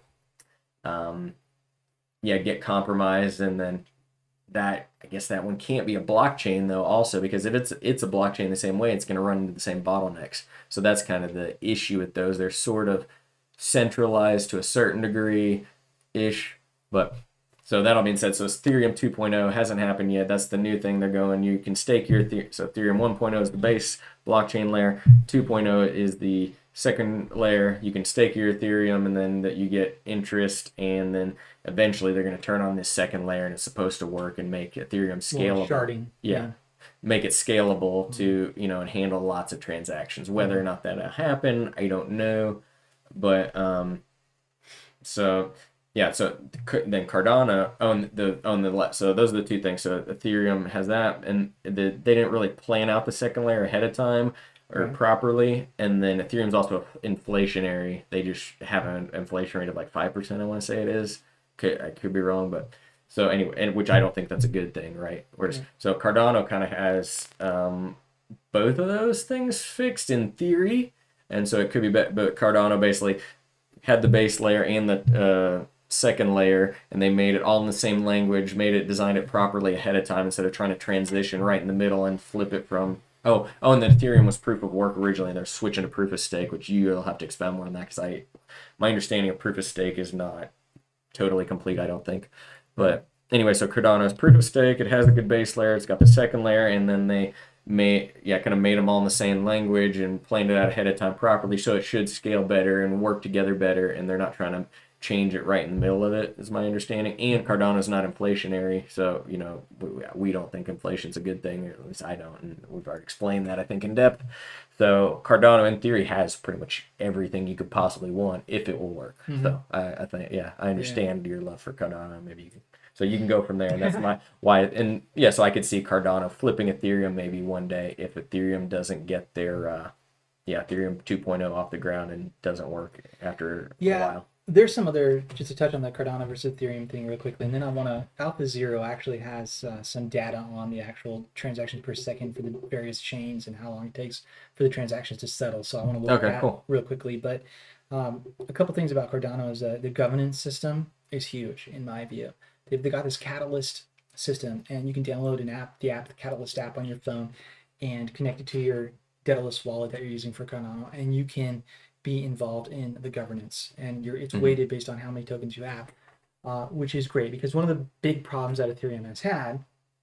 um, yeah, get compromised. And then that, I guess that one can't be a blockchain though also, because if it's it's a blockchain the same way, it's going to run into the same bottlenecks. So that's kind of the issue with those. They're sort of centralized to a certain degree ish, but so that all being said, so Ethereum two point oh hasn't happened yet. That's the new thing they're going. You can stake your Ethereum. So Ethereum one point oh is the base blockchain layer. two point oh is the second layer. You can stake your Ethereum, and then that you get interest, and then eventually they're going to turn on this second layer, and it's supposed to work and make Ethereum scalable. Sharding. Yeah. yeah. Make it scalable to, you know, and handle lots of transactions. Whether or not that'll happen, I don't know. But um so yeah, so then Cardano own the own the left. So those are the two things. So Ethereum has that, and the, they didn't really plan out the second layer ahead of time or Right. properly. And then Ethereum's also inflationary. They just have an inflation rate of like five percent, I want to say it is. Could, I could be wrong, but so anyway, and which I don't think that's a good thing, right? Whereas Yeah. so Cardano kind of has um, both of those things fixed in theory, and so it could be, but Cardano basically had the base layer and the uh, second layer, and they made it all in the same language, made it, designed it properly ahead of time instead of trying to transition right in the middle and flip it from. Oh, oh, and then Ethereum was proof of work originally, and they're switching to proof of stake, which you'll have to expound more on that, because I, my understanding of proof of stake is not totally complete, I don't think. But anyway, so Cardano is proof of stake. It has a good base layer. It's got the second layer, and then they made, yeah, kind of made them all in the same language and planned it out ahead of time properly, so it should scale better and work together better. And they're not trying to change it right in the middle of it, is my understanding. And Cardano is not inflationary, so you know we, we don't think inflation's a good thing, or at least I don't. And we've already explained that, I think, in depth. So Cardano, in theory, has pretty much everything you could possibly want if it will work. Mm-hmm. So I, I think, yeah, I understand yeah. your love for Cardano. Maybe you can, so you can go from there, and that's my why. And yeah, so I could see Cardano flipping Ethereum maybe one day if Ethereum doesn't get their, uh, yeah, Ethereum two point oh off the ground and doesn't work after yeah. a while. There's some other, just to touch on the Cardano versus Ethereum thing real quickly, and then I want to, AlphaZero actually has uh, some data on the actual transactions per second for the various chains and how long it takes for the transactions to settle. So I want to look okay, at that cool. real quickly. But um, a couple things about Cardano is uh, the governance system is huge in my view. They've they got this Catalyst system, and you can download an app, the app, the Catalyst app on your phone, and connect it to your Daedalus wallet that you're using for Cardano, and you can be involved in the governance, and you're it's Mhm. weighted based on how many tokens you have, uh, which is great because one of the big problems that Ethereum has had,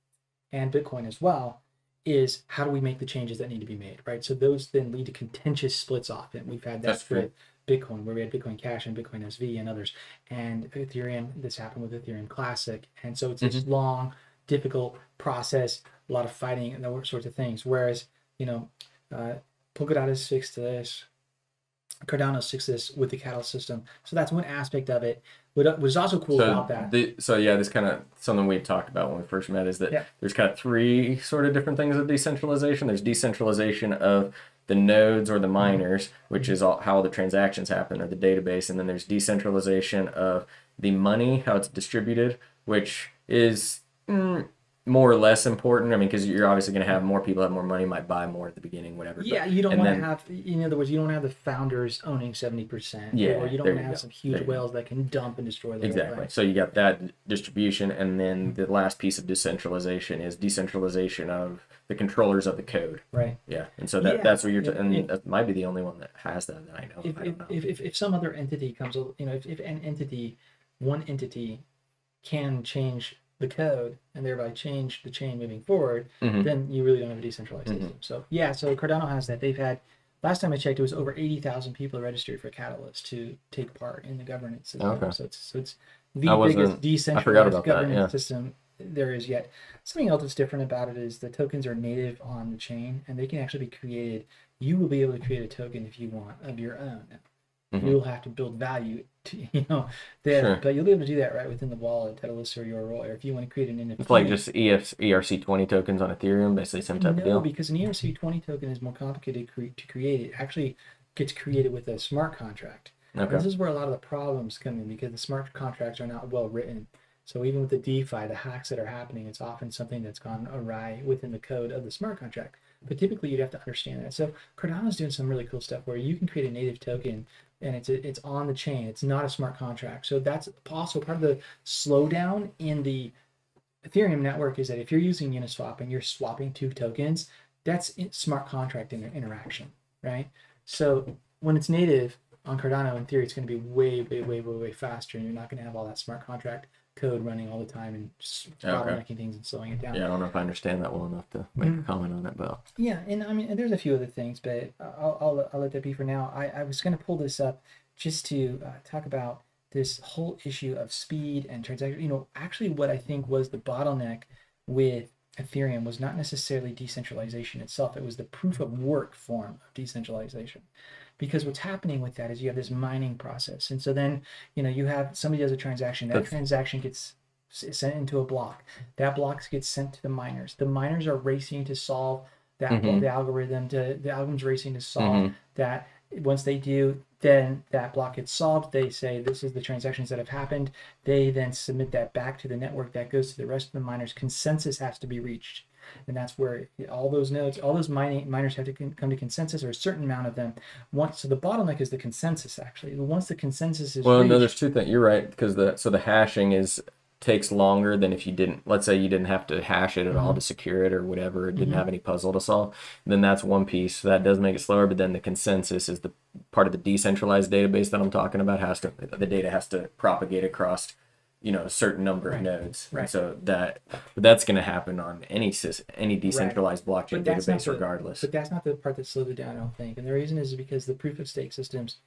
and Bitcoin as well, is how do we make the changes that need to be made, right? So those then lead to contentious splits often. We've had that That's true. with Bitcoin, where we had Bitcoin Cash and Bitcoin S V and others, and Ethereum. This happened with Ethereum Classic, and so it's this Mhm. long, difficult process, a lot of fighting and those sorts of things. Whereas, you know, uh, Polkadot has fixed this, Cardano's fixed this with the Catalyst system. So that's one aspect of it. What was also cool So, about that. the, so yeah, this kind of something we talked about when we first met is that Yeah. there's kind of three sort of different things of decentralization. There's decentralization of the nodes or the miners, which is all, how the transactions happen, or the database, and then there's decentralization of the money, how it's distributed, which is mm, more or less important. I mean, because you're obviously going to have more people have more money, might buy more at the beginning, whatever. Yeah, but, you don't and want then, to have, in other words, you don't want to have the founders owning seventy percent. Yeah, Or you don't there want to you have go. some There huge you go. whales that can dump and destroy the whole Exactly. thing. So you got that distribution, and then the last piece of decentralization is decentralization of the controllers of the code. Right. Yeah, and so that Yeah, that's what you're, t- yeah, and yeah. that might be the only one that has that that I know. If, I if, don't know. if, if, if some other entity comes, you know, if, if an entity, one entity can change the code and thereby change the chain moving forward, Mhm. then you really don't have a decentralized Mhm. system. So yeah, so Cardano has that. They've had, last time I checked, it was over eighty thousand people registered for Catalyst to take part in the governance system. Okay. So it's so it's the I wasn't- biggest I forgot decentralized about that, governance yeah. system there is yet. Something else that's different about it is the tokens are native on the chain and they can actually be created. You will be able to create a token if you want of your own. Mhm. You'll have to build value to, you know, there, Sure. but you'll be able to do that right within the wallet, Daedalus or your role, or if you want to create an N F T. It's like just E F E R C twenty tokens on Ethereum, basically same type no, of deal. because an E R C twenty token is more complicated to cre- to create. It actually gets created with a smart contract. And Okay. this is where a lot of the problems come in because the smart contracts are not well written. So even with the DeFi, the hacks that are happening, it's often something that's gone awry within the code of the smart contract. But typically, you'd have to understand that. So Cardano's doing some really cool stuff where you can create a native token and it's it's on the chain. It's not a smart contract. So that's also part of the slowdown in the Ethereum network is that if you're using Uniswap and you're swapping two tokens, that's smart contract inter- interaction, right? So when it's native on Cardano, in theory, it's going to be way, way, way, way, way faster, and you're not going to have all that smart contract code running all the time and just Okay. bottlenecking things and slowing it down. Yeah, I don't know if I understand that well enough to make Mm. a comment on it, but Yeah, and I mean, and there's a few other things, but I'll, I'll, I'll let that be for now. I, I was going to pull this up just to uh, talk about this whole issue of speed and transaction. You know, actually, what I think was the bottleneck with Ethereum was not necessarily decentralization itself. It was the proof of work form of decentralization. Because what's happening with that is you have this mining process. And so then, you know, you have somebody does a transaction, that That's- transaction gets s- sent into a block. That block gets sent to the miners. The miners are racing to solve that Mhm. the algorithm to the algorithm's racing to solve Mhm. that. Once they do, then that block gets solved. They say this is the transactions that have happened. They then submit that back to the network that goes to the rest of the miners. Consensus has to be reached. And that's where all those nodes, all those mining miners have to con- come to consensus, or a certain amount of them. Once, so the bottleneck is the consensus. Actually, once the consensus is well, reached, no, there's two things. You're right, because the so the hashing is takes longer than if you didn't. Let's say you didn't have to hash it at all Mhm. to secure it or whatever. It didn't Mhm. have any puzzle to solve. Then that's one piece. So that does make it slower. But then the consensus is the part of the decentralized database that I'm talking about. Has to the data has to propagate across, you know, a certain number Right. of nodes. And Right. so that but that's going to happen on any sys any decentralized blockchain But that's not database, the- regardless. But that's not the part that slowed it down, I don't think. And the reason is because the proof of stake systems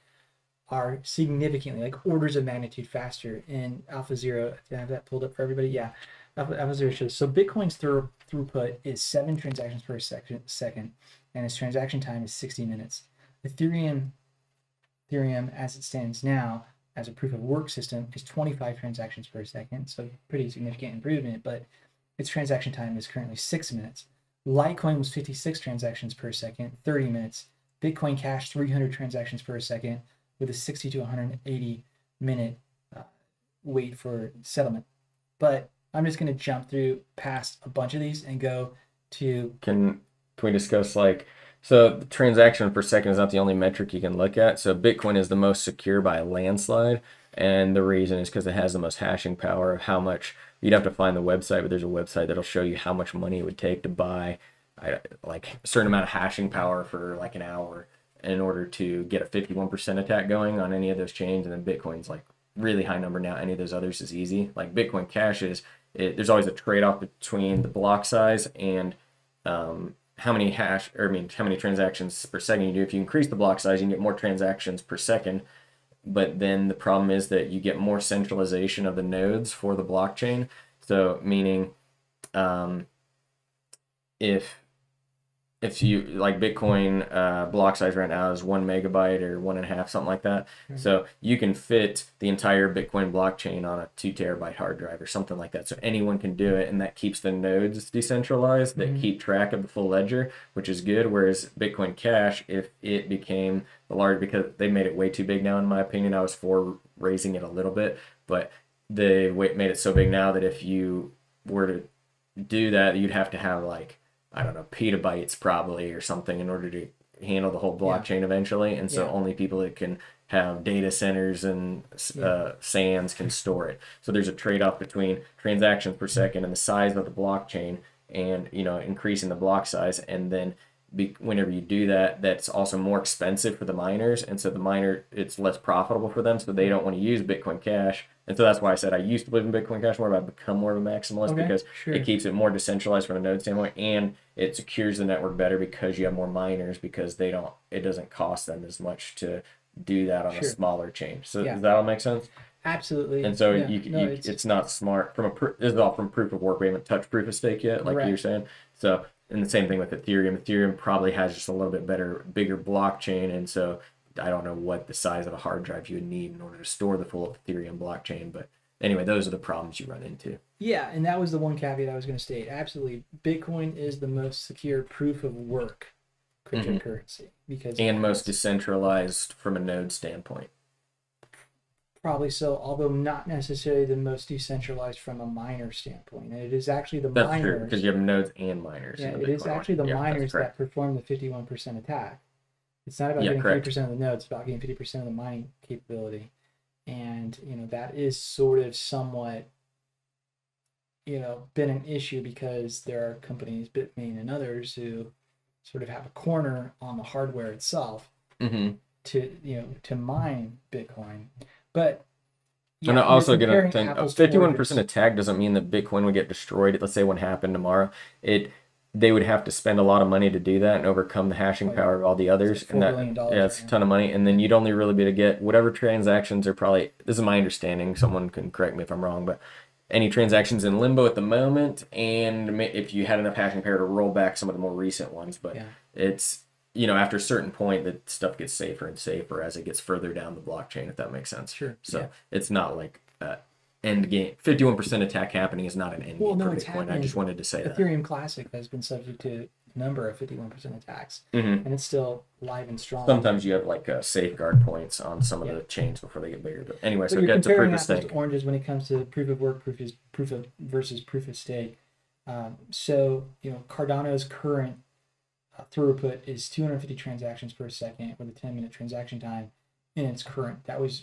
are significantly, like orders of magnitude faster in Alpha Zero. Do I have that pulled up for everybody? Yeah. Alpha, Alpha Zero shows. So Bitcoin's through, throughput is seven transactions per second, second, and its transaction time is sixty minutes. Ethereum, Ethereum, as it stands now, as a proof of work system, is twenty-five transactions per second. So pretty significant improvement, but its transaction time is currently six minutes. Litecoin was fifty-six transactions per second, thirty minutes. Bitcoin Cash, three hundred transactions per second, with a sixty to one hundred eighty minute uh, wait for settlement. But I'm just going to jump through past a bunch of these and go to Can can we discuss like so the transaction per second is not the only metric you can look at. So Bitcoin is the most secure by a landslide, and the reason is because it has the most hashing power of how much you'd have to find the website, but there's a website that'll show you how much money it would take to buy I, like a certain amount of hashing power for like an hour. in order to get a fifty-one percent attack going on any of those chains. And then Bitcoin's like really high number now. Any of those others is easy. Like Bitcoin Cash is, it, there's always a trade-off between the block size and um, how many hash, or I mean, how many transactions per second you do. If you increase the block size, you can get more transactions per second. But then the problem is that you get more centralization of the nodes for the blockchain. So meaning, um, if if you like Bitcoin uh, block size right now is one megabyte or one and a half, something like that. Mm-hmm. So you can fit the entire Bitcoin blockchain on a two terabyte hard drive or something like that. So anyone can do it, and that keeps the nodes decentralized that mm-hmm. keep track of the full ledger, which is good. Whereas Bitcoin Cash, if it became the large, because they made it way too big now, in my opinion, I was for raising it a little bit, but they made it so big now that if you were to do that, you'd have to have like, I don't know, petabytes probably or something in order to handle the whole blockchain yeah. eventually. And so yeah. only people that can have data centers and uh, yeah. sands can store it. So there's a trade-off between transactions per second and the size of the blockchain, and, you know, increasing the block size. And then be, whenever you do that, that's also more expensive for the miners. And so the miner, it's less profitable for them. So they don't want to use Bitcoin Cash. And so that's why I said I used to believe in Bitcoin Cash more, but I've become more of a maximalist okay, because sure. it keeps it more decentralized from a node standpoint, and it secures the network better because you have more miners, because they don't, it doesn't cost them as much to do that on sure. a smaller chain. So yeah. does that all make sense? Absolutely. And so yeah. you, no, you it's... it's not smart from a, this is all from proof of work. We haven't touched proof of stake yet, like right. you were saying. So, and the same thing with Ethereum. Ethereum probably has just a little bit better, bigger blockchain, and so I don't know what the size of a hard drive you would need in order to store the full Ethereum blockchain, but anyway, those are the problems you run into. Yeah, and that was the one caveat I was going to state. Absolutely, Bitcoin is the most secure proof of work cryptocurrency mm-hmm. because and most decentralized from a node standpoint. Probably so, although not necessarily the most decentralized from a miner standpoint. And it is actually the that's miners. That's true, because you have nodes and miners. Yeah, it is actually the yeah, miners that perform the fifty-one percent attack. It's not about yeah, getting correct. fifty percent of the nodes, it's about getting fifty percent of the mining capability. And, you know, that is sort of somewhat, you know, been an issue because there are companies, Bitmain and others, who sort of have a corner on the hardware itself mm-hmm. to, you know, to mine Bitcoin. But yeah, and I also get a thing, fifty-one percent attack doesn't mean that Bitcoin would get destroyed. Let's say what happened tomorrow. It they would have to spend a lot of money to do that and overcome the hashing power of all the others. Like and that, yeah, it's right a ton of money. And then you'd only really be able to get whatever transactions are probably, this is my understanding, someone can correct me if I'm wrong, but any transactions in limbo at the moment, and if you had enough hashing power to roll back some of the more recent ones. But yeah. it's, you know, after a certain point, that stuff gets safer and safer as it gets further down the blockchain, if that makes sense. So yeah. it's not like uh, end game. fifty-one percent attack happening is not an end well, game no, for it's Bitcoin. happening. I just wanted to say Ethereum that. Ethereum Classic has been subject to a number of fifty-one percent attacks, mm-hmm. and it's still live and strong. Sometimes you have like uh, safeguard points on some of yeah. the chains before they get bigger. But anyway, but so you're get to comparing proof of apples stake. to oranges when it comes to proof of work, proof is proof of versus proof of stake. Um, so you know, Cardano's current uh, throughput is two hundred fifty transactions per second with a ten minute transaction time in its current. That was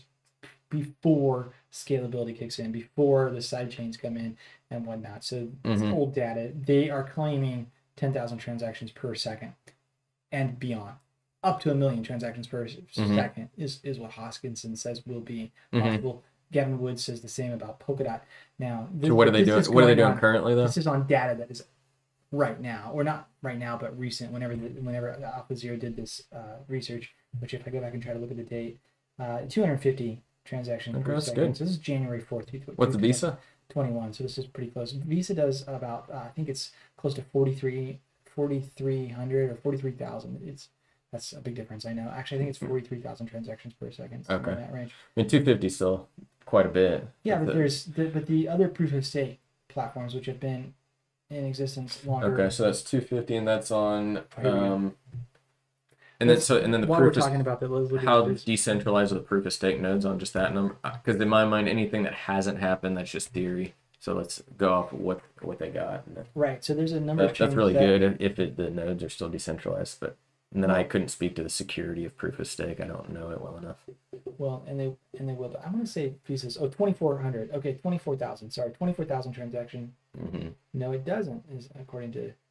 before scalability kicks in, before the side chains come in and whatnot. So it's mm-hmm. old data. They are claiming ten thousand transactions per second and beyond. Up to a million transactions per mm-hmm. second is, is what Hoskinson says will be possible. Mm-hmm. Gavin Wood says the same about Polkadot. Now, this, so what are they doing? What are they doing on, currently, though? This is on data that is right now, or not right now, but recent. Whenever the, whenever AlphaZero did this uh, research, which if I go back and try to look at the date, uh, two hundred fifty transactions okay, per that's second. Good. So this is January fourth. What's the Visa? twenty-one. So this is pretty close. Visa does about, uh, I think it's close to forty-three, forty-three hundred or forty-three thousand. It's That's a big difference, I know. Actually, I think it's forty-three thousand transactions per second. Okay. In that range. I mean, two hundred fifty is still quite a bit. Yeah, but the... there's the, but the other proof of stake platforms which have been in existence longer. Okay, so that's two hundred fifty, and that's on. Um, and then so and then the While proof we're is talking about the how decentralized are the proof of stake nodes on just that number? Because in my mind, anything that hasn't happened, that's just theory. So let's go off of what what they got. Right. So there's a number that, of that's really that... good if it, the nodes are still decentralized, but. And then I couldn't speak to the security of proof of stake. I don't know it well enough. Well, and they and they will. I'm going to say Visa's. Oh, twenty-four hundred. Okay, twenty-four thousand. Sorry, twenty-four thousand transaction. Mm-hmm. No, it doesn't. Is according to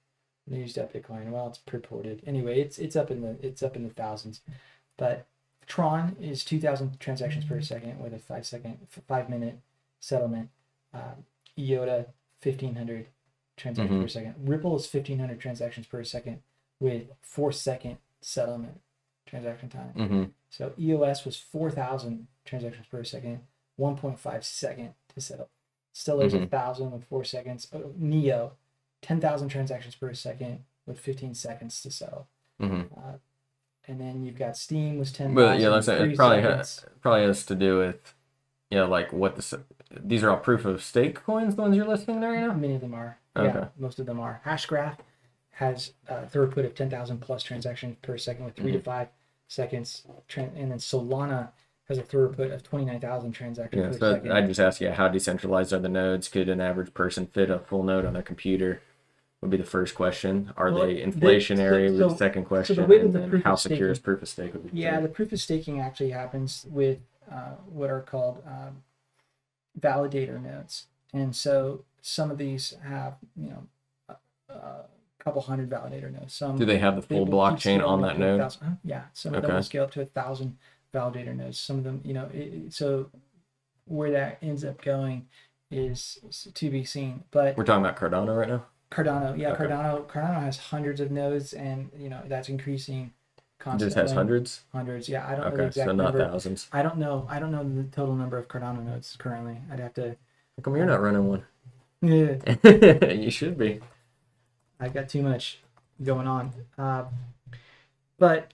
used up Bitcoin. Well, it's purported. Anyway, it's it's up in the it's up in the thousands. But Tron is two thousand transactions per second with a five second five minute settlement. Um, I O T A fifteen hundred transactions Mm-hmm. per second. Ripple is fifteen hundred transactions per second with four second settlement transaction time. Mm-hmm. So E O S was four thousand transactions per second, one point five second to settle. Stellar's Mhm. one thousand with four seconds. Oh, Neo, ten thousand transactions per second with fifteen seconds to settle. Mm-hmm. Uh, and then you've got Steam was ten thousand. But yeah, like I said, it probably ha- seconds. probably has to do with, yeah, like what the s- these are all proof of stake coins, the ones you're listing there, you know? Many of them are. Okay. Yeah, most of them are. Hashgraph has a throughput of ten thousand plus transactions per second with 3 to Mhm. five seconds. Tran- and then Solana has a throughput of twenty-nine thousand transactions Yeah, per so second. I just ask you, how decentralized are the nodes? Could an average person fit a full node on their computer? Would be the first question. Are Well, they the- inflationary? so- would be the so- second question. way with and the then proof how of secure is staking- proof of stake? Would be Yeah, third. the proof of staking actually happens with uh, what are called um, validator nodes, and so some of these have you know a, a couple hundred validator nodes. Some Do they have the they full will keep blockchain on scaling that to a node? thousand- huh? Yeah, some of them Okay. will scale up to a thousand validator nodes. Some of them, you know, it, it- so where that ends up going is, is to be seen. But We're talking about Cardano right now. Cardano, yeah, Okay. Cardano, Cardano has hundreds of nodes, and you know that's increasing It constantly. just has hundreds. Hundreds, yeah. I don't know the Okay, exact so not number. thousands. I don't know. I don't know the total number of Cardano nodes currently. I'd have to. How come you're not running one? Yeah, You should be. I've got too much going on. Uh, but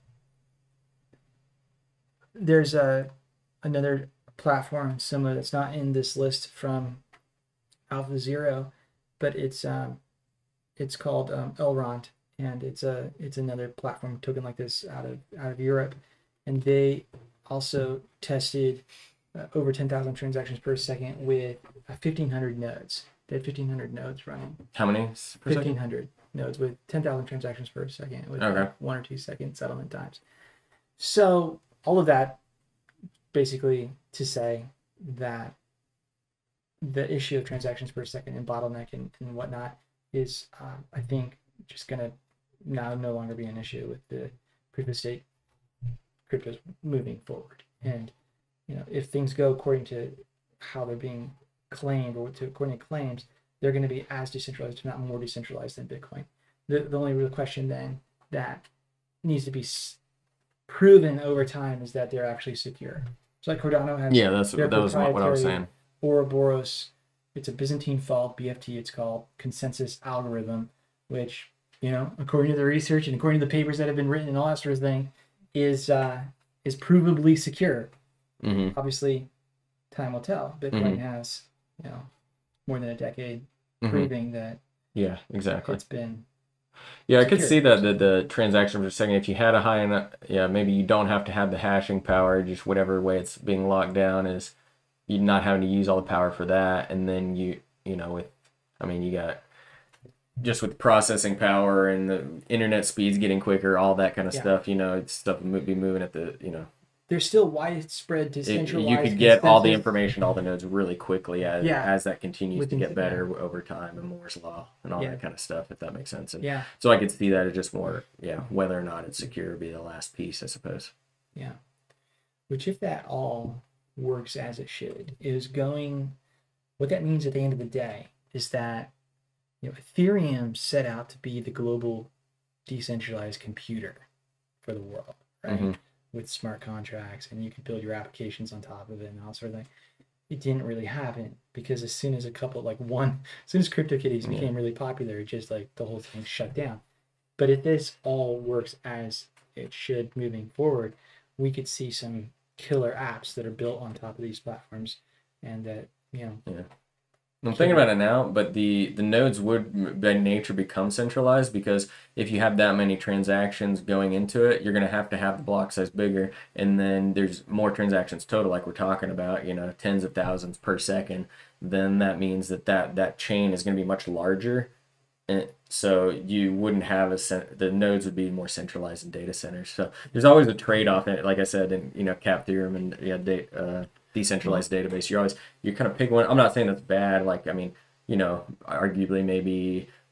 there's a another platform similar that's not in this list from Alpha Zero, but it's um, it's called um, Elrond, and it's a it's another platform token like this out of out of Europe, and they also tested uh, over ten thousand transactions per second with uh, fifteen hundred nodes. They had fifteen hundred nodes running. How many s- per fifteen second? hundred nodes with ten thousand transactions per second with Okay. like one or two second settlement times. So all of that basically to say that the issue of transactions per second and bottleneck and, and whatnot is, um, I think, just going to now no longer be an issue with the proof of stake cryptos moving forward. And, you know, if things go according to how they're being claimed or to according to claims, they're going to be as decentralized, if not more decentralized than Bitcoin. The, the only real question then that needs to be s- proven over time is that they're actually secure. So like Cardano has Yeah, that's their that was what what I was proprietary saying. Ouroboros. It's a Byzantine fault, B F T it's called, consensus algorithm, which, you know, according to the research and according to the papers that have been written and all that sort of thing, is uh, is provably secure. hmm Obviously, time will tell. Bitcoin Mhm. has, you know, more than a decade hmm proving that Yeah, exactly. it's been Yeah, I could secure. see that the, the transaction per second, if you had a high enough, yeah, maybe you don't have to have the hashing power, just whatever way it's being locked down is you not having to use all the power for that. And then you, you know, with, I mean, you got just with processing power and the internet speeds getting quicker, all that kind of Yeah. stuff, you know, it's stuff would be moving at the, you know, there's still widespread it, decentralized. you could get all the consensus. information, all the nodes really quickly as, Yeah. as that continues With to get things- better over time and Moore's law and all Yeah. that kind of stuff, if that makes sense. And Yeah, so I could see that as just more, yeah, whether or not it's secure would be the last piece, I suppose. yeah. Which, if that all works as it should, is going. What that means at the end of the day is that, you know, Ethereum set out to be the global decentralized computer for the world, right? Mhm. With smart contracts, and you could build your applications on top of it and all sort of thing. It didn't really happen because as soon as a couple, like one, as soon as CryptoKitties Yeah. became really popular, it just like the whole thing shut down. But if this all works as it should moving forward, we could see some killer apps that are built on top of these platforms, and that, you know, I'm thinking about it now, but the, the nodes would by nature become centralized because if you have that many transactions going into it, you're going to have to have the block size bigger. And then there's more transactions total, like we're talking about, you know, tens of thousands per second. Then that means that that, that chain is going to be much larger. And so you wouldn't have a cent- the nodes would be more centralized in data centers. So there's always a trade-off in it, like I said, in, you know, cap theorem and yeah, da- uh, decentralized database. You're always, you're kind of picking one. I'm not saying that's bad. Like, I mean, you know, arguably maybe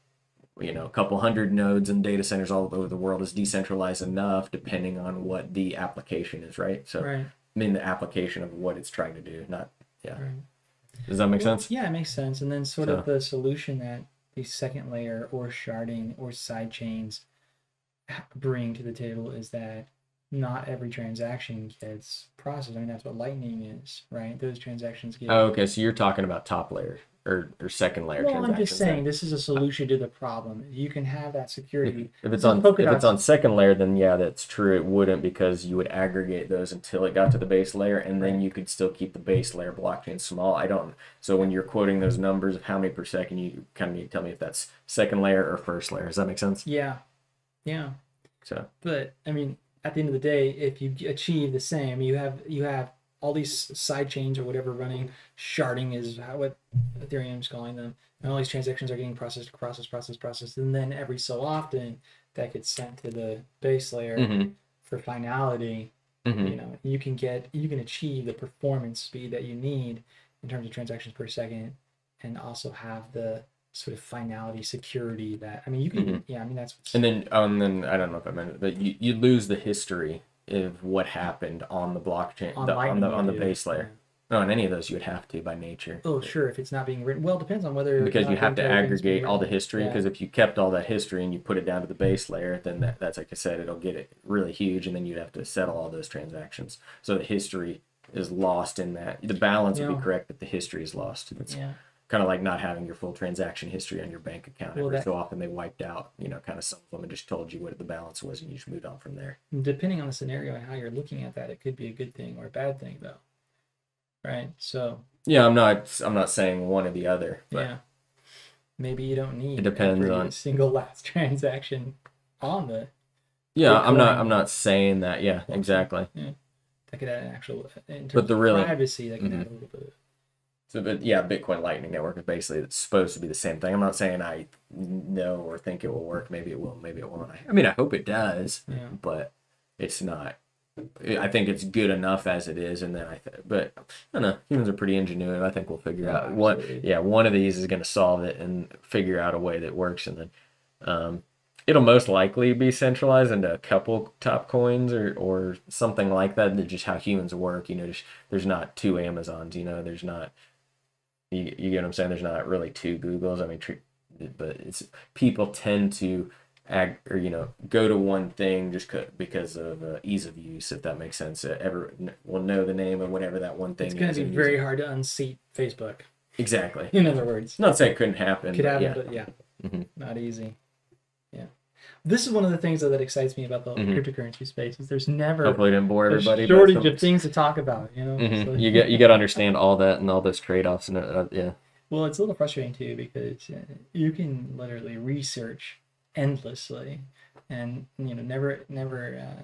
you know, a couple hundred nodes and data centers all over the world is decentralized enough, depending on what the application is, right? So, Right. I mean, the application of what it's trying to do, not, yeah. Right. Does that make Well, sense? Yeah, it makes sense. And then sort So- of the solution that the second layer or sharding or side chains ha- bring to the table is that not every transaction gets processed. I mean, that's what Lightning is, right? Those transactions get. Oh, okay. So you're talking about top layer or, or second layer Well, transactions. I'm just saying then. this is a solution to the problem. You can have that If, security. if it's So on if Polkadot's- it's on second layer, then yeah, that's true. It wouldn't, because you would aggregate those until it got to the base layer, and then Right. you could still keep the base layer blockchain small. I don't. So when you're quoting those numbers of how many per second, you kind of need to tell me if that's second layer or first layer. Does that make sense? Yeah, yeah. So But I mean, at the end of the day, if you achieve the same, you have you have all these side chains or whatever running. Sharding is how what Ethereum's calling them, and all these transactions are getting processed, processed, processed, processed, and then every so often that gets sent to the base layer Mhm. for finality. Mhm. You know, you can get you can achieve the performance speed that you need in terms of transactions per second, and also have the sort of finality security that I mean you can Mhm. yeah I mean that's what's, And then, um, then I don't know if I meant it, but you, you lose the history of what happened on the blockchain, on the, on Lightning the you on the do. base layer. No, on any of those you would have to by nature. Oh, sure. If it's not being written, well, it depends on whether Because not you have to the entire thing's being aggregate all the written. history. Yeah. Because if you kept all that history and you put it down to the base layer, then that, that's like I said, it'll get it really huge, and then you'd have to settle all those transactions. So the history is lost in that. The balance would Yeah. be correct, but the history is lost. It's Yeah. kind of like not having your full transaction history on your bank account. Well, Every that- so often they wiped out, you know, kind of some of them and just told you what the balance was, and you just moved on from there. Depending on the scenario and how you're looking at that, it could be a good thing or a bad thing, though. Right. So Yeah, I'm not. I'm not saying one or the other, but yeah, maybe you don't need It depends every on- single last transaction on the yeah, I'm not. Bitcoin. I'm not saying that. Yeah, exactly. that could add an actual in terms But the of really- privacy that can Mhm. add a little bit. So, but yeah, Bitcoin Lightning Network is basically it's supposed to be the same thing. I'm not saying I know or think it will work. Maybe it will. Maybe it won't. I mean, I hope it does, Yeah. but it's not. I think it's good enough as it is, and then I. Th- but I don't know. Humans are pretty ingenuitive. I think we'll figure Oh, out what. absolutely. Yeah, one of these is going to solve it and figure out a way that works, and then. Um, It'll most likely be centralized into a couple top coins or, or something like that. That's just how humans work. You know, just, there's not two Amazons. You know, there's not. You, you get what I'm saying? There's not really two Googles. I mean, tr- but it's people tend to ag or you know go to one thing just co- because of uh, ease of use. If that makes sense, uh, ever will know the name of whatever that one thing It's is. going to be and use very it. hard to unseat Facebook. Exactly. In other words, Not saying it couldn't happen. could but happen, yeah. but yeah, Mhm. not easy. Yeah, this is one of the things though, that excites me about the Mhm. cryptocurrency space. Is there's never Hopefully, it didn't bore a everybody. but shortage some- of things to talk about. You know, Mhm. So- You get you got to understand all that and all those trade offs and uh, yeah. Well, it's a little frustrating too because uh, you can literally research endlessly, and you know never never uh,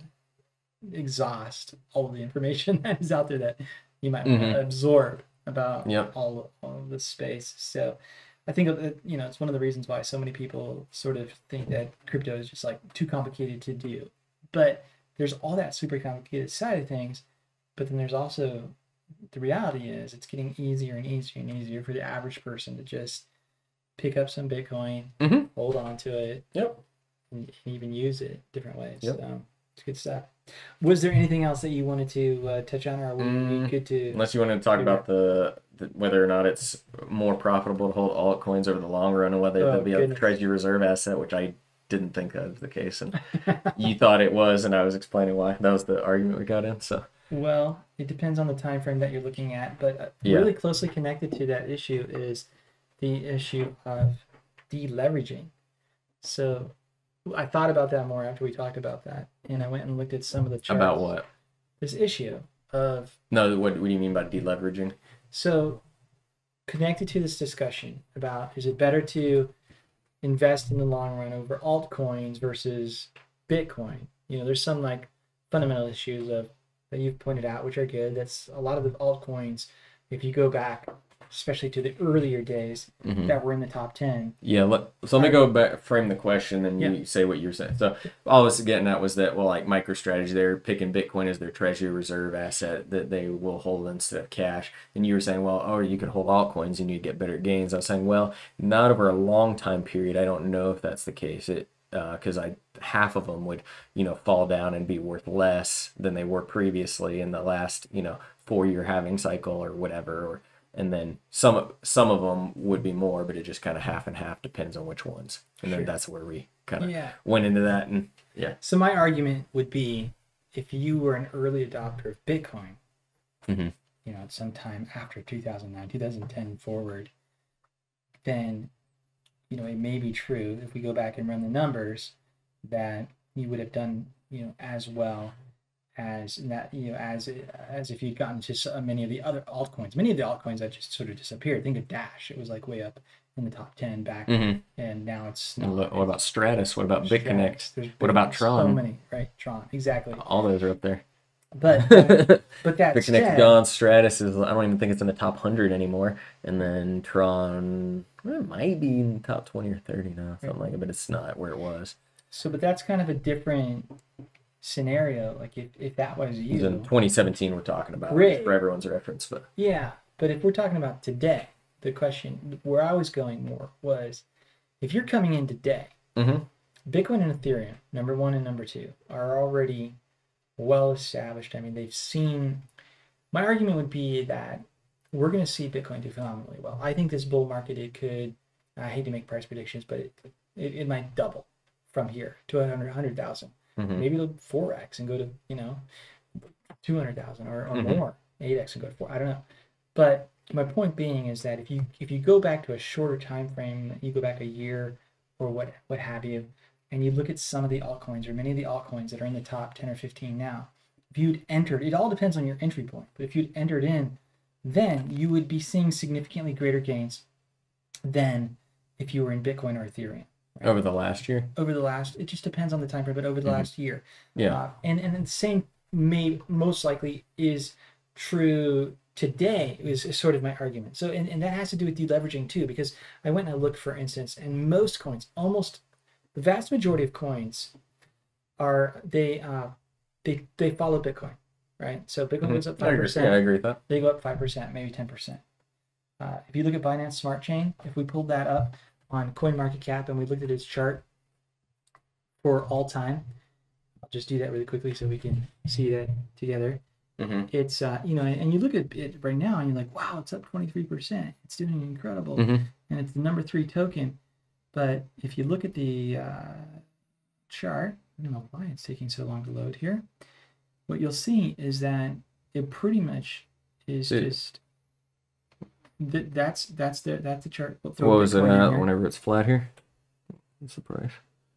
exhaust all of the information that is out there that you might want Mhm. to absorb about Yep. all all of this space. So, I think that, you know it's one of the reasons why so many people sort of think that crypto is just like too complicated to do. But there's all that super complicated side of things, but then there's also the reality is it's getting easier and easier and easier for the average person to just pick up some Bitcoin, Mhm. hold on to it, Yep. and, and even use it different ways. Yep. So it's good stuff. Was there anything else that you wanted to uh, touch on, or are we Mm, good to? Unless you want to talk figure- about the, the whether or not it's more profitable to hold altcoins over the long run, and whether Oh, they'll be a goodness. treasury reserve asset, which I didn't think that was the case, and you thought it was, and I was explaining why. That was the argument we got in. So Well, it depends on the time frame that you're looking at, but uh, Yeah. really closely connected to that issue is the issue of deleveraging. So I thought about that more after we talked about that, and I went and looked at some of the charts. about what? This issue of No, what, what do you mean by deleveraging? so connected to this discussion about is it better to invest in the long run over altcoins versus Bitcoin? You know, there's some like fundamental issues of that you've pointed out, which are good. That's a lot of the altcoins. If you go back especially to the earlier days Mhm. that were in the top ten. Yeah, let, so let me go back, frame the question, and you Yeah. say what you're saying. So all I was getting at was that, well, like MicroStrategy, they're picking Bitcoin as their treasury reserve asset that they will hold instead of cash. And you were saying, well, oh, you could hold altcoins and you'd get better gains. I was saying, well, not over a long time period. I don't know if that's the case. It because uh, I half of them would, you know, fall down and be worth less than they were previously in the last, you know, four year halving cycle or whatever, or and then some some of them would be more, but it just kind of half and half depends on which ones. And then Sure. that's where we kind of Yeah. went into that. And yeah. So my argument would be, if you were an early adopter of Bitcoin, Mhm. you know, at some time after two thousand nine, two thousand ten forward, then, you know, it may be true, if we go back and run the numbers, that you would have done, you know, as well as that, you know, as as if you'd gotten to so many of the other altcoins. Many of the altcoins that just sort of disappeared. Think of Dash; it was like way up in the top ten back, Mhm. and now it's And not. What about Stratus? What about Stratus, BitConnect? there's What about So Tron? many, right? Tron, exactly. All those are up there. But uh, but that BitConnect's said, gone. Stratus is, I don't even think it's in the top one hundred anymore. And then Tron, well, it might be in the top twenty or thirty now, something like it, but it's not where it was. so but that's kind of a different scenario. Like if, if that was It was in you, twenty seventeen we're talking about, Right. for everyone's reference. But yeah. But if we're talking about today, the question where I was going more was, if you're coming in today, Mhm. Bitcoin and Ethereum, number one and number two, are already well established. I mean, they've seen. My argument would be that we're going to see Bitcoin do phenomenally well. I think this bull market, it could. I hate to make price predictions, but it it, it might double from here to one hundred thousand. Mhm. Maybe it'll four x and go to, you know, two hundred thousand or, or Mhm. more, eight x and go to four. I don't know. But my point being is that if you if you go back to a shorter time frame, you go back a year or what what have you, and you look at some of the altcoins or many of the altcoins that are in the top ten or fifteen now, if you'd entered, it all depends on your entry point, but if you'd entered in, then you would be seeing significantly greater gains than if you were in Bitcoin or Ethereum. Right? Over the last year? Over the last, it just depends on the time frame, but over the Mhm. last year. Yeah. Uh, and, and the same may most likely is true today, is, is sort of my argument. So, and, and that has to do with deleveraging too, because I went and I looked, for instance, and most coins, almost the vast majority of coins are, they, uh, they, they follow Bitcoin, right? So Bitcoin Mhm. goes up I agree. five percent. Yeah, I agree with that. They go up five percent, maybe ten percent. Uh, if you look at Binance Smart Chain, if we pulled that up on CoinMarketCap and we looked at its chart for all time, I'll just do that really quickly so we can see that together. Mhm. It's, uh, you know, and you look at it right now and you're like, wow, it's up twenty-three percent. It's doing incredible. Mhm. And it's the number three token. But if you look at the uh, chart, I don't know why it's taking so long to load here. What you'll see is that it pretty much is It- just th- that's that's the that's the chart. We'll What throw was it Bitcoin in at here. whenever it's flat here? What's the price?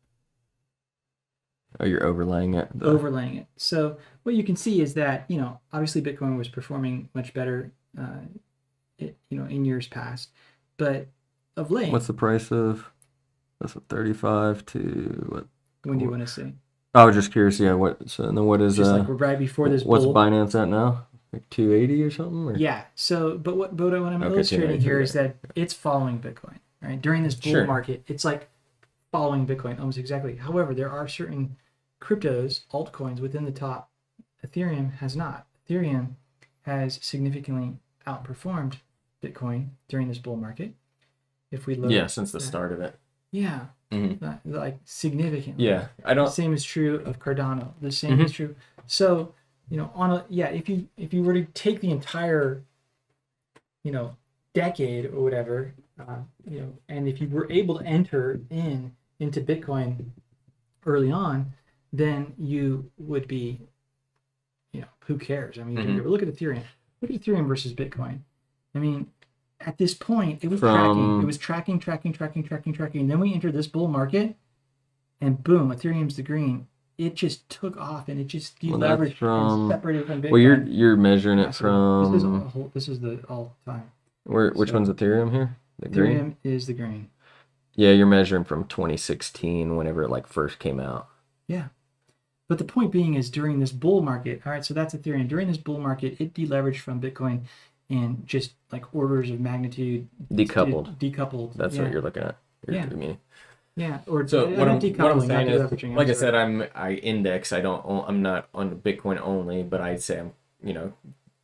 Oh, you're overlaying it. The- Overlaying it. So what you can see is that, you know, obviously Bitcoin was performing much better, uh, it, you know, in years past, but of late, What's the price of? That's a thirty-five to what? when do you want to see? I was just curious. Yeah. What? So and then what is Just uh? like we're right before this what's bull. Binance at now? Like two eighty or something? Or? Yeah. So, but what, but what I'm Okay, illustrating two here ninety-three, is that it's following Bitcoin, right? During this bull Sure. market, it's like following Bitcoin almost exactly. However, there are certain cryptos, altcoins within the top. Ethereum has not. Ethereum has significantly outperformed Bitcoin during this bull market. If we look, Yeah, since the at- start of it. yeah, Mhm. that- like significantly. Yeah, I The don't. same is true of Cardano. The same Mhm. is true. So, you know, on a yeah, if you if you were to take the entire, you know, decade or whatever, uh, you know, and if you were able to enter in into Bitcoin early on, then you would be, you know, who cares? I mean, you Mhm. can look at Ethereum. Look at Ethereum versus Bitcoin. I mean, at this point, it was From- tracking. It was tracking, tracking, tracking, tracking, tracking. Then we entered this bull market, and boom, Ethereum's the green. It just took off, and it just Well, that's deleveraged from- and separated from Bitcoin. Well, you're you're measuring it Massively. This is all, from whole- this is the all time. where? Which so- one's Ethereum here? The green. Ethereum is the green. Yeah, you're measuring from twenty sixteen, whenever it like first came out. Yeah. But the point being is during this bull market, all right, so that's Ethereum. During this bull market, it deleveraged from Bitcoin and just like orders of magnitude Decoupled. de- decoupled. That's yeah. what you're looking at. You're, Yeah. you mean. Yeah. Or So uh, what I'm, not decoupling, what I'm not saying is, deleveraging, I'm like I sorry. said, I'm I index. I don't. own- I'm not on Bitcoin only, but I'd say I'm you know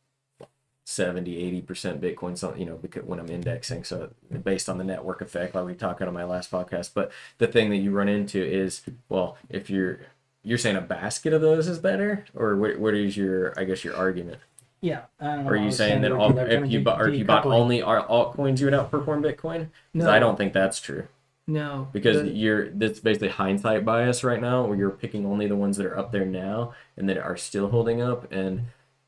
seventy, eighty percent Bitcoin. So you know because when I'm indexing, so based on the network effect, like we talked about on my last podcast. But the thing that you run into is, well, if you're you're saying a basket of those is better, or what? What is your I guess your argument? Yeah. I don't know, Or are I you was saying that we're all, dele- if kinda you de- bought or if you bought decoupling. only alt- altcoins, you would outperform Bitcoin? Because No. I don't think that's true. No. Because the- you're that's basically hindsight bias right now, where you're picking only the ones that are up there now and that are still holding up. And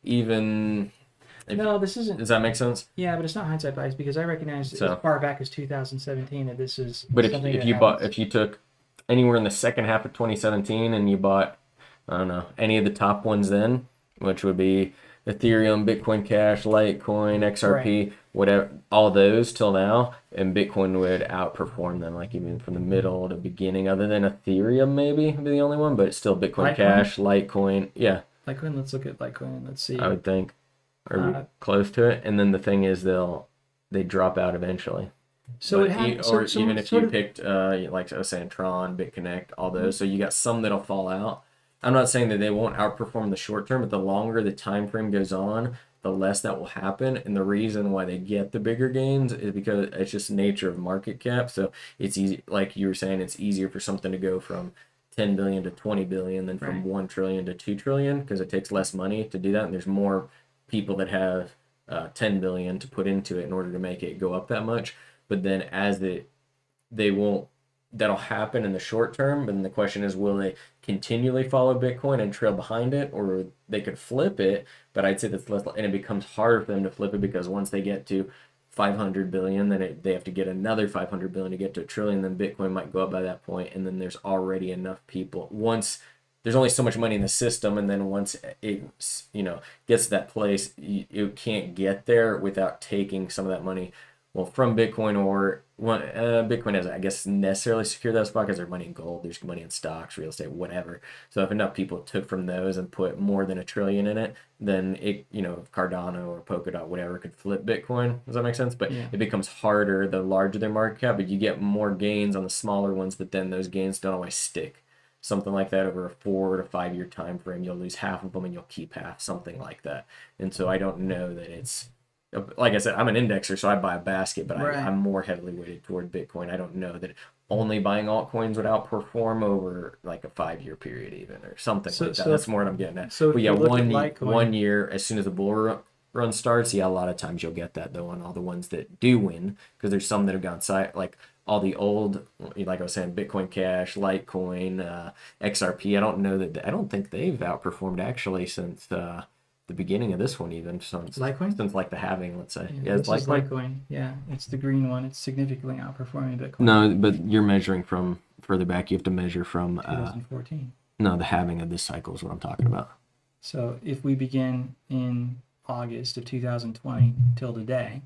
even if, no, this isn't. does that make sense? Yeah, but it's not hindsight bias because I recognize So- as far back as two thousand seventeen that this is. But if something if that you bought happens. if you took anywhere in the second half of twenty seventeen and you bought I don't know any of the top ones then, which would be Ethereum, Bitcoin Cash, Litecoin, X R P, Right. whatever, all those till now, and Bitcoin would outperform them, like even from the middle to beginning, other than Ethereum maybe be the only one, but it's still Bitcoin Litecoin? Cash, Litecoin, yeah, Litecoin, let's look at Litecoin and let's see. I would think, or Uh, close to it. And then the thing is, they'll they drop out eventually. so But it had, e- so, or so even if sort you of- picked uh like I was saying Tron, BitConnect, all those, so you got some that'll fall out. I'm not saying that they won't outperform in the short term, but the longer the time frame goes on, the less that will happen. And the reason why they get the bigger gains is because it's just nature of market cap. So it's easy, like you were saying, it's easier for something to go from ten billion to twenty billion than from Right. one trillion to two trillion, because it takes less money to do that, and there's more people that have uh, ten billion to put into it in order to make it go up that much. But then as the they won't that'll happen in the short term, but then the question is, will they continually follow Bitcoin and trail behind it, or they could flip it? But I'd say that's less, and it becomes harder for them to flip it because once they get to five hundred billion, then it, they have to get another five hundred billion to get to a trillion. Then Bitcoin might go up by that point, and then there's already enough people. Once there's only so much money in the system, and then once it you know gets to that place, you, you can't get there without taking some of that money, well, from Bitcoin or one. Uh, Bitcoin has, I guess, necessarily secure that spot because there's money in gold, there's money in stocks, real estate, whatever. So if enough people took from those and put more than a trillion in it, then it, you know, Cardano or Polkadot, whatever, could flip Bitcoin. Does that make sense? But Yeah. it becomes harder the larger their market cap, but you get more gains on the smaller ones, but then those gains don't always stick. Something like that over a four to five year time frame, you'll lose half of them and you'll keep half, something like that. And so I don't know that it's, like I said, I'm an indexer, so I buy a basket, but Right. I, I'm more heavily weighted toward Bitcoin. I don't know that only buying altcoins would outperform over like a five year period, even, or something So- like that. so That's if- more what I'm getting at. so if but yeah, you look at one Litecoin- one year, as soon as the bull ru- run starts, yeah, a lot of times you'll get that though on all the ones that do win, because there's some that have gone side, like all the old, like I was saying, Bitcoin Cash, Litecoin, uh, X R P. I don't know that I don't think they've outperformed actually since uh, the beginning of this one, even since Litecoin? since like the halving, let's say. Yeah, Yeah, it's this is Litecoin. Litecoin. Yeah, it's the green one. It's significantly outperforming Bitcoin. No, but you're measuring from further back. You have to measure from uh, twenty fourteen. no, the halving of this cycle is what I'm talking about. So if we begin in August of two thousand twenty till today,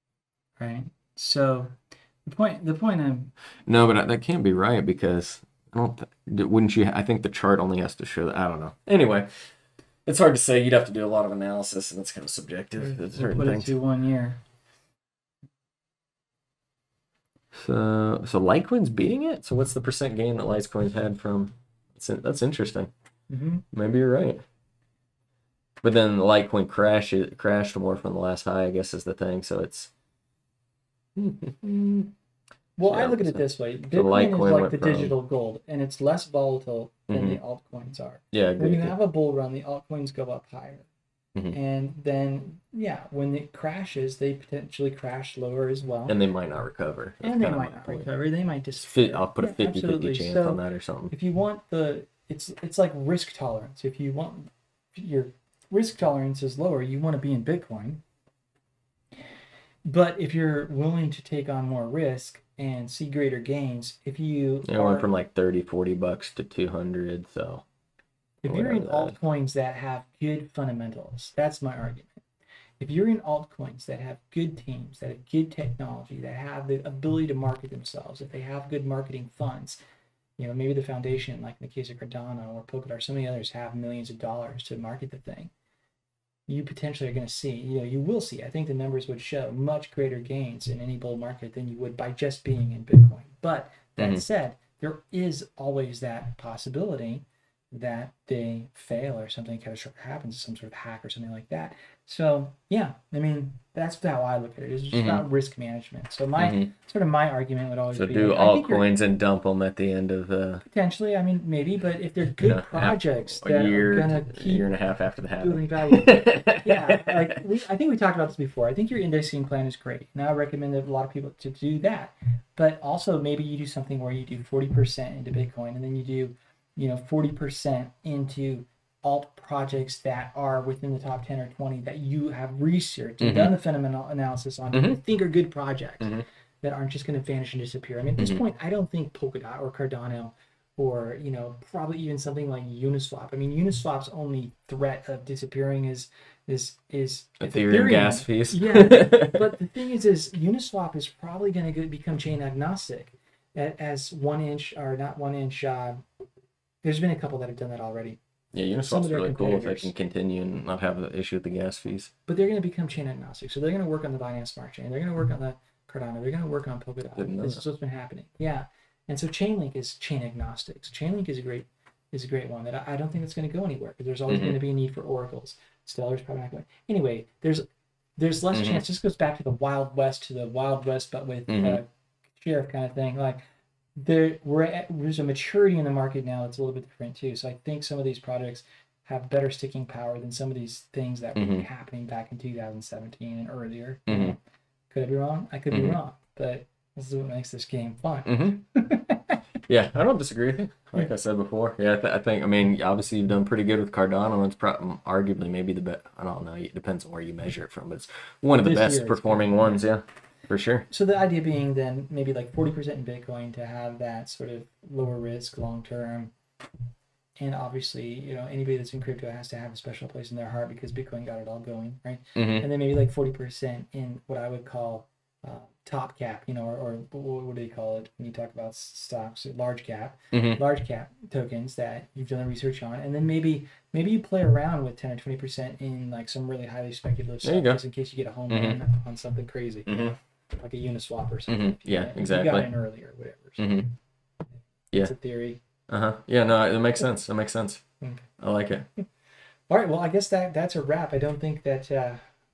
right? So the point, the point I'm No, but that can't be right because I don't. Th- wouldn't you? I think the chart only has to show that. I don't know. Anyway, it's hard to say. You'd have to do a lot of analysis, and it's kind of subjective. we'll to certain put it things. to one year. So, so Litecoin's beating it. So, what's the percent gain that Litecoin's had from? That's that's interesting. Mm-hmm. Maybe you're right. But then the Litecoin crash it crashed more from the last high, I guess, is the thing. So it's. Well, I Yeah, look at it so- this way: so Bitcoin is Litecoin like went the from- digital gold, and it's less volatile than Mhm. the altcoins are. Yeah, I agree When you with you. have a bull run, the altcoins go up higher. Mhm. And then, yeah, when it crashes, they potentially crash lower as well. And they might not recover. That's And they kinda might my not point. recover. They might just. Fit, I'll put a Yeah, fifty fifty absolutely. chance So, on that or something. If you want the, it's it's like risk tolerance. If you want your risk tolerance is lower, you want to be in Bitcoin. But if you're willing to take on more risk and see greater gains, if you Yeah, it are, went from like thirty, forty bucks to two hundred. So if you're in whatever that is. altcoins that have good fundamentals, that's my argument. If you're in altcoins that have good teams, that have good technology, that have the ability to market themselves, if they have good marketing funds, you know, maybe the foundation, like in the case of Cardano or Polkadot or some of the others, have millions of dollars to market the thing. you potentially are going to see, you know, you will see, I think the numbers would show much greater gains in any bull market than you would by just being in Bitcoin. But that Mm-hmm. said, there is always that possibility that they fail or something catastrophic happens, some sort of hack or something like that. So yeah, I mean, that's how I look at it. It's just Mm-hmm. about risk management. So my Mm-hmm. sort of my argument would always So be, do like, I think you're- altcoins and dump them at the end of uh, potentially, I mean, maybe, but if they're good know, half- projects a that year, are gonna a keep year and a half after the building halving. value, yeah, like we, I think we talked about this before. I think your indexing plan is great, and I recommend that a lot of people to do that. But also, maybe you do something where you do forty percent into Bitcoin, and then you do, you know, forty percent into alt projects that are within the top ten or twenty that you have researched and Mhm. done the fundamental analysis on, Mhm. that you think are good projects Mhm. that aren't just going to vanish and disappear. I mean, at this Mhm. point, I don't think Polkadot or Cardano or, you know, probably even something like Uniswap. I mean, Uniswap's only threat of disappearing is is is it's Ethereum gas fees. Yeah, but the thing is, is Uniswap is probably going to become chain agnostic, a- as one inch or not one inch. Uh, there's been a couple that have done that already, Yeah, Some of Uniswap's their really cool if they competitors. can continue and not have the issue with the gas fees. but they're going to become chain agnostic. So they're going to work on the Binance Smart Chain. They're going to work on the Cardano. They're going to work on Polkadot. Didn't know This that. is what's been happening. Yeah, and so Chainlink is chain agnostic. So Chainlink is a great is a great one that I, I don't think it's going to go anywhere because there's always Mhm. going to be a need for oracles. Stellar's probably not going. Anyway, there's there's less Mhm. chance. This goes back to the Wild West, to the Wild West, but with Mhm. uh, sheriff kind of thing. Like there, we're at, there's a maturity in the market now that's a little bit different too. So I think some of these projects have better sticking power than some of these things that were Mhm. happening back in two thousand seventeen and earlier. You Mhm. know? Could I be wrong? I could be Mhm. wrong, but this is what makes this game fun. Mm-hmm. Yeah, I don't disagree with you. Like I said before, yeah, I, th- I think. I mean, obviously you've done pretty good with Cardano. It's pro- arguably maybe the best. I don't know. It depends on where you measure it from, but it's one of the This best year it's performing good. ones. Yeah, for sure. So the idea being then maybe like forty percent in Bitcoin to have that sort of lower risk long term. And obviously, you know, anybody that's in crypto has to have a special place in their heart because Bitcoin got it all going, right? Mm-hmm. And then maybe like forty percent in what I would call uh, top cap, you know, or, or what what do you call it when you talk about s- stocks? Large cap, Mm-hmm. large cap tokens that you've done the research on, and then maybe maybe you play around with ten or twenty percent in like some really highly speculative There you stuff, go. just in case you get a home Mhm. run on something crazy, you Mhm. know, like a Uniswap or something. Mhm. if you Yeah, got- if You exactly. got in early or whatever. So Mhm. Yeah. It's a theory. Uh huh. Yeah. No, it makes sense. It makes sense. Okay. I like it. All right. Well, I guess that that's a wrap. I don't think that uh,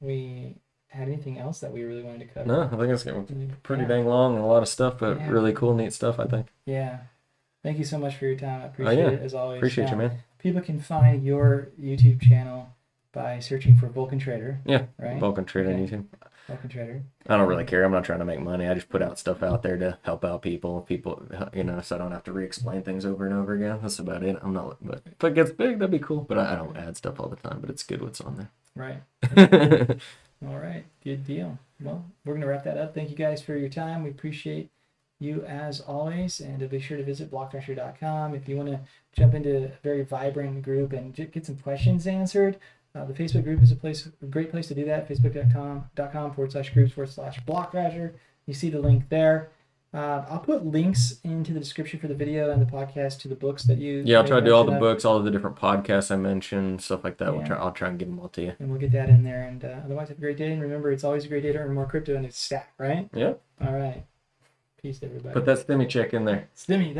we had anything else that we really wanted to cover. No, I think it's getting pretty Yeah. dang long and a lot of stuff, but Yeah. really cool, neat stuff. I think. Yeah. Thank you so much for your time. I appreciate yeah. it as always. Appreciate you, Now, man. People can find your YouTube channel by searching for Vulcan Trader. Yeah. Right. Vulcan Trader on Okay. YouTube. Vulcan Trader. I don't really care. I'm not trying to make money. I just put out stuff out there to help out people. People, you know, so I don't have to re-explain things over and over again. That's about it. I'm not. But if it gets big, that'd be cool. But I, I don't add stuff all the time. But it's good what's on Right. there. All right. Good deal. Well, we're gonna wrap that up. Thank you guys for your time. We appreciate you as always, and uh, be sure to visit block thrasher dot com if you want to jump into a very vibrant group and j- get some questions answered. Uh, the Facebook group is a place, a great place to do that. Facebook dot com dot com forward slash groups forward slash block thrasher. You see the link there. Uh, I'll put links into the description for the video and the podcast to the books that you. Yeah, I'll made try to do all the mention of, books, all of the different podcasts I mentioned, stuff like that. We'll Yeah. try. I'll try and give them all to you. and we'll get that in there. And uh, otherwise, have a great day. And remember, it's always a great day to earn more crypto and it's stack, right? Yeah. All right. Peace, everybody. Put that stimmy check in there. Stimmy,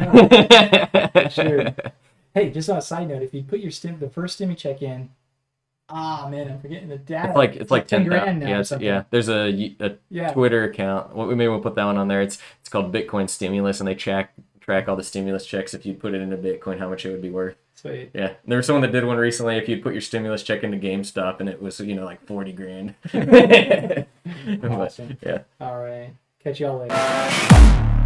no. Sure. Hey, just on a side note, if you put your stim, the first Stimmy check in, ah man, I'm forgetting the data. It's like it's like ten grand thousand. now. Yeah, or it's, something. yeah. There's a, a Yeah. Twitter account. What we maybe we'll put that one on there. It's it's called Bitcoin Stimulus, and they track track all the stimulus checks. If you put it into Bitcoin, how much it would be worth. Sweet. Yeah, and there was someone that did one recently. If you'd put your stimulus check into GameStop, and it was you know like forty grand. But, Awesome. yeah. All right. Catch y'all later.